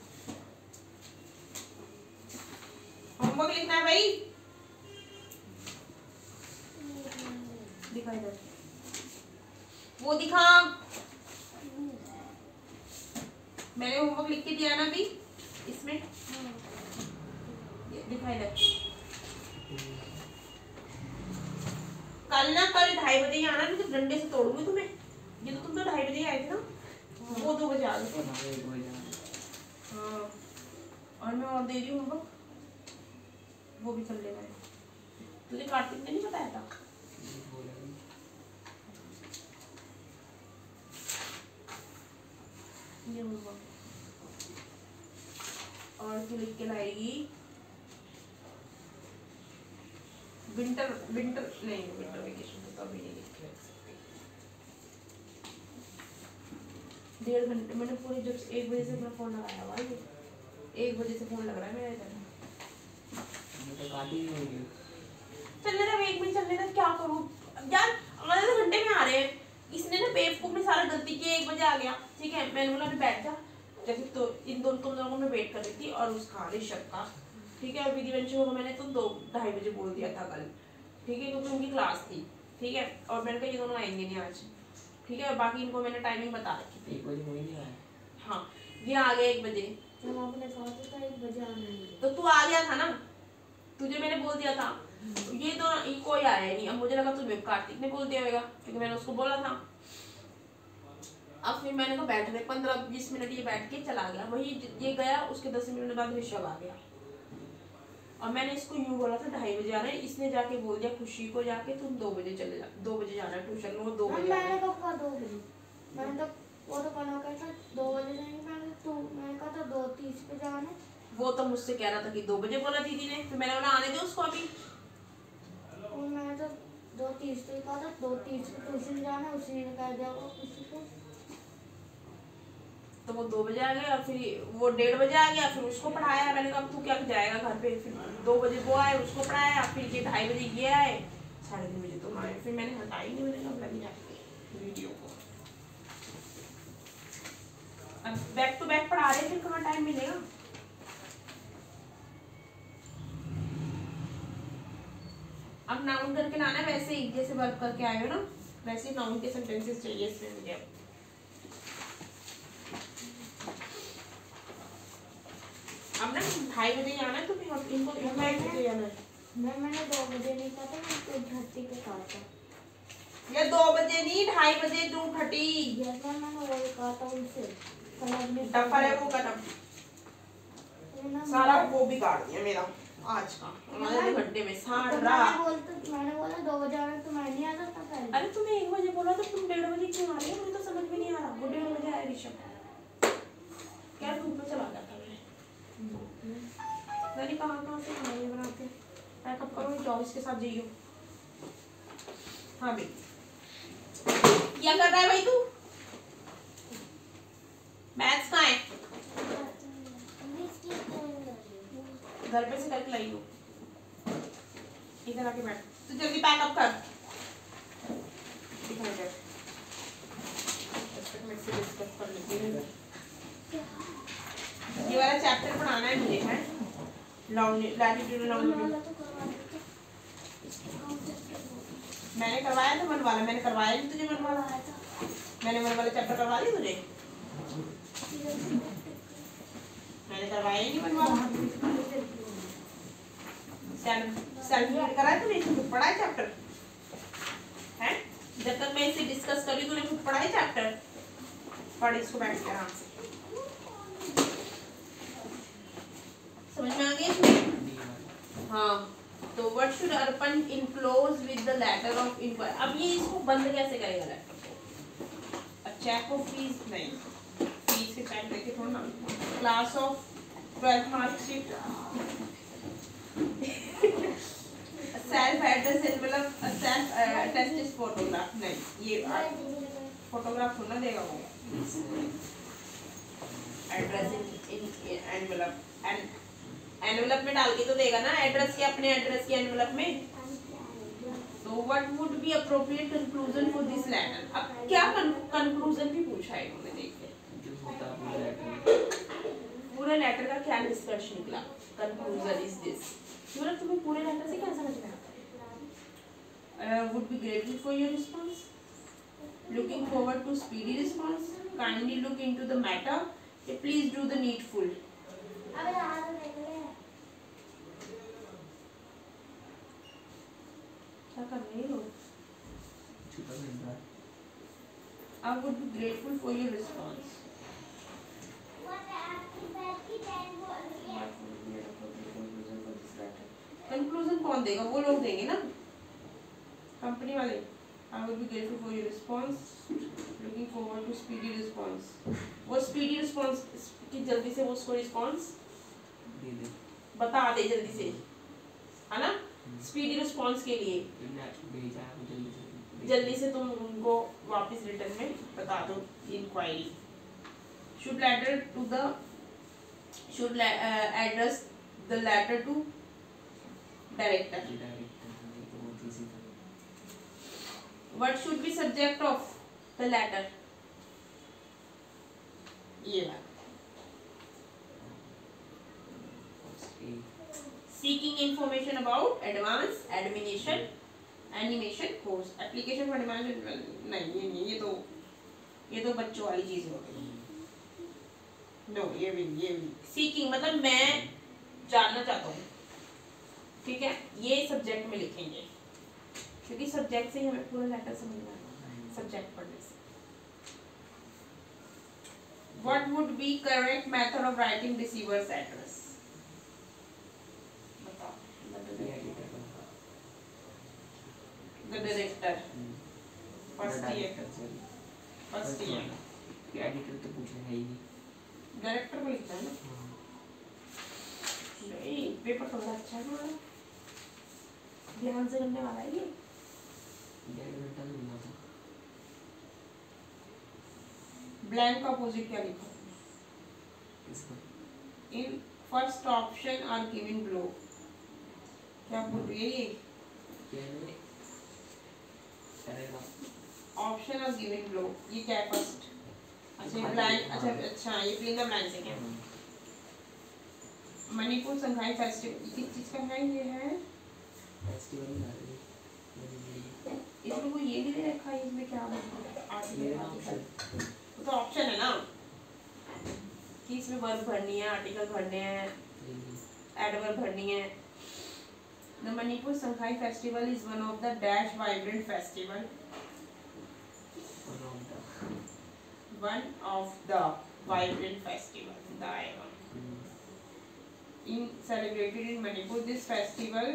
S2: होमवर्क लिखना है भाई, दिखा इधर, वो दिखा, मैंने होमवर्क लिख के दिया ना अभी इसमें, दिखा इधर। कल 2:30 बजे ही आना, नहीं तो डंडे से तोड़ूंगी तुम्हें। ये तो तुम तो 2:30 बजे आए थे ना, वो 2 बजे आ गए। हाँ, और मैं और दे रही हूँ होमवर्क, वो भी कर लेना है। तुझे कार्तिक ने नहीं बताया था? ये होमवर्क और तू लिख के लाएगी विंटर वेकेशन तो अभी नहीं लिख के सकती। 1.5 घंटे मैंने पूरे, जब 1 बजे से अपना फोन लगाया हुआ है, 1 बजे से फोन लग रहा है मेरा इधर। चलने दे, 1 मिनट चलने दे, क्या करूँ यार, आधे घंटे में आ रहे हैं। इसने ना बेवकूफ ने सारा गलती की, 1 बजे आ गया, ठीक है, मैंने बोला अभी बैठ जा, जैसे तो इन तुम दोनों को मैं वेट कर रही थी, और उसका ऋषभ का, ठीक है, विधि वंशों को मैंने तो 2-2:30 बजे बोल दिया था कल, ठीक है, क्योंकि उनकी क्लास थी, ठीक है, और मैंने कहा ये दोनों आएंगे नहीं आज, ठीक है, और बाकी इनको मैंने टाइमिंग बता रखी थी।
S5: 1 बजे वही नहीं आया।
S2: हाँ, ये आ गया 1 बजे,
S3: जब आपने कहा था 1 बजे आना है,
S2: तो तू आ गया था ना, तुझे मैंने बोल दिया था। ये तो कोई आया ही नहीं, अब मुझे लगा तुम्हें कार्तिक ने बोल दिया होगा, क्योंकि मैंने उसको बोला था। अब फिर मैंने कहा बैठ रहे 15-20 मिनट, ये बैठ के चला गया, वही ये गया, उसके 10 मिनट बाद ऋषभ आ गया, और मैंने इसको यूं बोला था 2:30 बजे आना है, इसने जाके बोल दिया खुशी को जाके तुम 2 बजे चले जा, 2 बजे जाना है ट्यूशन, वो 2 बजे।
S3: मैंने तो कहा 2 बजे, मैंने तो वो तो कहना कहता 2 बजे जाएंगे, मैंने कहा था 2:30 पे जाना।
S2: वो तो मुझसे कह रहा था कि 2 बजे बोला दीदी ने, फिर मैंने बोला आने दो उसको अभी,
S3: और मैंने तो 2:30 पे कहा था, 2:30 पे ट्यूशन जाना, उसी ने कह दिया वो किसी को,
S2: तो वो 2 बजे आ गया, फिर वो 1:30 बजे आ गया, फिर उसको पढ़ाया, मैंने कहा तू क्या जाएगा घर पे, फिर 2 बजे वो आए, उसको पढ़ाया, फिर ये 2:30 बजे ये आए, 3:30 बजे तुम आए, फिर मैंने हटाई नहीं, मैंने कहा लगी जाके वीडियो को, अब बैक टू बैक पढ़ा रहे, फिर कहाँ टाइम मिलेगा। अब नाउन करके लाना है, वैसे ही जैसे वर्क करके आए हो ना, वैसे ही नाउन के सेंटेंसेस चाहिए इसमें मुझे। अब ना 2:30 बजे आना है, तो फिर इनको 1 बजे जाना है।
S3: मैंने 2 बजे नहीं कहा था, मैंने 2:30 पे कहा था।
S2: ये 2 बजे नहीं, 2:30 बजे 2:30।
S3: यस मैम, मैंने वही कहा था उनसे, कल अपने
S2: टफर है वो कदम, सारा वो बिगाड़ दिया मेरा आज का, आधे घंटे में सारा।
S3: मैंने बोला 2 बजे आना, तो मैं नहीं आ सकता पहले।
S2: अरे तुम्हें 1 बजे बोला, तो तुम 1:30 बजे क्यों आ रही हो, मुझे तो समझ में नहीं आ रहा। वो 1:30 बजे आया ऋषभ, क्या धूप में चला गया था मैंने कहाँ से खाना ये बनाते, पैकअप करो, जाओ इसके साथ जाइयो। हाँ भाई, क्या कर रहा है भाई तू, मैथ्स कहाँ है, घर पे से करके लाई हो, इधर आके बैठ, तू जल्दी पैकअप कर, दिखाई दे, मैं से डिस्कस कर लेती हूँ। ये वाला चैप्टर पढ़ाना है मुझे, है लैटिट्यूड लॉन्गिट्यूड, मैंने करवाया था मन वाला, मैंने करवाया नहीं तुझे मन वाला, मैंने मन वाला चैप्टर करवा दिया तुझे, मैंने करवाया ही नहीं मन वाला, सेल्फ कराया तूने, खुद पढ़ा है चैप्टर, है जब तक मैं इसे डिस्कस कर रही तूने खुद पढ़ा है चैप्टर, पढ़ इसको बैठ के आराम से, समझ में आ गया। हाँ, तो what should Arpan enclose with the letter of inquiry, अब ये इसको बंद कैसे करेगा लेटर को, चेक ऑफ फीस नहीं, फीस के चेक देखे थोड़ा ना, class of 12th marksheet, self address envelope, self attested photograph, नहीं ये फोटोग्राफ थोड़ा देगा वो, एड्रेस इन एनवेलप, एनवेलप में डाल के तो देगा ना, एड्रेस के अपने एड्रेस के एनवेलप में, तो what would be appropriate conclusion for this letter. अब क्या कंक्लूजन भी पूछा है इन्होंने, देखिए
S5: जो होता है लेटर,
S2: पूरे लेटर का क्या निष्कर्ष निकला। कंक्लूजन इज दिस, मतलब तुम्हें पूरे लेटर से क्या समझ में आता है। Would be grateful for your response, looking forward to speedy response, kindly look into the matter, please do the needful. क्या कर रहे हो?
S5: छुपा रहता है।
S2: I would be grateful for your response. Conclusion कौन देगा? वो लोग देंगे ना, कंपनी वाले। I would be grateful for your response, looking forward to speedy response. वो speedy response कि जल्दी से वो उसको response
S5: दे दे,
S2: बता दे जल्दी से, है ना। speedy response के लिए
S5: भेजा है वो
S2: जल्दी से तुम उनको वापस रिटर्न में बता दो inquiry. should address the letter to director. What should be subject of the letter? ये बात। Seeking information about advanced animation course, application for animation। नहीं, ये तो बच्चों वाली चीज हो गई। नो, ये भी सीकिंग मतलब मैं जानना चाहता हूँ, ठीक है, ये सब्जेक्ट में लिखेंगे, क्योंकि सब्जेक्ट से ही हमें पूरा लेटर समझ में आता है, सब्जेक्ट पढ़ने से। What would be correct method of writing receiver's address? बताओ। The director. First year.
S5: Editor तो पूछना है ही नहीं,
S2: डायरेक्टर को लिखना है ना। नहीं, पेपर थोड़ा अच्छा है हमारा, ध्यान से करने वाला है ये।
S5: 1.5 घंटा लगना था।
S2: ब्लैंक का अपोजिट क्या लिखा?
S5: इसका
S2: in first option are given below. क्या बोल रही है ये? ऑप्शन आर गिवन बिलो, ये क्या है फर्स्ट? अच्छा ब्लैंक, अच्छा ये फिलिंग द ब्लैंक्स है क्या? मणिपुर संघाई फेस्टिवल किस चीज का है? ये है
S5: फेस्टिवल
S2: इसमें कोई ये नहीं दे रखा है, इसमें क्या आर्टिकल तो ऑप्शन है ना कि इसमें वर्ब भरनी है, आर्टिकल भरने हैं, एडवर्ब भरनी है। The Manipur Sanghai Festival is one of the dash vibrant festival. One of the vibrant festival. The in celebrated in Manipur, this festival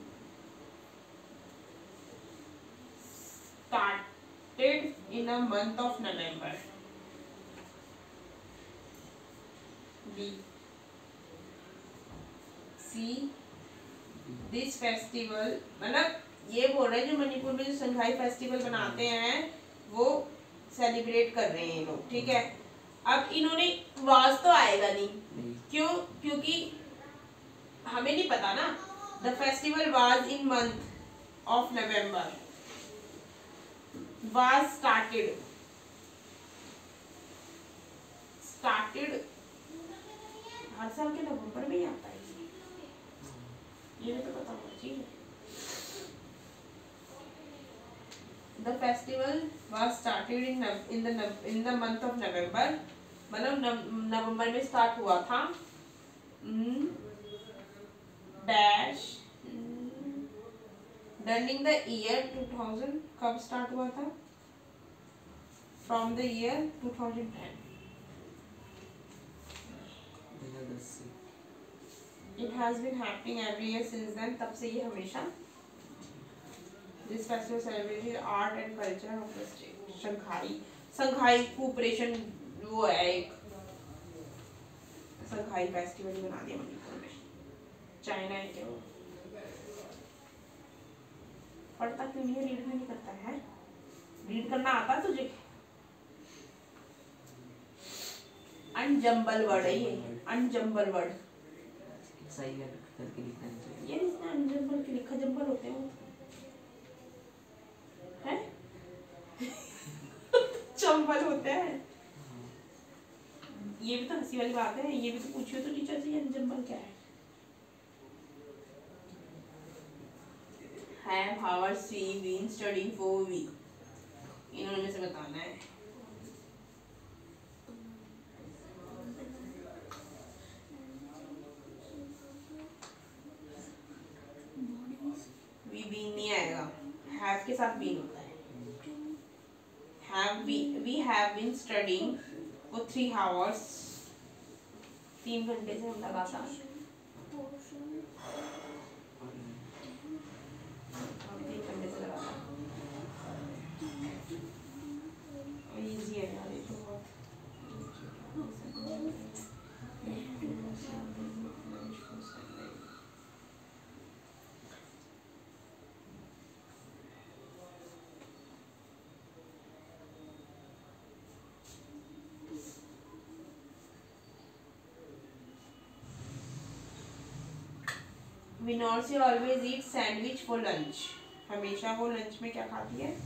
S2: started in a month of November. B. C. This festival मतलब ये बोल रहे हैं जो मणिपुर में जो संघाई फेस्टिवल बनाते हैं वो सेलिब्रेट कर रहे हैं लोग, ठीक है। अब इन्होंने वाज तो आएगा नहीं, क्यों? क्योंकि हमें नहीं पता ना। The festival was in month of November, was started हर साल के नवंबर में ही आता है, ये भी तो पता होना चाहिए। The festival was started in the month of November, मतलब नवंबर में स्टार्ट हुआ था। डैश during the year 2000, कब स्टार्ट हुआ था? From the year 2010. It has been happening every year since then, तब से ये हमेशा। This festival celebrated art and culture of the state. Shanghai cooperation वो है एक संघाई फेस्टिवल बना दिया मणिपुर में। चाइना है क्या वो? पढ़ता क्यों नहीं है? रीड भी नहीं करता है? रीड करना आता तुझे? अनजम्बल वर्ड है ये, अनजम्बल वर्ड।
S5: सही करके लिखना चाहिए।
S2: ये इसमें अनजम्बल के लिखा जम्बल होते हैं। चंबल होता है। ये भी तो हंसी वाली बात है, ये भी तो पूछिए तो टीचर से चंबल क्या है। Have hours we been studying for week, इन्होंने में से बताना है। we been नहीं आएगा, have के साथ been होता है। we have been studying for 3 hours, 3 घंटे से हम लगातार। इजी है यार ये तो बहुत। विनोर्सी always eat sandwich for lunch, हमेशा वो लंच में क्या खाती है?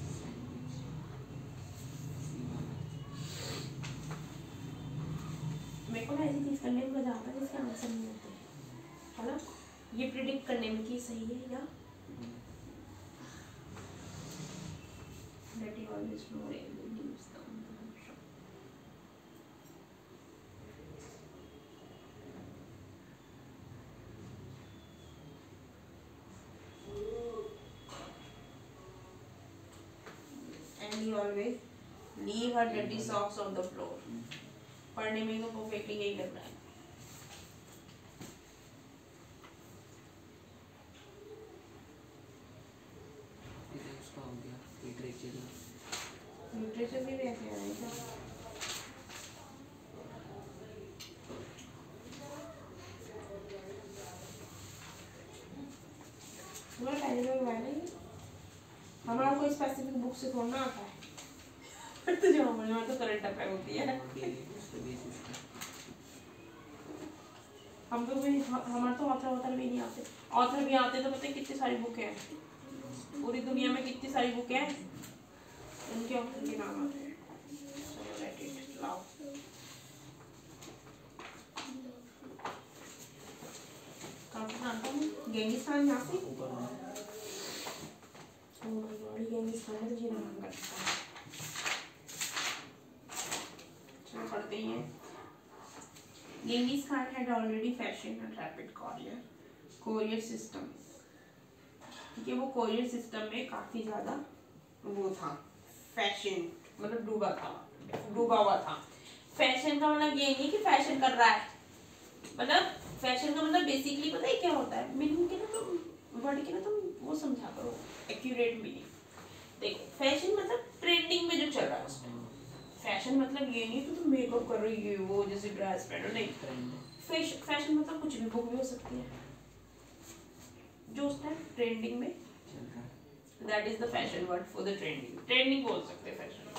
S2: मेरे को ना ऐसी चीज करने में मजा आता है जिसके आंसर नहीं होते, है ना? ये प्रिडिक्ट करने में कि सही है या that you always know it will use them. And he always leave her dirty socks on the floor. पढ़ने में तो परफेक्टली यही कर रहा है।
S5: उसका हो गया लिटरेचर
S2: भी ऐसे आ रहा है क्या? हमारा कोई स्पेसिफिक बुक से थोड़ा आता है तो जो हमारे तो करंट अफेयर होती है। हम तो भी हमारे तो ऑथर भी नहीं आते, ऑथर भी आते तो पता है कितनी सारी बुक है, पूरी दुनिया में कितनी सारी बुक है, उनके ऑथर के नाम आते हैं। चलो लेट इट लाओ। काफी जानता हूँ गेंगिस्तान यहाँ से गेंगिस्तान में तो जीना मांग करता है। चलो पढ़ते ही हैं। Genghis Khan had already fashioned a rapid courier system। ठीक है, वो courier system में काफी ज्यादा वो था, फैशन मतलब डूबा हुआ था। फैशन का मतलब ये नहीं कि फैशन कर रहा है, मतलब फैशन का मतलब बेसिकली पता है क्या होता है? मीनिंग के ना तुम वर्ड के ना तुम वो समझा करो, एक्यूरेट मीनिंग। देखो फैशन मतलब ट्रेंडिंग में जो चल रहा है। फैशन मतलब ये नहीं कि तुम मेकअप कर रही है वो जैसे ड्रेस पहनो, नहीं। फैशन मतलब कुछ भी, बुक भी हो सकती है जो उस टाइम ट्रेंडिंग में, that is the fashion word for the trending बोल सकते हैं फैशन।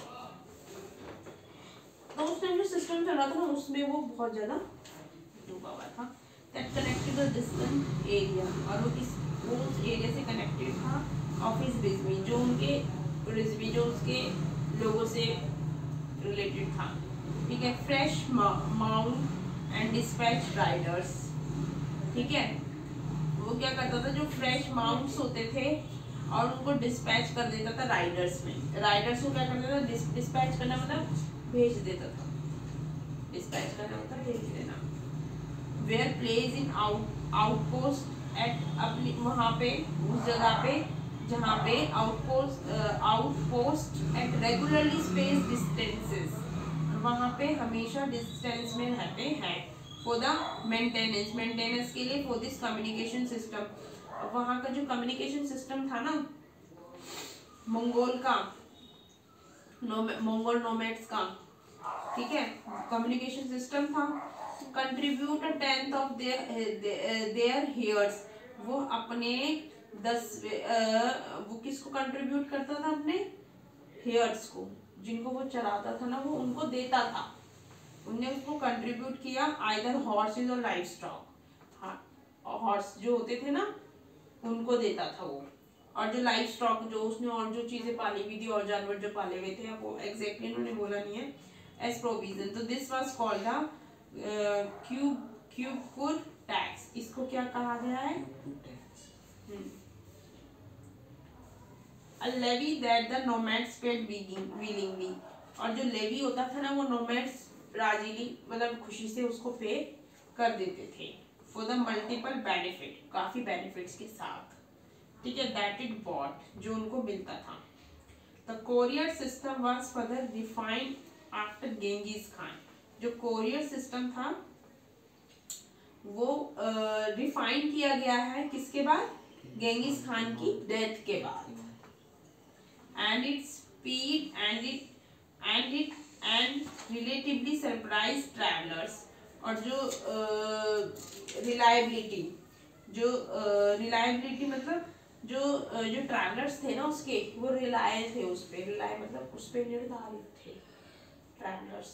S2: तो उस टाइम जो सिस्टम चल रहा था ना उसमें वो बहुत ज्यादा डूबा हुआ था। That connected the distant area, और वो उस एरिया से कनेक्टेड था ऑफिस रिजवी, जो उनके रिजवी जो उसके लोगों से रिलेटेड था। ठीक है, fresh mount and dispatch riders. ठीक है, वो क्या करता था, जो फ्रेश माउंट्स होते थे और उनको डिस्पैच कर देता था राइडर्स में। राइडर्स को क्या करता था, डिस्पैच करना मतलब भेज देता था, डिस्पैच करना मतलब भेज देना। Where place in outpost at, अपनी वहाँ पे उस जगह पे जहाँ पे outpost at regularly space distances, वहाँ पे हमेशा डिस्टेंस में रहते हैं। फॉर द मेंटेनेंस के लिए, फॉर दिस कम्युनिकेशन सिस्टम। वहाँ का जो कम्युनिकेशन सिस्टम था ना मंगोल का, मंगोल नोमैड्स का, ठीक है, कम्युनिकेशन सिस्टम था। Contribute 10th of their herds, वो अपने 10 वो किसको कंट्रीब्यूट करता था, अपने हेयर्स को, जिनको वो चलाता था ना वो उनको देता था, उनने उसको कंट्रीब्यूट किया। आइदर हॉर्सेस और लाइव स्टॉक, हाँ हॉर्स जो होते थे ना उनको देता था वो, और जो लाइफ स्टॉक जो उसने और जो चीजें पाली हुई थी और जानवर जो पाले हुए थे, वो एग्जैक्टली उन्होंने बोला नहीं है, एज प्रोविजन। तो this was called the qubchur tax. इसको क्या कहा गया है? A levy that the nomads paid willingly। और जो लेवी होता था ना, वो नोमैड्स राजीली मतलब खुशी से उसको पे कर देते थे फॉर द मल्टीपल बेनिफिट, काफी बेनिफिट्स के साथ, ठीक है, दैट इट बॉट, जो उनको मिलता था। The courier system was further refined after Genghis Khan. जो कोरियर सिस्टम था वो रिफाइन किया गया है किसके बाद? गेंगिस खान की डेथ के बाद। And its speed and relatively surprised travelers। और जो रिलायबिलिटी मतलब जो ट्रैवलर्स थे ना उसके, वो रिलाय थे उस पे, रिलाय मतलब उस पे निर्धारित थे travellers.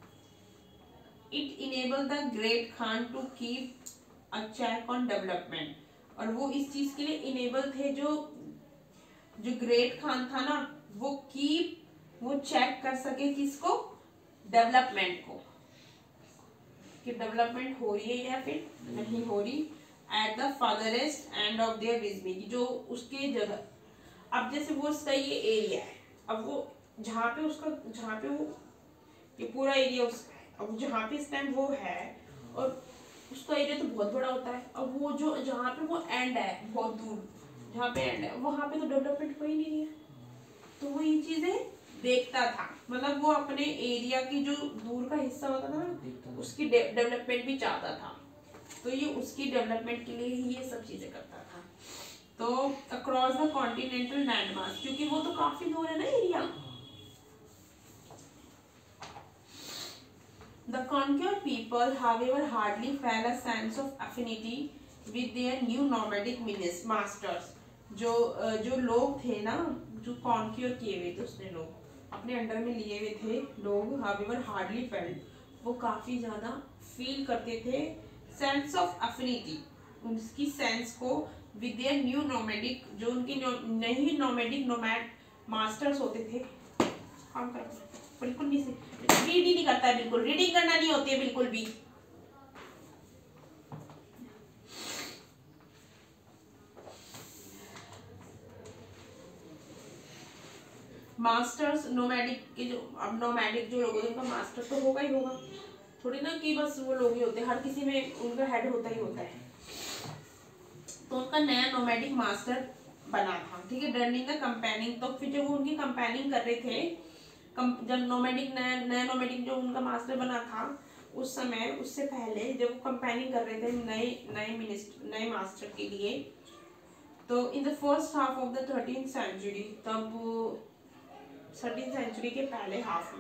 S2: It enable the great Khan to keep a check on development. और वो इस चीज के लिए इनेबल थे, जो ग्रेट खान था ना, वो चेक कर सके किसको? डेवलपमेंट को, कि डेवलपमेंट हो रही है या फिर नहीं हो रही at the furthest end of their regime, जो उसके जगह। अब जैसे वो उसका ये एरिया है, अब वो जहाँ पे वो ये पूरा एरिया उसका है, अब जहाँ पे इस टाइम वो है और उसका एरिया तो बहुत बड़ा होता है। अब वो जो जहाँ पे वो एंड है, बहुत दूर जहाँ पे एंड है, वहां पे तो डेवलपमेंट हो ही नहीं है। तो वो ये चीजें देखता था, मतलब वो अपने एरिया की जो दूर का हिस्सा होता था ना, उसकी डेवलपमेंट भी चाहता था। तो ये उसकी डेवलपमेंट के लिए ही ये सब चीजें करता था। तो अक्रॉस द कॉन्टिनेंटल लैंडमास, क्योंकि वो तो काफी दूर है ना area. The conquered people however hardly felt a sense of affinity with their new nomadic masters। जो लोग थे ना, जो कॉन्क्योर किए हुए थे उसने, लोग अपने अंडर में लिए हुए थे लोग, however hardly felt, वो काफी ज्यादा फील करते थे सेंस ऑफ एफिनिटी, उसकी सेंस को, विद देयर न्यू नोमैडिक, जो उनके नई नोमैड मास्टर्स होते थे। काम करते बिल्कुल नहीं, रीड ही नहीं करता है, बिल्कुल रीडिंग करना नहीं होती है बिल्कुल भी। मास्टर्स नोमैडिक के जो, अब नोमैडिक जो लोग होते हैं उनका मास्टर तो होगा ही होगा, थोड़ी ना कि बस वो लोग ही होते हैं, हर किसी में उनका हेड होता ही होता है। तो उनका नया नोमैडिक मास्टर बना था, ठीक है, डर्निंग द कंपेनिंग। तो फिर जब वो उनकी कंपेनिंग कर रहे थे, जब नोमैडिक नया नोमैडिक जो उनका मास्टर बना था, उस समय, उससे पहले जब वो कंपेनिंग कर रहे थे नए मास्टर के लिए, तो in the first half of the 13th century, तब 13th सेंचुरी के पहले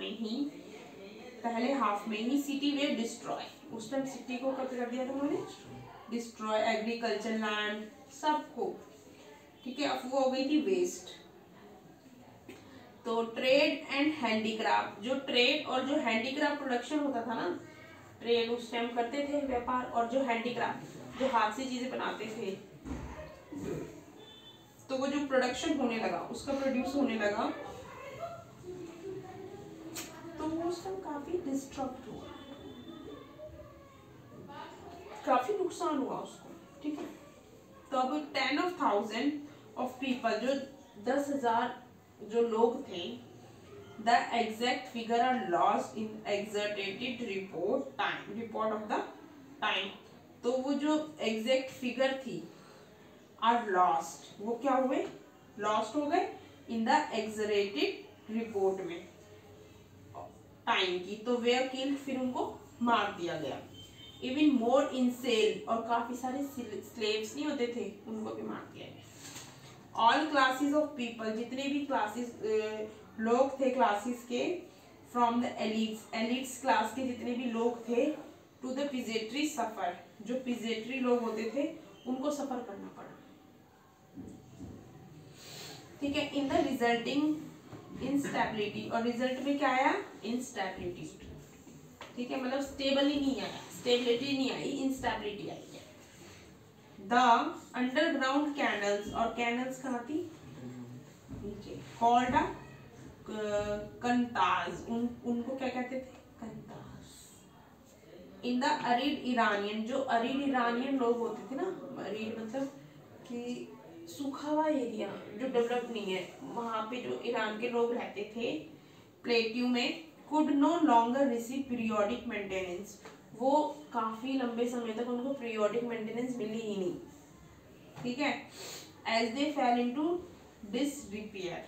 S2: हाफ में ही सिटी वे डिस्ट्रॉय। उस टाइम सिटी को कब कर दिया था उन्होंने? डिस्ट्रॉय, एग्रीकल्चर लैंड सबको, ठीक है। अब वो हो गई थी वेस्ट। तो ट्रेड एंड हैंडीक्राफ्ट, जो ट्रेड और जो हैंडीक्राफ्ट प्रोडक्शन होता था ना, ट्रेड उस टाइम करते थे व्यापार, और जो हैंडीक्राफ्ट जो हाथ से चीजें बनाते थे, तो वो जो प्रोडक्शन होने लगा, उसका प्रोड्यूस होने लगा, तो वो उस टाइम काफी डिस्ट्रक्ट हुआ, काफी नुकसान हुआ उसको, ठीक है। तो अब 10,000 ऑफ पीपल, जो 10,000 जो लोग थे, the exact figure are lost in exaggerated report of the time. तो वो जो एग्जैक्ट फिगर थी, आर लॉस्ट, वो क्या हुए? लॉस्ट हो गए इन द एग्जरेटेड रिपोर्ट में टाइम की। तो वे किल्ड, फिर उनको मार दिया गया। इवन मोर इन सेल, और काफी सारे स्लेव्स नहीं होते थे, उनको भी मार दिया गया। ऑल क्लासेस ऑफ पीपल, जितने भी क्लासेस लोग थे क्लासेस के, फ्रॉम द एलिट्स क्लास के जितने भी लोग थे, टू द पिजेट्री सफर, जो पिजेट्री लोग होते थे उनको सफर करना पड़ा, ठीक है। इन द रिजल्टिंग इंस्टेबिलिटी, और रिजल्ट में क्या आया? इंस्टेबिलिटी, ठीक है, मतलब स्टेबल ही नहीं आया, स्टेबिलिटी नहीं आई, इंस्टेबिलिटी आई है। द अंडरग्राउंड कैनल्स, और कैनल्स कहाँ थी, नीचे, कॉल्ड कंताज, उनको क्या कहते थे, कंताज। इन द अरीड ईरानियन, जो अरीड ईरानियन लोग होते थे ना, अरीड मतलब कि सूखा हुआ एरिया जो डेवलप नहीं है, वहां पे जो ईरान के लोग रहते थे प्लेट्यू में, could no longer receive periodic maintenance, वो काफी लंबे समय तक उनको पीरियोडिक मेंटेनेंस मिली ही नहीं, ठीक है। As they fell into disrepair,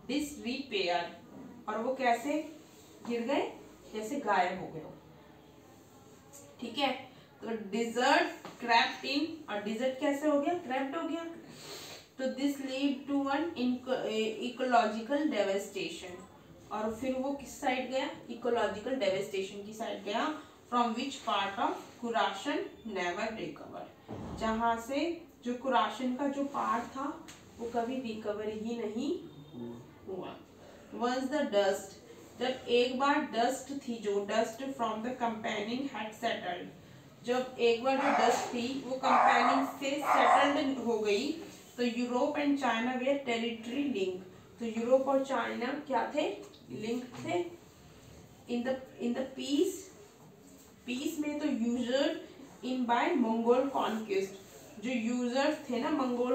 S2: और वो कैसे गिर गए, जैसे गायब हो गए, ठीक है। तो डिजर्ट क्रैप्ट इन, और डिजर्ट कैसे हो गया, क्रैप्ट हो गया। तो this lead to one ecological devastation, और फिर वो किस साइड गया, इकोलॉजिकल डेवेस्टेशन की साइड गया। From which part of Khurasan never recover, जहां से जो खुरासन का जो पार्ट था वो कभी रिकवर ही नहीं हुआ। वंस द डस्ट, जब एक बार डस्ट थी, जो dust from the campaigning had settled, जब एक बार जो डस्ट थी वो कंपेनिंग से सेटल्ड हो गई, तो Europe and China were territory link, तो यूरोप और चाइना क्या थे, लिंक थे। इन द पीस में तो ushered in by Mongol conquest, जो यूजर्स थे ना मंगोल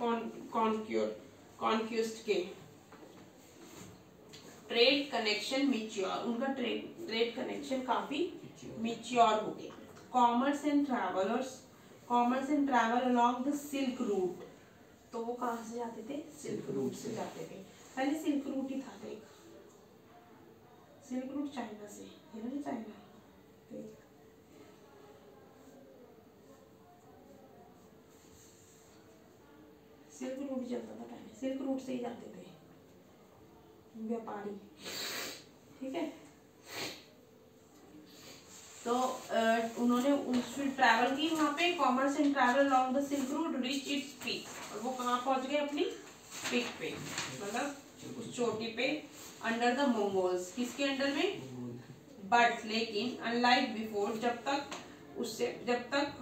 S2: कॉन्क्वेस्ट के, ट्रेड कनेक्शन मिच्योर, उनका ट्रेड कनेक्शन काफी मिच्योर हो गया। Commerce and travel along the silk route, तो वो कहाँ से जाते थे, सिल्क रूट से जाते थे। पहले सिल्क रूट ही था, देख सिल्क रूट चाइना से, ये ना चाइना, देख सिल्क रूट चलता था पहले, सिल्क रूट से ही जाते थे व्यापारी, ठीक है। तो उन्होंने उससे ट्रैवल की वहां पे, commerce and travel along the silk route reach its peak, और वो कहाँ पहुंच गए, अपनी पीक पे, मतलब उस चोटी पे, अंडर द मंगोल्स, किसके अंडर में, बट लेकिन अनलाइक बिफोर, जब तक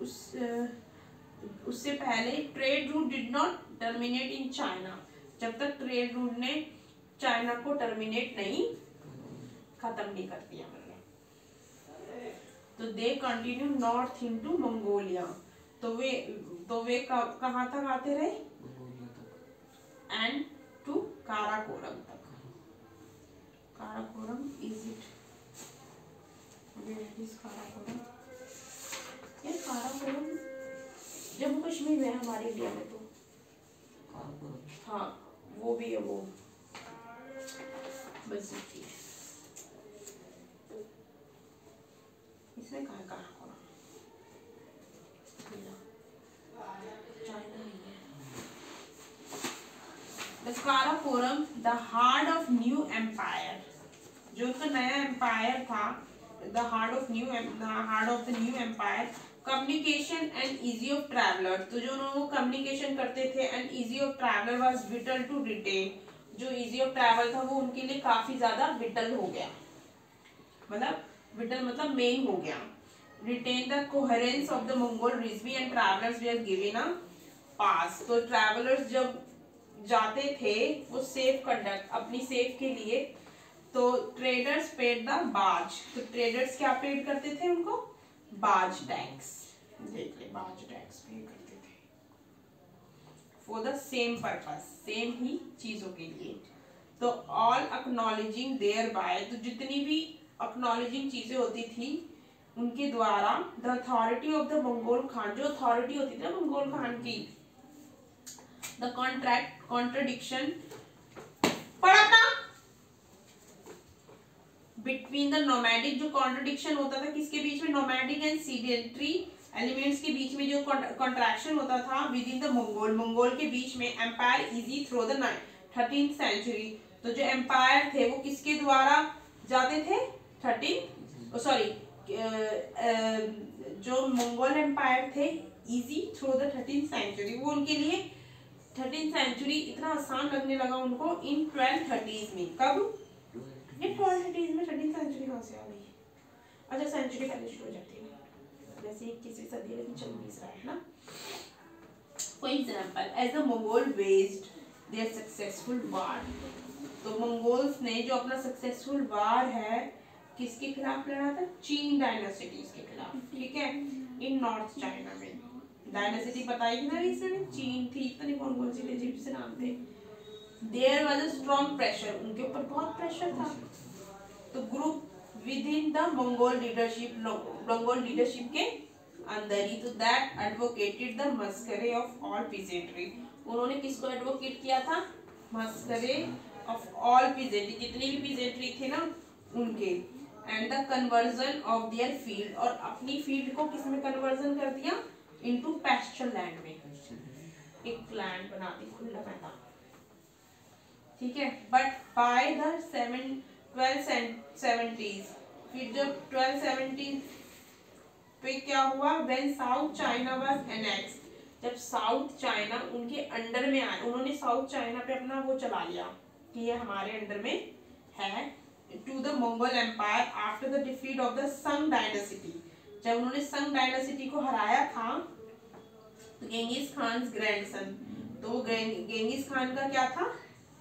S2: उससे पहले trade route did not terminate in China, जब तक ट्रेड रूट ने चाइना को टर्मिनेट नहीं, खत्म नहीं कर दिया, तो they continue north into Mongolia, तो वे कहाँ तक आते रहे, एंड टू काराकोरम तक। Karakoram is it, where is Karakoram, ये काराकोरम जम्मू कश्मीर में है हमारे इंडिया में, तो हाँ वो भी है, वो बस है, इसमें कहाँ काराकोरम, चाइना नहीं है। The Karakoram the heart of new empire, जो उनका नया एम्पायर था, the heart of the new empire, communication and easy of traveller, तो जो उन्होंने कम्युनिकेशन करते थे, and easy of traveller was vital to retain, जो इजी ऑफ ट्रैवल था वो उनके लिए काफी ज्यादा विटल हो गया, मतलब विटल मतलब मेन हो गया। Retain the coherence of the Mongol regime and travellers were given a pass, तो ट्रैवलर्स जब जाते थे वो सेफ कंडक्ट, अपनी सेफ के लिए, तो ट्रेडर्स पेड द बाज, तो ट्रेडर्स क्या पेड करते थे उनको, बाज टैक्स, देख ले बाज टैक्स पे करते थे, for the same purpose, same ही चीजों के लिए। तो ऑल एक्नॉलेजिंग देयर बाय, तो जितनी भी एक्नॉलेजिंग चीजें होती थी उनके द्वारा, the authority of the Mongol Khan, जो अथॉरिटी होती थी ना मंगोल खान की, द कॉन्ट्रडिक्शन पढ़ना बिटवीन द नोमैडिक, जो कॉन्ट्रडिक्शन होता था किसके बीच में, नोमैडिक एंड सीडेंटरी एलिमेंट्स के बीच में जो कॉन्ट्रैक्शन होता था विद इन द मंगोल के बीच में, empire easy through the 13th century, तो जो एम्पायर थे वो किसके द्वारा जाते थे, जो मंगोल एम्पायर थे easy through the 13th century, वो उनके लिए 13th सेंचुरी इतना आसान लगने लगा उनको इन 1230s में। कब, ये 1230s में 13th सेंचुरी कहाँ से आ गई, अच्छा सेंचुरी पहले शुरू हो जाती है, वैसे 21वीं सदी में चल भी रहा है ना। For example, as the Mongol waged their successful war, तो मंगोल्स ने जो अपना सक्सेसफुल वार है किसके खिलाफ लड़ा था? चीन डायनासिटीज के खिलाफ, ठीक है, इन नॉर्थ चाइना में। डायनासिटी बताई थी ना इसमें, चीन थी, पता नहीं कौन कौन सी थी, अजीब से नाम थे। There was a strong pressure, उनके ऊपर बहुत प्रेशर था। तो group within the Mongol leadership के अंदर ही, तो that advocated the massacre of all peasantry, उन्होंने किसको एडवोकेट किया था? मस्करे ऑफ ऑल पीजेंट्री, जितनी भी पीजेंट्री थे ना उनके, and the conversion of their field, और अपनी फील्ड को किस में कन्वर्जन कर दिया? इनटू पैस्चर लैंड में, एक लैंड बना दी, खुला मैदान, ठीक है। बट बाय द 1270s, फिर जब 1270 पे क्या हुआ? When South China was annexed, जब साउथ चाइना उनके अंडर में आया, उन्होंने साउथ चाइना पे अपना वो चला लिया कि ये हमारे अंडर में है, to the Mongol empire after the defeat of the Song dynasty, जब उन्होंने संग डायनेसिटी को हराया था, तो गेंगिस खान ग्रैंडसन, तो गेंगिस खान का क्या था?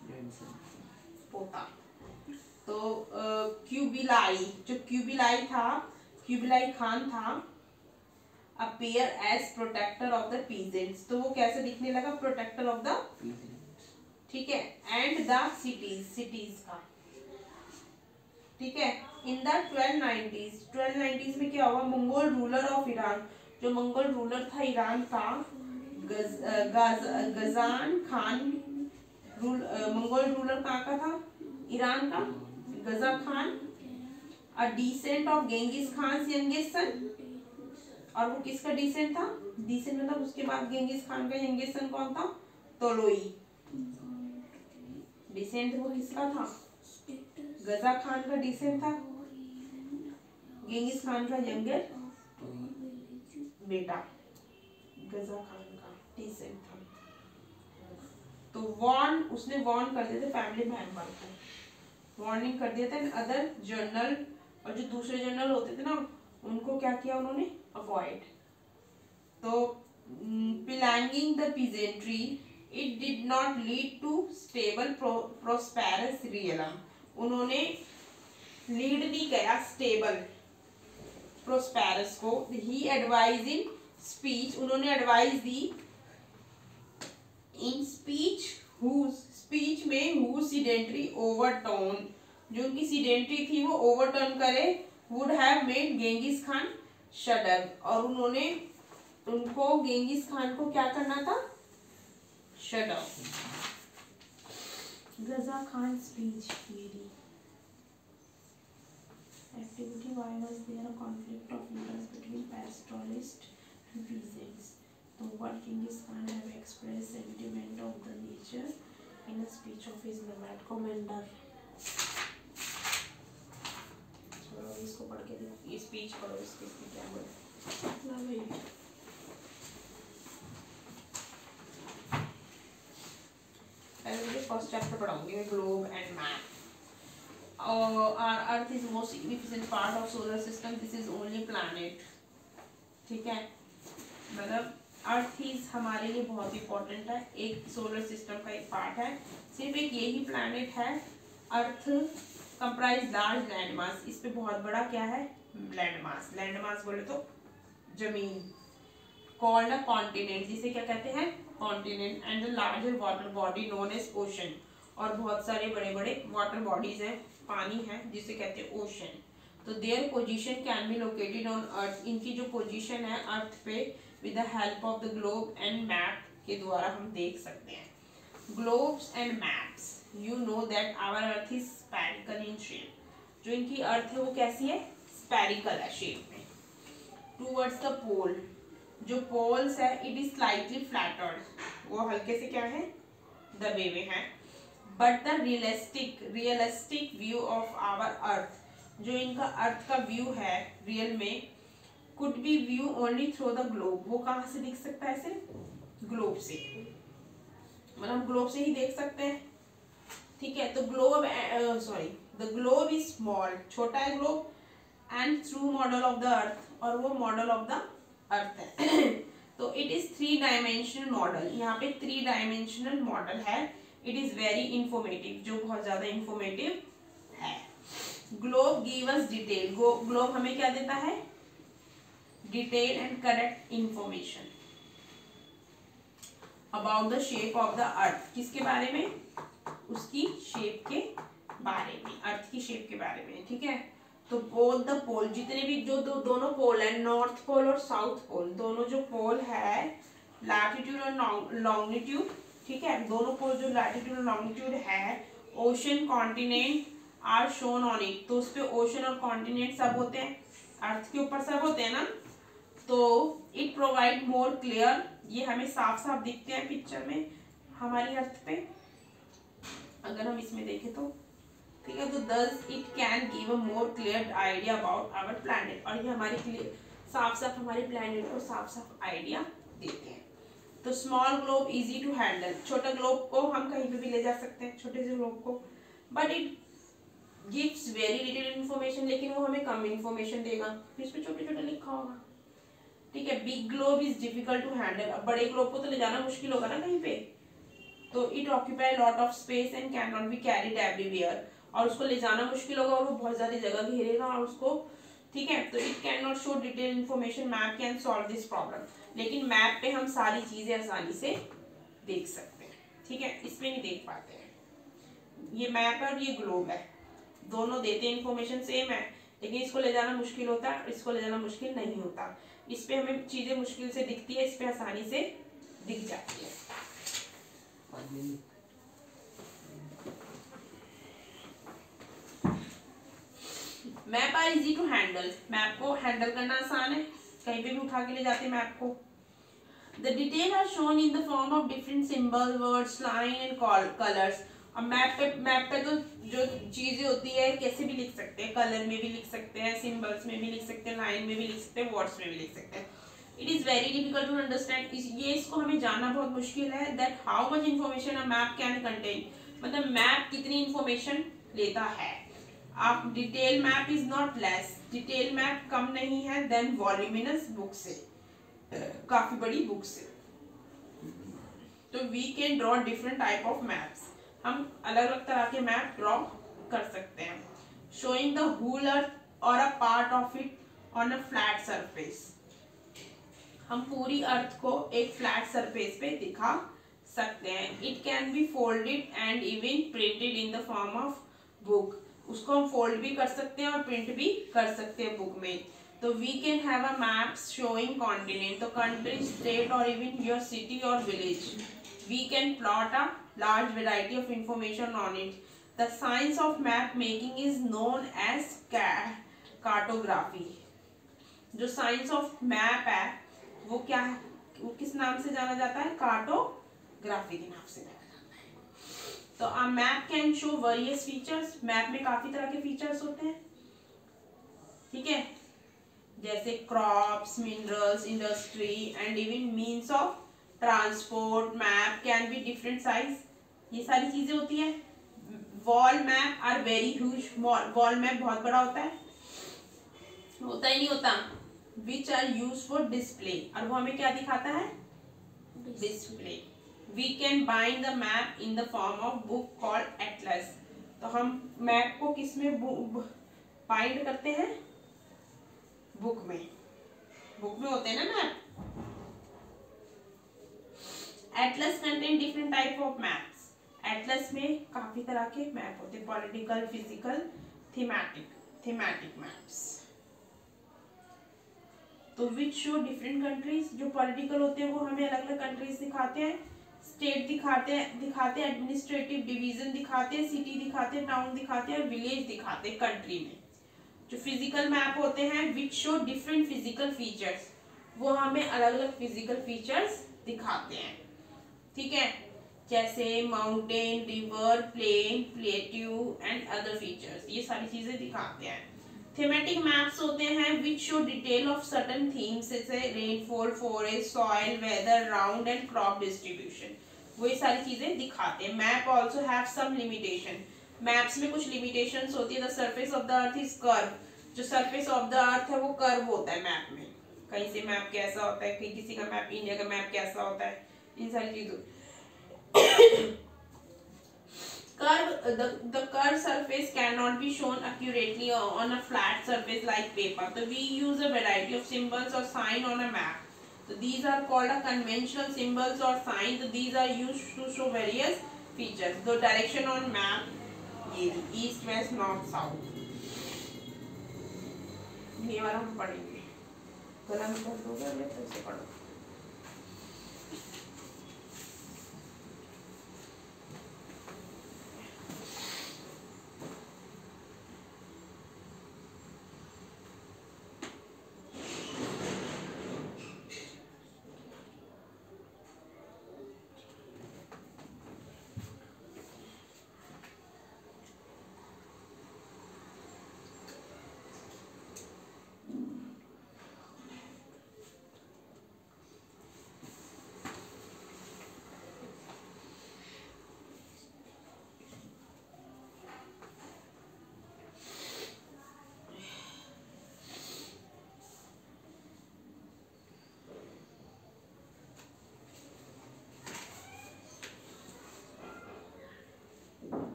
S2: पोता। तो क्यूबिलाई, जो क्यूबिलाई था, क्यूबिलाई खान था, appear as protector of the peasants, तो वो कैसे दिखने लगा? प्रोटेक्टर ऑफ द, ठीक है, एंड द सिटीज का, ठीक है। इन द 1290s में क्या हुआ? मंगोल रूलर ऑफ ईरान, जो मंगोल रूलर था ईरान का, गजान खान, मंगोल रूलर कहाँ का था? ईरान का, गजा Khan, a descent of Genghis Khan youngest son, और वो किसका डिसेंट था? डिसेंट मतलब उसके बाद गेंगिस खान का यंगेस्ट सन कौन था? तोलोई। डिसेंट वो किसका था? गजा खान का डिसेंट था, गेंगिस खान का यंगर बेटा गजा खान का डिसेंट था। तो उसने वॉर्न कर दिया था फैमिली मेंबर को, वार्निंग कर दिया था। अदर जर्नल, और जो दूसरे जर्नल होते थे ना उनको क्या किया उन्होंने? अवॉइड। तो pillaging the peasantry, it did not lead to stable prosperous realm, उन्होंने लीड नहीं किया स्टेबल प्रोस्पेरस को। ही एडवाइज इन स्पीच, उन्होंने एडवाइस दी इन स्पीच में हु सीडेंट्री ओवरटर्न, जो उनकी सीडेंट्री थी वो ओवरटर्न करे, would have made Genghis Khan shudder, और उन्होंने उनको गेंगिस खान को क्या करना था? शडर। गजा खान स्पीच मेरी activity, why was there a conflict of interest between pastoralists and peasants? So what Genghis Khan have expressed sentiment of the nature in a speech of his nomad commander. चलो इसको पढ़ के देखो, ये स्पीच पढ़ो, इसके क्या बोला ना भाई। पहले फर्स्ट चैप्टर पढ़ाऊंगी मैं, globe and map. Our Earth is most significant part of solar system. This is only planet, ठीक है, मतलब अर्थ ही हमारे लिए बहुत इंपॉर्टेंट है, एक सोलर सिस्टम का एक पार्ट है, सिर्फ एक यही प्लैनेट है। Earth comprise large land mass, इस पे बहुत बड़ा क्या है? Land mass. लैंड मास बोले तो जमीन। कॉल्ड अ कॉन्टिनेंट, जिसे क्या कहते हैं? Continent. And the larger water body known as ocean, और बहुत सारे बड़े बड़े वाटर बॉडीज हैं, पानी है, जिसे कहते हैं ओशन। तो their position can be located on earth, इनकी जो पोजीशन है अर्थ पे with the help of the globe and map के द्वारा हम देख सकते हैं। Globes and maps, you know that our earth is spherical in shape, जो इनकी अर्थ है वो कैसी है? स्फेरिकल है शेप में। टूवर्ड्स द पोल, जो पोल्स है इट इज स्लाइटली फ्लैटर्ड, वो हल्के से क्या है? दबे हुए हैं। But the realistic view of our earth, जो इनका अर्थ का व्यू है रियल में, could be view only through the globe, वो कहाँ से दिख सकता है? सिर्फ ग्लोब से, मतलब ग्लोब से ही देख सकते हैं, ठीक है। तो द ग्लोब इज स्मॉल, छोटा है globe, and through model of the earth, और वो मॉडल ऑफ द अर्थ है। तो इट इज 3 डायमेंशनल मॉडल, यहाँ पे 3 डायमेंशनल मॉडल है। इट इज वेरी इंफॉर्मेटिव, जो बहुत ज्यादा इंफॉर्मेटिव है। Globe give us detail, globe हमें क्या देता है? Detail and correct information about the shape of the earth. किसके बारे में? उसकी शेप के बारे में, अर्थ की शेप के बारे में, ठीक है। तो बोथ द पोल, जितने भी जो दोनों पोल है, नॉर्थ पोल और साउथ पोल, दोनों जो पोल है, लैटिट्यूड और लॉन्गिट्यूड, ठीक है, दोनों पोल जो लैटिट्यूड और लॉन्गिट्यूड है, ocean continent are shown on it. तो उस पे ओशन और कॉन्टिनेंट सब होते हैं, अर्थ के ऊपर सब होते हैं ना। तो इट प्रोवाइड मोर क्लियर, ये हमें साफ साफ दिखते हैं पिक्चर में हमारी अर्थ पे, अगर हम इसमें देखें तो, ठीक है। तो thus it can give a more clear idea about our planet, और ये हमारी क्लियर साफ साफ हमारे प्लैनेट को साफ साफ आइडिया देते हैं। तो small globe easy to handle, छोटा ग्लोब को हम कहीं पे भी ले जा सकते हैं, छोटे से ग्लोब को, but it gives very little information, लेकिन वो हमें कम इन्फॉर्मेशन देगा, इस पे छोटे छोटे लिखा होगा, ठीक है। Big globe is difficult to handle, अब बड़े ग्लोब को तो ले जाना मुश्किल होगा ना कहीं पे, तो it occupy lot of space and can not be carried everywhere, और उसको ले जाना मुश्किल होगा और वो बहुत ज्यादा जगह घेरेगा और उसको, ठीक है। तो it can not show detail information, map can solve this problem, लेकिन मैप पे हम सारी चीजें आसानी से देख सकते हैं, ठीक है, इसमें नहीं देख पाते हैं। ये मैप है और ये ग्लोब है, दोनों देते हैं इन्फॉर्मेशन सेम है, लेकिन इसको ले जाना मुश्किल होता है, इसको ले जाना मुश्किल नहीं होता। इस पे हमें चीजें मुश्किल से दिखती है, इस पे आसानी से दिख जाती है। Map are easy to handle, map को हैंडल करना आसान है, कहीं पे भी उठा के ले जाते हैं मैप को। The detail are shown in the form of different symbol, words, line and colours. अब मैप पे तो जो चीजें होती है कैसे भी लिख सकते हैं, कलर में भी लिख सकते हैं, सिंबल्स में भी लिख सकते हैं, लाइन में भी लिख सकते हैं, वर्ड्स में भी लिख सकते हैं। It is very difficult to understand, ये इसको हमें जानना बहुत मुश्किल है, that how much information a map can contain, मतलब मैप कितनी इन्फॉर्मेशन लेता है। आप detail map is not less, detail map कम नहीं है देन वॉल्यूमिनस बुक से, काफी बड़ी बुक से। तो we can draw different type of maps, हम अलग अलग तरह के मैप ड्रॉ कर सकते हैं। शोइंग द होल अर्थ और a part of it on a flat surface, हम पूरी अर्थ को एक फ्लैट सरफेस पे दिखा सकते हैं। It can be folded and even printed in the form of book, उसको हम फोल्ड भी कर सकते हैं और प्रिंट भी कर सकते हैं बुक में। तो we can have a map showing continent, तो कंट्री, स्टेट और इवन योर सिटी और village. We can plot a large variety of information on it. The science of map making is known as cartography. जो साइंस ऑफ मैप है वो क्या है, वो किस नाम से जाना जाता है? कार्टोग्राफी के नाम से जाना जाता है। तो a map can show various features, map में काफी तरह के फीचर्स होते हैं, ठीक है, जैसे crops, minerals, industry and even means of transport. Map can be different size, ये सारी चीजें होती है। Wall map are very huge, wall map बहुत बड़ा होता है, होता ही नहीं होता, which are use for display, और वो हमें क्या दिखाता है? Display. We can bind the map in the form of book called atlas, तो हम मैप को किस में बाइंड करते हैं? बुक में, बुक में होते हैं ना map. Atlas contain different type of maps, atlas में काफी तरह के मैप होते हैं, पॉलिटिकल, फिजिकल, थीमेटिक मैप्स। तो विच शो डिफरेंट कंट्रीज, जो पॉलिटिकल होते हैं वो हमें अलग अलग कंट्रीज दिखाते हैं, स्टेट दिखाते हैं, एडमिनिस्ट्रेटिव डिवीजन दिखाते हैं, सिटी दिखाते हैं, टाउन दिखाते हैं और विलेज दिखाते हैं कंट्री में। जो फिजिकल मैप होते हैं which show different physical features, वो हमें अलग अलग फिजिकल फीचर्स दिखाते हैं, ठीक है, जैसे mountain, river, plain, plateau and other features, ये सारी चीजें दिखाते हैं। थीमेटिक मैप्स होते हैं which show detail of certain themes, जैसे rainfall, forest, soil, weather, round and crop distribution, वो ये सारी चीजें दिखाते हैं। Map also have some limitation, maps में कुछ लिमिटेशंस होती है। The surface of the earth is curve, जो सरफेस ऑफ द अर्थ है वो कर्व होता है मैप में, कहीं से मैप कैसा होता है, कहीं किसी का मैप, इंडिया का मैप कैसा होता है, इन सारी चीजों the curved surface cannot be shown accurately on a flat surface like paper. So we use a variety of symbols or sign on a map. So these are called a conventional symbols or signs. So these are used to show various features. The direction on map ये east, west, north, south. ये वाला हम पढ़ेंगे. गला में दर्द होगा या फिर से पढ़ो.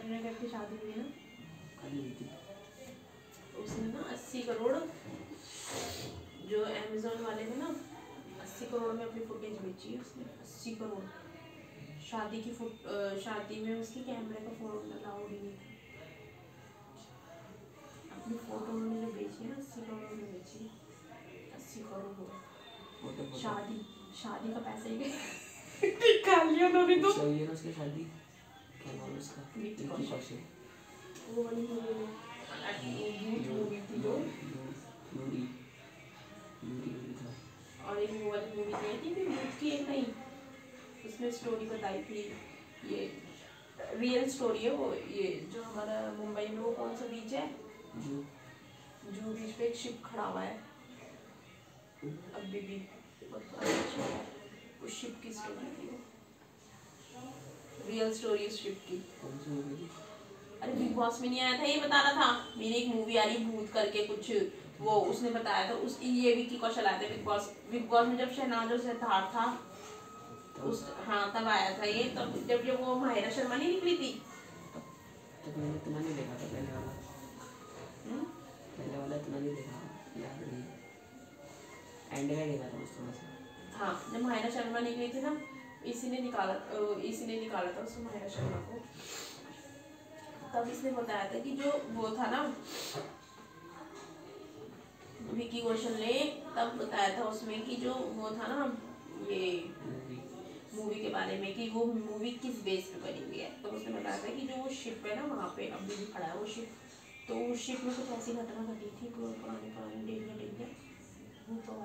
S2: कटरीना कैफ की शादी हुई ना,
S5: कल हुई थी।
S2: उसने ना 80 करोड़, जो अमेजोन वाले थे ना, 80 करोड़ में अपनी फुटेज बेची है उसने। 80 करोड़ शादी में उसकी कैमरे का फोन अलाउड ही नहीं था। अपनी फोटो उन्होंने जो बेची है ना, 80 करोड़ में बेची है। 80 करोड़ हो
S5: फोटो
S2: शादी का पैसे ही खा लिया उन्होंने तो।
S5: सही है ना उसकी शादी, क्या नाम है उसका?
S2: विक्की
S5: विक्की कौशल।
S2: वो वाली मूवी में मूवी थी जो,
S5: यूरी था।
S2: और एक वो वाली मूवी नहीं थी भी उसकी एक नहीं, उसमें स्टोरी बताई थी, ये रियल स्टोरी है वो, ये जो हमारा मुंबई में वो कौन सा बीच है, जू बीच पे एक शिप खड़ा हुआ है अभी भी, उस शिप की स्टोरी थी वो, रियल स्टोरी उस शिप की।
S5: कौन सी मूवी थी?
S2: अरे बिग बॉस में नहीं आया था, ये बता रहा था मेरी एक मूवी आ रही भूत करके कुछ, वो उसने बताया था, उस ये विक्की कौशल आया था बिग बॉस में, जब शहनाज और सिद्धार्थ था उस, हाँ तब आया था ये, तब जब वो माहिरा शर्मा नहीं निकली थी।
S5: तो मैंने इतना नहीं देखा था पहले वाला इतना नहीं देखा, याद नहीं, एंड में देखा था उस थोड़ा सा।
S2: हाँ जब माहिरा शर्मा निकली थी ना, इसी ने निकाला था उस माहिरा शर्मा को। तब इसने बताया था कि जो वो था ना विक्की कौशल ने, तब बताया था उसमें कि जो वो था ना ये मूवी के बारे में, कि वो मूवी किस बेस पे बनी हुई है। तो उसने बताया था कि जो वो शिप है ना वहाँ पे अभी भी खड़ा है वो शिप, तो उस शिप में कुछ ऐसी घटना घटी थी पुरानी डेंजर भूतों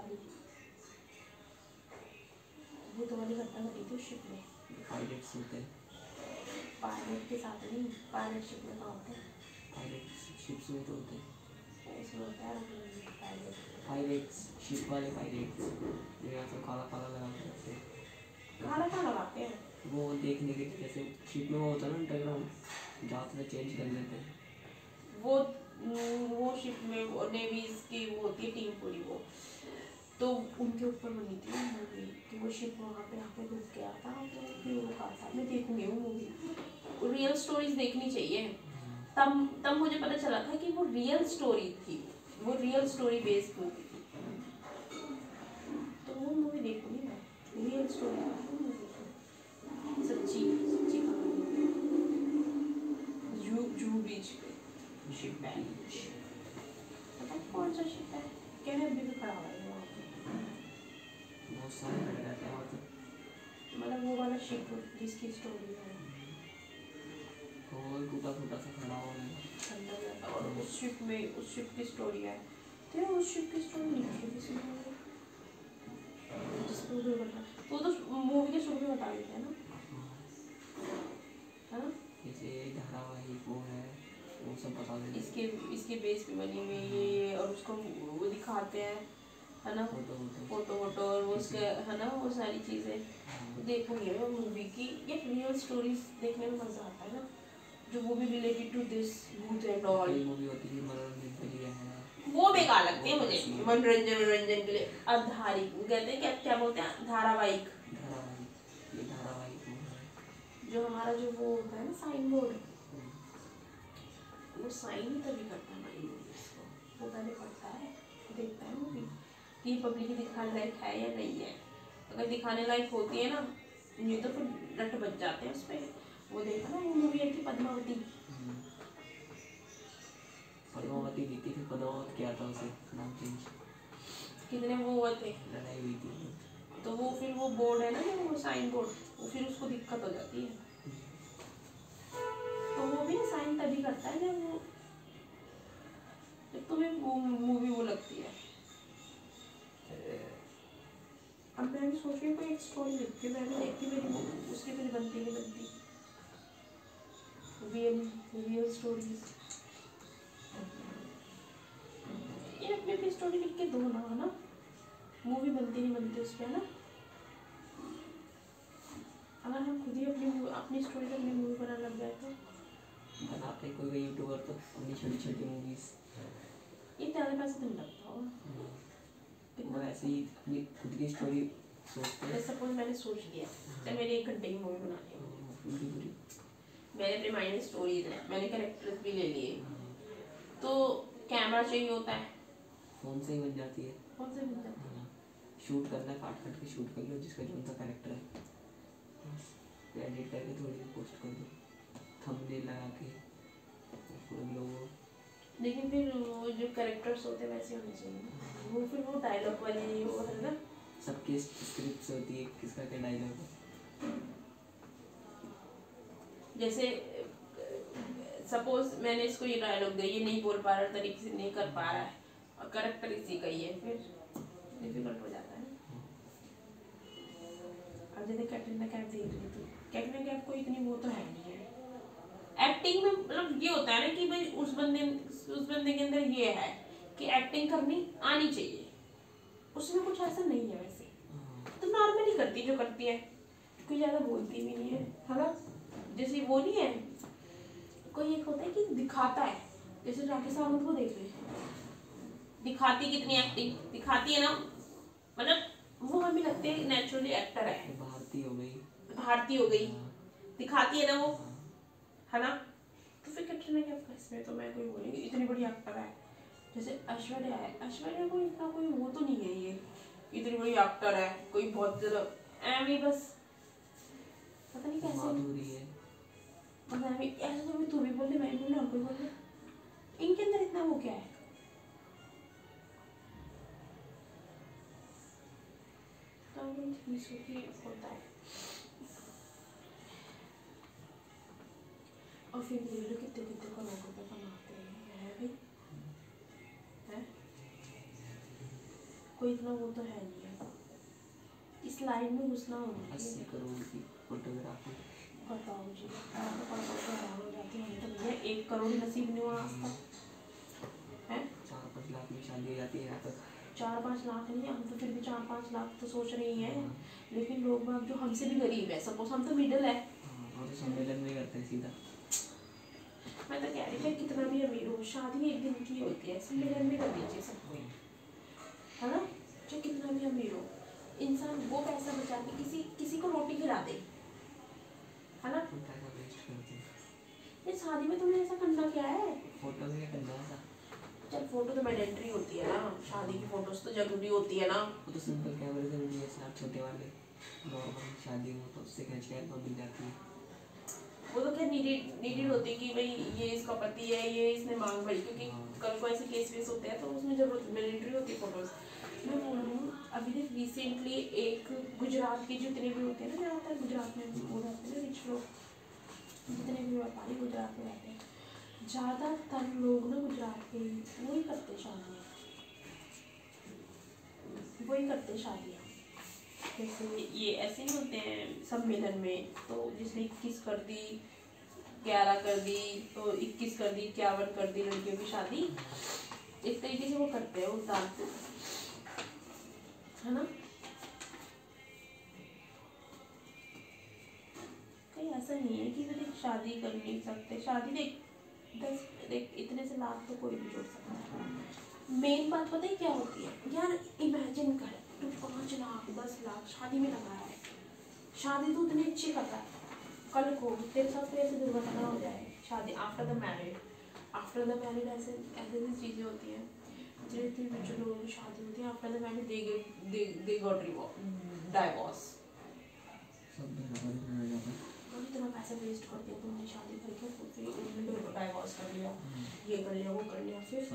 S2: वाली घटना घटी थी उस शिप में।
S5: पायलट्स होते हैं,
S2: पायलट के साथ नहीं, पायलट शिप में कहाँ होते हैं,
S5: पायलट शिप्स में तो होते हैं,
S2: उसमें होता है
S5: पायलट्स शिप वाले पायलट्स जो यहाँ से काला काला लगा के रखते हैं,
S2: काला लगाते हैं
S5: वो देखने के लिए, जैसे शिप में वो होता है ना अंडरग्राउंड, जाते से चेंज कर लेते हैं।
S2: वो शिप में नेवीज की वो होती है टीम पूरी, वो तो उनके ऊपर बनी थी वो मूवी, कि वो शिप वहाँ पे आके रुक गया था, तो फिर वो कहा था मैं देखूंगी वो मूवी। रियल स्टोरीज देखनी चाहिए। तब मुझे पता चला था कि वो रियल स्टोरी थी, वो रियल स्टोरी बेस्ड मूवी थी, तो वो मूवी देखूंगी मैं, रियल स्टोरी सच्ची कहानी, जू बीच पे शिप है, पता है कौन सा शिप है, कहने अभी भी खड़ा हुआ है वहाँ पे,
S5: बहुत सारे खड़े रहते हैं वहाँ पे,
S2: मतलब वो वाला शिप जिसकी स्टोरी है,
S5: और टूटा फूटा सा खड़ा हुआ है
S2: अंदर जाता, और उस शिप की स्टोरी है, तो उस शिप की स्टोरी लिखी है किसी ने, जिसको भी बता, वो तो मूवी के शुरू में बता देते हैं ना, है ना,
S5: जैसे धारावाहिक वो है, वो सब बता देते हैं।
S2: इसके बेस पे बनी हुई ये, और उसको वो दिखाते हैं, है ना, फोटो और वो उसके, है ना, वो सारी चीज़ें देखूंगी मैं मूवी की। ये रियल स्टोरीज देखने में मज़ा आता है ना, जो मूवी रिलेटेड टू दिस भूत एंड ऑल,
S5: मूवी होती है मनोरंजन के लिए है,
S2: वो बेकार लगती है मुझे, मनोरंजन के लिए। आधारिक कहते हैं, क्या बोलते हैं, धारावाहिक,
S5: ये धारावाहिक
S2: जो हमारा जो वो होता है ना साइन बोर्ड, वो साइन ही तभी करता है हमारी मूवीज को, वो पहले पढ़ता है, देखता है मूवी कि पब्लिक दिखाने लायक है या नहीं है, अगर दिखाने लायक होती है ना, नहीं तो फिर रट बच जाते हैं उस पर। वो देखा ना वो मूवी आई थी पद्मावती
S5: दी थी, फिर पद्मावत किया था उसे नाम चेंज,
S2: कितने वो हुए थे,
S5: लड़ाई हुई थी,
S2: तो वो फिर वो बोर्ड है ना, वो साइन बोर्ड, वो फिर उसको दिक्कत हो जाती है, तो वो भी साइन तभी करता है जब तुम्हें वो मूवी वो लगती है। अब मैं सोच रही हूँ कोई एक स्टोरी लिखती हूँ, मैंने देखती, मेरी उसकी फिर बनती नहीं बनती रियल स्टोरीज, ये अपनी अपनी स्टोरी लिख के दो ना, है ना, मूवी बनती नहीं बनती उस पर, है ना, अगर हम खुद ही अपनी स्टोरी से अपनी मूवी बनाने लग जाए तो
S5: बनाते कोई यूट्यूबर तो अपनी छोटी छोटी मूवीज,
S2: ये ज़्यादा पैसे तो नहीं लगता होगा,
S5: वो ऐसे ही अपनी खुद की स्टोरी सोचते हैं।
S2: सपोज मैंने सोच लिया चल मेरी 1 घंटे की मूवी बनानी है, मैंने अपने माइंड में स्टोरीज है, मैंने कैरेक्टर्स भी ले लिए, तो कैमरा चाहिए होता है,
S5: फ़ोन से ही बन जाती है।
S2: कौन से मिल जाता है।
S5: हाँ, शूट करना है, काट के शूट कर लो जिसका जो सा कैरेक्टर है, फिर एडिट करके थोड़ी सी पोस्ट कर दो, थंबनेल लगा के पूरे लोगों।
S2: लेकिन फिर वो जो कैरेक्टर्स होते हैं वैसे होने चाहिए ना, वो फिर वो डायलॉग वाले वो है ना,
S5: सबकी स्क्रिप्ट होती है, किसका क्या डायलॉग है।
S2: जैसे सपोज मैंने इसको ये डायलॉग दिया, ये नहीं बोल पा रहा, तरीके से नहीं कर पा रहा है और कैरेक्टर इसी का ही है, फिर डिफिकल्ट हो जाता है ना। अब जैसे कैटरीना कैफ देख रही थी, कैटरीना कैफ को इतनी वो तो है नहीं है एक्टिंग में, मतलब ये होता है ना कि भाई उस बंदे के अंदर ये है कि एक्टिंग करनी आनी चाहिए, उसमें कुछ ऐसा नहीं है वैसे, तो नॉर्मली करती जो करती है, कोई ज़्यादा बोलती भी नहीं है ना। जैसे वो नहीं है, कोई एक होता है कि दिखाता है, जैसे राकेश सावंत को देख ले, दिखाती कितनी एक्टिंग दिखाती है ना, मतलब वो हमें लगते है नेचुरली एक्टर है,
S5: भारती हो गई,
S2: भारती हो गई, दिखाती है ना वो, है ना। तो फिर कैटरीना कैफ इसमें तो मैं कोई बोलेंगी इतनी बड़ी एक्टर है। जैसे ऐश्वर्या है, ऐश्वर्या को इतना कोई वो तो नहीं है, ये इतनी बड़ी एक्टर है, कोई बहुत एमी बस पता नहीं कैसे,
S5: माधुरी है,
S2: पता नहीं ऐसे तो तू भी बोल रही, मैं भी बोल रही, और कोई बोल रही, इनके अंदर इतना वो क्या है। तो होता है। और फिर ये लोग कितने कितने करोड़ रुपए कमाते हैं भाई, है कोई इतना वो तो है नहीं है, इस लाइन में घुसना होना
S5: 80 करोड़ की फोटोग्राफी।
S2: बताओ जी, मैं तो पढ़ पढ़ के हैरान हो जाती हूँ, तो भैया 1 करोड़ नसीब नहीं हुआ आज तक है।
S5: 4-5 लाख में शादी हो जाती है यहाँ तक।
S2: 4-5 लाख नहीं, हम तो फिर भी 4-5 लाख तो सोच रहे ही हैं, लेकिन लोग बाग जो हमसे भी गरीब है, सपोज हम तो मिडिल है,
S5: और सम्मेलन में करते हैं सीधा।
S2: मैं तो कह रही थी कितना भी अमीर हो, शादी एक दिन की होती है, सम्मेलन में कर दीजिए सबको, है ना। चाहे कितना भी अमीर हो, इंसान वो पैसा बचा के किसी को रोटी खिला दे, है ना।
S5: पैसा वेस्ट करते हैं।
S2: ये शादी में तुम्हें ऐसा करना क्या है,
S5: फोटो में क्या करना है ऐसा?
S2: चल फोटो तो मैंडेटरी होती है ना, शादी की फोटोज तो जरूरी होती है ना।
S5: वो तो सिंपल कैमरे से वीडियो स्नैप छोटे वाले नॉर्मल शादी हो तो उससे खींच के एल्बम मिल जाती है।
S2: वो तो खैर नीडेड होती है कि भाई ये इसका पति है, ये इसने मांग भरी, क्योंकि कल को ऐसे केस वेस होते हैं तो उसमें जरूरत मैंडेटरी होती है फोटोज। मैं बोल रही हूँ अभी तक रिसेंटली एक गुजरात के जितने भी होते हैं ना, ज़्यादातर गुजरात में वो रहते हैं ना रिच लोग, जितने भी व्यापारी गुजरात में रहते हैं, ज़्यादातर लोग ना गुजरात के वही करते शादियाँ, वही करते शादियाँ। जैसे ये ऐसे ही होते हैं सम्मेलन में, तो जिसने 21 कर दी, 11 कर दी, तो 21 कर दी, 51 कर दी लड़कियों की शादी, इस तरीके से वो करते हैं उस दान से, है ना। कहीं ऐसा नहीं है कि देख शादी कर नहीं सकते, शादी देख इतने से लाख तो कोई भी जोड़ सकता है। मेन बात पता है क्या होती है यार, इमेजिन कर तू 5 लाख 10 लाख शादी में लगा रहा है, शादी तो उतनी अच्छी कर रहा है, कल को तेरे साथ कोई ऐसी दुर्घटना हो जाए, शादी आफ्टर द मैरिड ऐसे चीज़ें होती हैं, जो लोगों की शादी होती है after the married they got divorce. इतना पैसा वेस्ट कर दिया तुमने शादी करके, फिर उन्होंने डाइवोर्स कर लिया, ये कर लिया वो कर लिया, फिर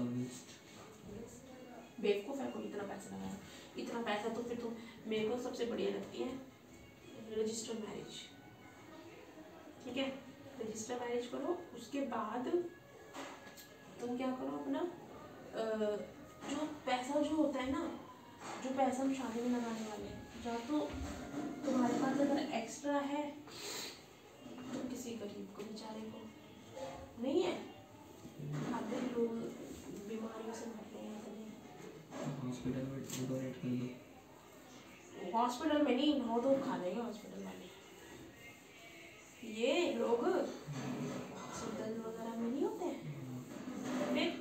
S2: बेवकूफ़ है कोई इतना पैसा लगाया, इतना पैसा। तो फिर तुम, मेरे को सबसे बढ़िया लगती है रजिस्टर मैरिज, ठीक है, रजिस्टर मैरिज करो, उसके बाद तुम क्या करो अपना जो पैसा जो होता है ना, जो पैसा हम शादी में लगाने वाले हैं, या तो तुम्हारे पास अगर एक्स्ट्रा है तो किसी गरीब को बेचारे को नहीं है, आधे लोग बीमारियों से मर रहे हैं,
S5: हॉस्पिटल में डोनेट कर दो।
S2: हॉस्पिटल में नहीं, नौ तो खा लेंगे हॉस्पिटल वाले, ये लोग दर्द वगैरह में नहीं होते हैं। फिर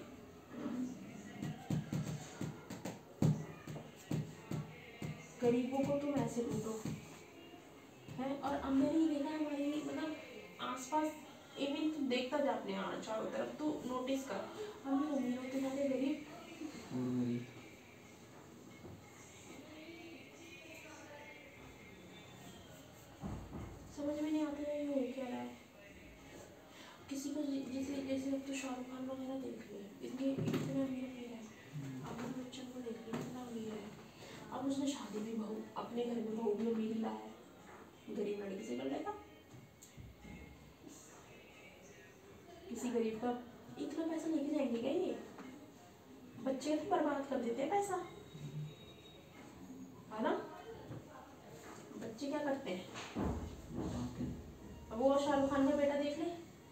S2: गरीबों को तुम ऐसे लूटो है। और अब मैंने ये देखा है हमारी मतलब आसपास इवन तू देखता जा अपने यहाँ चारों तरफ, तू नोटिस कर, हम भी अमीर होते जाते गरीब। समझ में नहीं आता है ये हो क्या रहा है। किसी को जैसे जैसे अब तो शाहरुख खान वगैरह देख ले, इतने इतना अमीर है, अमिताभ बच्चन को देख ले इतना अमीर है, अब उसने शादी भी बहू अपने घर में बहू भी अमीर ला है, गरीब लड़की से कर लेगा। किसी गरीब का इतना पैसा लेके जाएंगे क्या ये? बच्चे तो बर्बाद कर देते हैं पैसा, है ना? बच्चे क्या करते हैं? अब वो शाहरुख खान का बेटा देख ले,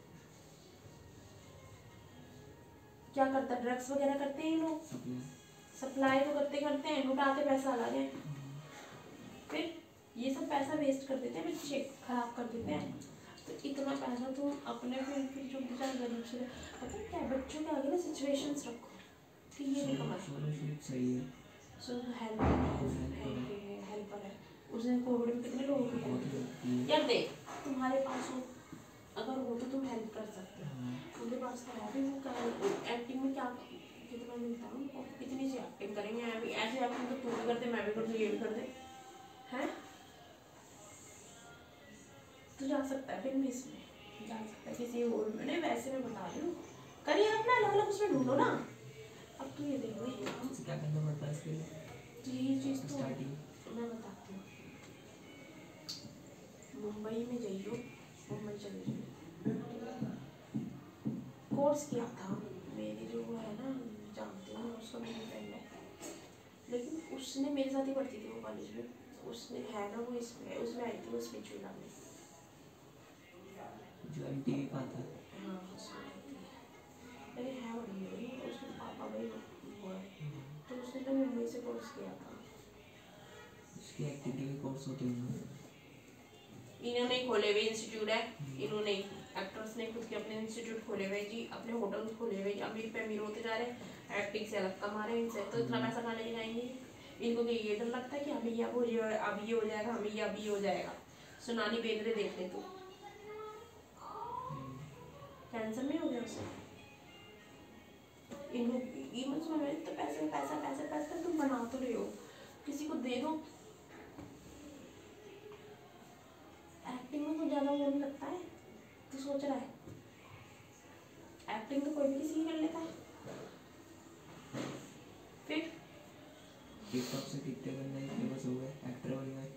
S2: क्या करता है? ड्रग्स वगैरह करते हैं ये लोग, सप्लाई तो करते करते हैं, लुटाते पैसा ला रहे हैं, फिर ये सब पैसा वेस्ट कर देते हैं, बच्चे खराब कर देते हैं। तो इतना पैसा तुम अपने फिर जो बेचारे गरीब से, पता है क्या, बच्चों के आगे ना सिचुएशंस रखो कि ये नहीं कमा
S5: सही है।
S2: सो हेल्पर है, उसने कोविड में कितने लोगों की हेल्प की यार। देख तुम्हारे पास हो, अगर हो तो तुम हेल्प कर सकते हो, उनके पास तो है भी, वो एक्टिंग में क्या कितना मिलता है उनको, कितनी सी एक्टिंग करेंगे, ऐसे एक्टिंग तो तू भी कर दे, मैं भी कर दूँ, ये भी कर दे, हैं? तो जा सकता है फिल्म इसमें, जा सकता है किसी और में, नहीं वैसे मैं बता रही हूँ, करियर अपना अलग अलग उसमें ढूंढो ना। अब तू ये देखो ये
S5: क्या करना पड़ता है इसके लिए?
S2: तो ये चीज़ तो
S5: स्टार्टिंग
S2: मैं बताती हूँ, मुंबई में जाइयो, मुंबई चले जाइए, कोर्स किया था मेरी जो वो है ना, जानती हूँ उसका, मेरी फ्रेंड है, लेकिन उसने मेरे साथ ही पढ़ती थी वो कॉलेज में, उसने है ना वो इसमें उसमें आई थी वो स्पिरिचुअल में,
S5: जो MTV का था।
S2: हाँ उसमें आई थी, लेकिन है बड़ी है, उसके पापा भाई वो है, तो उसने तो मुंबई से कोर्स किया था।
S5: उसकी एक्टिंग के कोर्स होते हैं,
S2: इन्होंने खोले हुए इंस्टीट्यूट है, इन्होंने एक्टर्स ने खुद के अपने इंस्टीट्यूट खोले हुए जी, अपने होटल खोले हुए, अमीर पे अमीर होते जा रहे हैं, एक्टिंग से अलग कमा रहे हैं, इनसे तो इतना पैसा कहाँ लेके जाएंगे? इनको कि ये डर लगता है कि हमें ये अब हो जाएगा, हमें ये अभी हो जाएगा। सुनानी बेंद्रे देख ले तू, कैंसर में हो गया उसे, इन लोग इवन समझ में तो पैसे पैसा पैसा पैसा तुम बना तो रहे हो, किसी को दे दो। एक्टिंग में कुछ ज़्यादा वो नहीं लगता है, तू सोच रहा है एक्टिंग तो कोई भी किसी की कर लेता है। फिर
S5: टिकटॉक से कितने बंदे फेमस हो गए, एक्टर बन गए,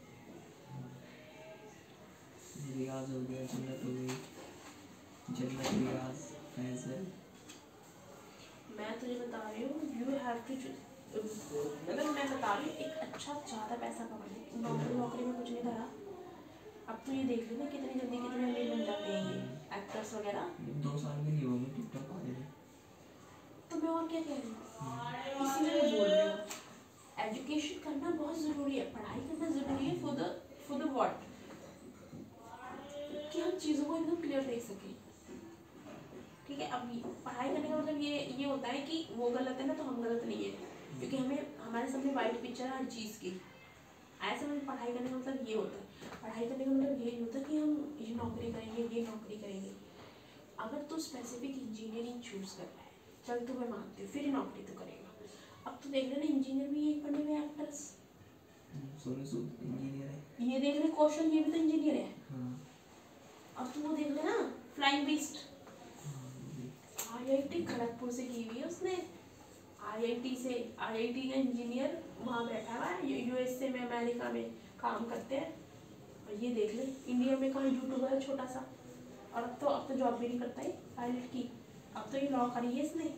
S5: रियाज हो गया, जन्नत हो गई, जन्नत, रियाज, फैजल।
S2: मैं तुझे बता रही हूँ, यू हैव टू, मतलब मैं बता रही हूँ एक अच्छा ज़्यादा पैसा कमाने, नौकरी में कुछ नहीं करा। अब तो ये देख लेना कितनी जल्दी कितने अमीर बन जाते हैं ये एक्टर्स वगैरह।
S5: 2 साल में नहीं हुआ मैं टिकटॉक आने में।
S2: तो मैं और क्या कह रही हूँ, इसीलिए मैं बोल रही हूँ एजुकेशन करना बहुत ज़रूरी है, पढ़ाई करना ज़रूरी है फॉर द व्हाट, कि हम चीज़ों को एकदम क्लियर देख सकें। ठीक है, अब पढ़ाई करने का मतलब ये होता है कि वो गलत है ना तो हम गलत नहीं है, क्योंकि हमें हमारे सामने वाइट पिक्चर है हर चीज़ की। ऐसे में पढ़ाई करने का मतलब ये होता है, पढ़ाई करने का मतलब ये नहीं होता कि हम ये नौकरी करेंगे ये नौकरी करेंगे। अगर तू स्पेसिफिक इंजीनियरिंग चूज़ कर रहा है, चल तो मैं मानती हूँ, फिर नौकरी तो करेगा। अब तो देख लेना इंजीनियर भी यही पढ़ने में एक्टर्स,
S5: सोनू सूद इंजीनियर है,
S2: ये देख ले कौशल, ये भी तो इंजीनियर है।
S5: हाँ।
S2: अब तो वो देख लेना फ्लाइंग बीस्ट, IIT खड़गपुर से की हुई है उसने, IIT का इंजीनियर वहाँ बैठा हुआ है, USA में अमेरिका में काम करते हैं। और ये देख ले इंडिया में कहाँ यूट्यूबर है छोटा सा, और अब तो जॉब भी नहीं करता है पायलट की, अब तो ये लॉ करी है इसने,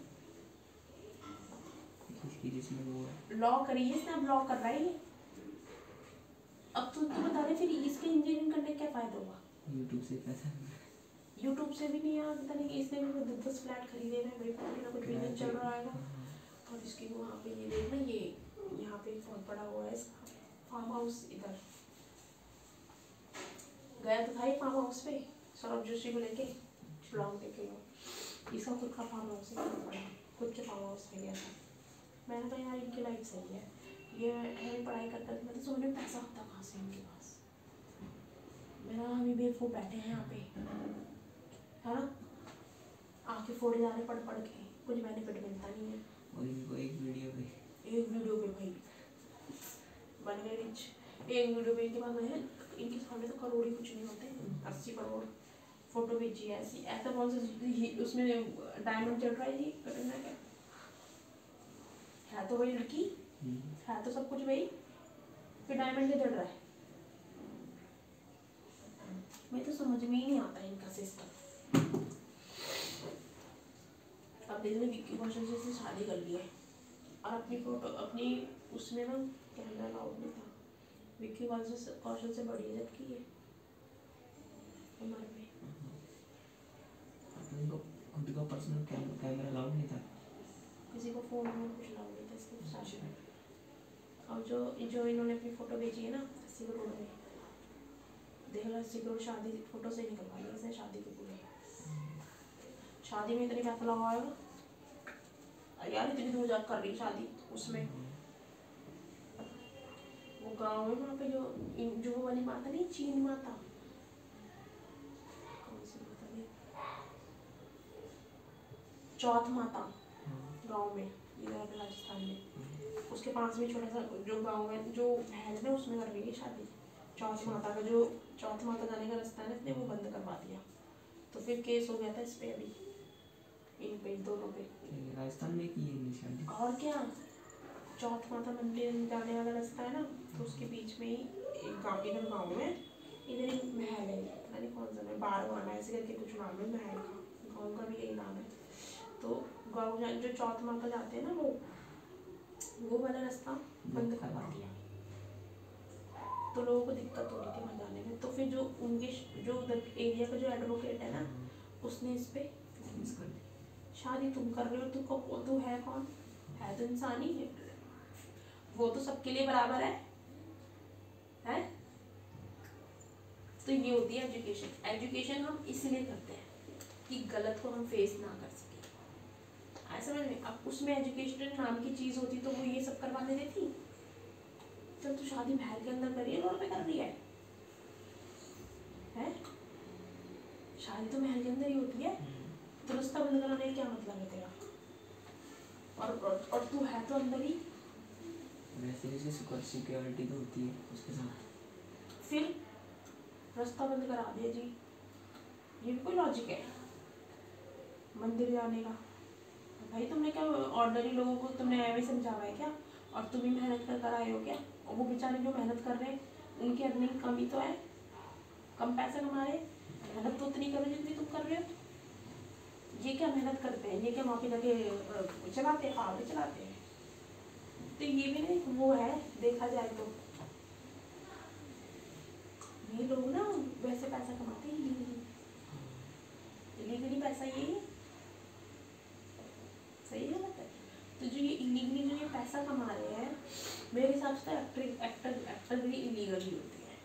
S5: जिसमें वो है
S2: लॉ करी है इसने, अब लॉ कर रहा है ये। अब तो बता दे फिर इसके इंजीनियरिंग करने का क्या फ़ायदा हुआ?
S5: यूट्यूब से पैसा
S2: यूट्यूब से भी नहीं यार, पता नहीं इसने भी 10 फ्लैट खरीदे हैं, भाई कुछ ना कुछ बिजनेस चल रहा है। और इसकी वहाँ पे ये देखना, ये यहाँ पे बहुत बड़ा हुआ है इसका फार्म हाउस, इधर गया तो था ही फार्म हाउस पे सौरभ जोशी को लेके शिलोंग के, इसका खुद का फार्म हाउस है, खुद के फार्म हाउस पे गया था। मैंने कहा यार इनकी लाइफ सही है, ये है पढ़ाई करता था, मैं तो सोने पैसा होता कहाँ से इनके पास, मेरा अभी बेवकूफ़ बैठे हैं यहाँ पे, है ना, आंखें फोड़े जा रहे पढ़ पढ़ के, कुछ बेनिफिट मिलता नहीं है।
S5: और इनको एक वीडियो पे
S2: भाई बन गए रिच। एक वीडियो पे इनके पास है, इनके सामने तो करोड़ ही कुछ नहीं होते, 80 करोड़ फोटो भेजी है ऐसी। ऐसा कौन सा उसमें डायमंड चढ़ रहा है जी, करना क्या है, तो वही लड़की है, तो सब कुछ वही, फिर डायमंड क्या चढ़ रहा है। मैं तो समझ में ही नहीं आता इनका सिस्टम। अब देखो विक्की कौशल से शादी कर ली है और अपनी फोटो अपनी उसमें ना कैमरा अलाउड नहीं था। विक्की कौशल से बड़ी इज्जत की है उम्र में।
S5: उनको खुद का पर्सनल कैमरा अलाउड नहीं था,
S2: किसी को फोन में कुछ अलाउड नहीं था इसके शादी में। और जो इन्होंने अपनी फोटो भेजी है ना 80 करोड़ में, देख लो 80 करोड़ शादी फोटो से निकलवा ली इसने शादी के पूरे। शादी में इतनी पैसा लगाएगा यार, इतनी दूर जा कर रही शादी उसमें। वो गांव में वहाँ पे जो वो वाली माता नहीं, चीन माता, कौन सी माता थी, चौथ माता गांव में इधर राजस्थान में, उसके पास में छोटा सा जो गांव है जो महल में, उसमें कर रही है शादी। चौथ माता का जो चौथ माता जाने का रास्ता है ना, इसने वो बंद करवा दिया, तो फिर केस हो गया था इस पे अभी, इन पे दोनों पे।
S5: राजस्थान में की है शादी।
S2: और क्या, चौथ माता मंदिर जाने वाला रास्ता है ना, तो उसके बीच में ही एक गाँव, इधर गाँव में इधर एक महल है, पता नहीं कौन सा है, बारवाना ऐसे करके कुछ नाम है महल का, गाँव का भी यही नाम है। तो गाँव जो चौथ माता जाते हैं ना, वो वाला रास्ता बंद करवा दिया, तो लोगों को दिक्कत हो रही थी वहाँ जाने में। तो फिर जो उनके जो उधर एरिया का जो एडवोकेट है ना, उसने इस पे शादी तुम कर रहे हो, तू है कौन, है तो इंसान ही है, वो तो सबके लिए बराबर है? तो ये होती है एजुकेशन। एजुकेशन हम इसलिए करते हैं कि गलत को हम फेस ना कर सके, ऐसा समझ में। अब उसमें एजुकेशन नाम की चीज होती तो वो ये सब करवाने देती। जब तू शादी महल के अंदर करिए, रोड पे कर रही है? शादी तो महल के अंदर ही होती है, तो रास्ता बंद कराने का क्या मतलब है तेरा? और तू है तो अंदर ही,
S5: वैसे ही सिक्योरिटी तो होती है उसके साथ,
S2: फिर रास्ता बंद करा दिया जी, ये भी कोई लॉजिक है मंदिर जाने का? भाई तुमने क्या ऑर्डनरी लोगों को तुमने ऐसे समझावा है क्या? और तुम ही मेहनत कर आए हो क्या? और वो बेचारे जो मेहनत कर रहे हैं उनकी अर्निंग कमी तो है, कम पैसा कमा रहे, मेहनत तो उतनी करो जितनी तुम कर रहे हो। ये क्या मेहनत करते हैं, ये क्या वहाँ पे जाके चलाते हैं, पावड़े चलाते हैं? तो ये भी नहीं वो है, देखा जाए तो ये लोग ना वैसे पैसा कमाते हैं इलीगली पैसा, ये सही है बात है। तो जो ये इलीगली जो ये पैसा कमा रहे हैं, मेरे हिसाब से एक्टर भी इलीगल ही होती है।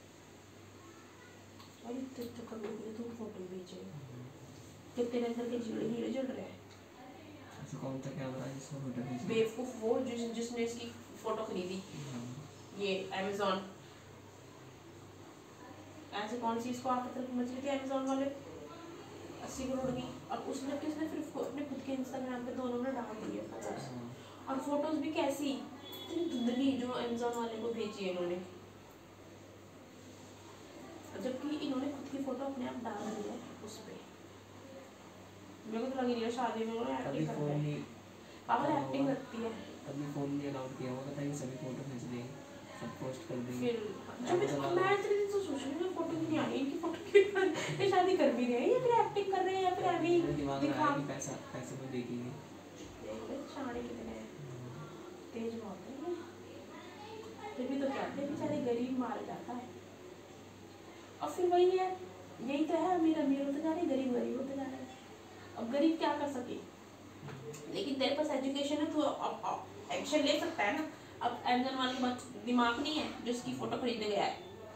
S2: अरे तो कभी तुम फोटो भेजे कितने अंदर के जीरो हीरो जल रहे हैं।
S5: ऐसा कौन सा कैमरा है जिसमें फोटो खींची?
S2: बेवकूफ वो जिसने इसकी फोटो खरीदी, ये अमेज़न, ऐसे कौन सी इसको आफत मच रही थी अमेज़न वाले 80 करोड़ की, और उसने फिर अपने खुद के इंस्टाग्राम पे दोनों ने डाल दिए फोटोज, और फोटोज भी कैसी इतनी धुंधली जो अमेज़न वाले को भेजी है इन्होंने, जबकि इन्होंने खुद की फोटो अपने आप डाल दी है उस पे। मेरे को तो लगी नहीं है शादी में उन्होंने एक्टिंग करते हैं, पागल एक्टिंग लगती है।
S5: अभी फोन नहीं अलाउड किया होगा, पता है सभी फोटो खींच देंगे, सब पोस्ट कर देंगे।
S2: फिर जब मैं इतने दिन से सोच रही हूँ फोटो नहीं आ रही इनकी, फोटो की ये शादी कर भी रहे हैं या फिर एक्टिंग कर रहे हैं या फिर अभी
S5: दिमाग में आया कि पैसे में देखेंगे।
S2: शादी कितने तेज बहुत है, फिर भी तो कहते हैं बेचारे गरीब मार जाता है। और फिर वही है, यही तो है, अमीर अमीर होते जा रहे, गरीब गरीब होते जा रहे हैं। अब गरीब क्या कर सके, लेकिन तेरे पास एजुकेशन है तो अब एक्शन ले सकता है ना। अब अमेज़न वाले के पास दिमाग नहीं है जो इसकी फोटो खरीदने गया है,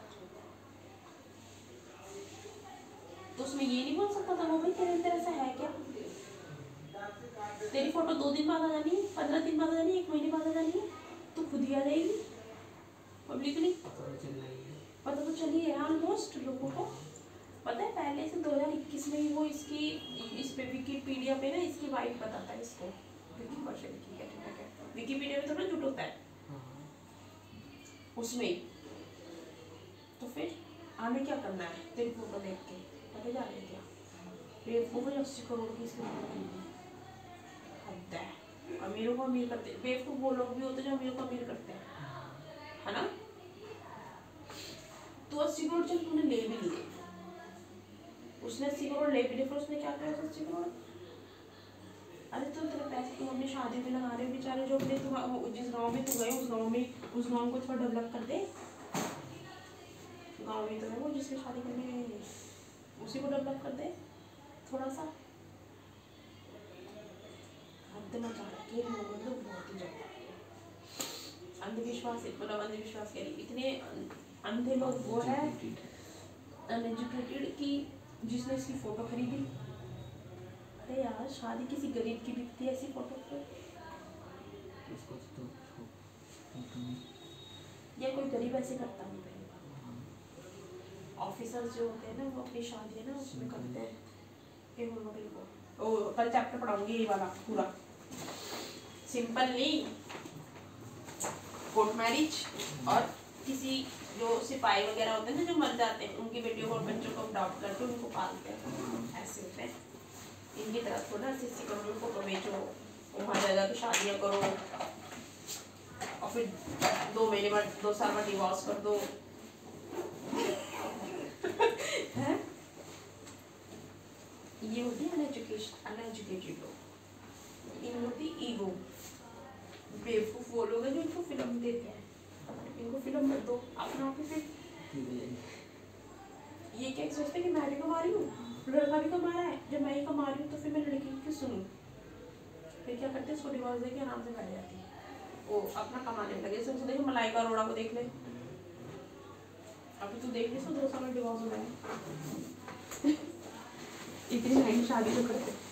S2: तो उसमें ये नहीं बोल सकता था वो भाई तेरे अंदर ऐसा है क्या? तेरी फोटो 2 दिन बाद आ जानी है, 15 दिन बाद आ जानी है, 1 महीने बाद आ जानी है, तो खुद ही आ जाएगी पब्लिकली, पता तो चल ही है ऑलमोस्ट लोगों को। पता है पहले से 2021 में ही वो इसकी इस पे विकिपीडिया पे ना इसकी वाइफ बताता है इसको विकी कौशल की क्या विकिपीडिया में थोड़ा झूठ होता है उसमें ही। तो फिर हमें क्या करना है तेरी फोटो देख के पता जा रहे क्या बेवकूफ़ 80 करोड़ की इसकी फोटो खरीदी हद है। अमीरों को अमीर करते बेवकूफ़ वो लोग भी होते जो अमीरों को अमीर करते हैं है ना। तो 80 करोड़ चल तूने ले भी लिए उसने 80 करोड़ ले भी लिए फिर उसने क्या किया 80 करोड़। अरे तो तेरे पैसे तुम अपनी शादी में लगा रहे हो बेचारे जो अपने तुम जिस गांव में तू गए उस गांव को थोड़ा डेवलप कर दे। गांव में तो है वो जिसकी शादी करने गए हैं उसी को डेवलप कर दे थोड़ा सा। हद मचा रखी है लोगों ने बहुत ही ज़्यादा। अंधविश्वास मतलब अंधविश्वास कह रही इतने अंधे लोग वो है अनएजुकेटेड कि जिसने इसकी फोटो खरीदी। अरे यार शादी किसी गरीब की बिकती है ऐसी फोटो पे या कोई गरीब ऐसे करता नहीं। पहली बात ऑफिसर्स जो होते हैं ना वो अपनी शादी है ना उसमें करते हैं। कल चैप्टर पढ़ाऊंगी ये वाला पूरा सिंपल नहीं कोर्ट मैरिज और किसी जो सिपाही वगैरह होते हैं ना जो मर जाते हैं उनकी बेटियों को और बच्चों को अडॉप्ट करके उनको पालते हैं ऐसे होते हैं। इनकी तरफ थोड़ा 80 करोड़ फोटो बेचो वहाँ जा जाकर शादियाँ करो और फिर 2 महीने बाद 2 साल बाद डिवोर्स कर दो है। ये होती है अनएजुकेटेड लोग। इन होती ईगो बेवकूफ वो लोग हैं जो इनको फिल्म देते हैं इनको फिल्म मत दो अपना आप ही फिर ये क्या सोचते हैं कि मैं भी कमा रही हूँ लड़का भी कमा रहा है जब मैं ही कमा रही हूँ तो फिर मैं लड़की की क्यों सुनूं। फिर क्या करते हैं इसको डिवोर्स देके आराम से बैठ जाती है वो अपना कमाने लगे। सबसे देखो मलाइका अरोड़ा को देख ले अभी तू देख ले 2 साल में डिवोर्स हो रहा है इतनी महंगी शादी तो करते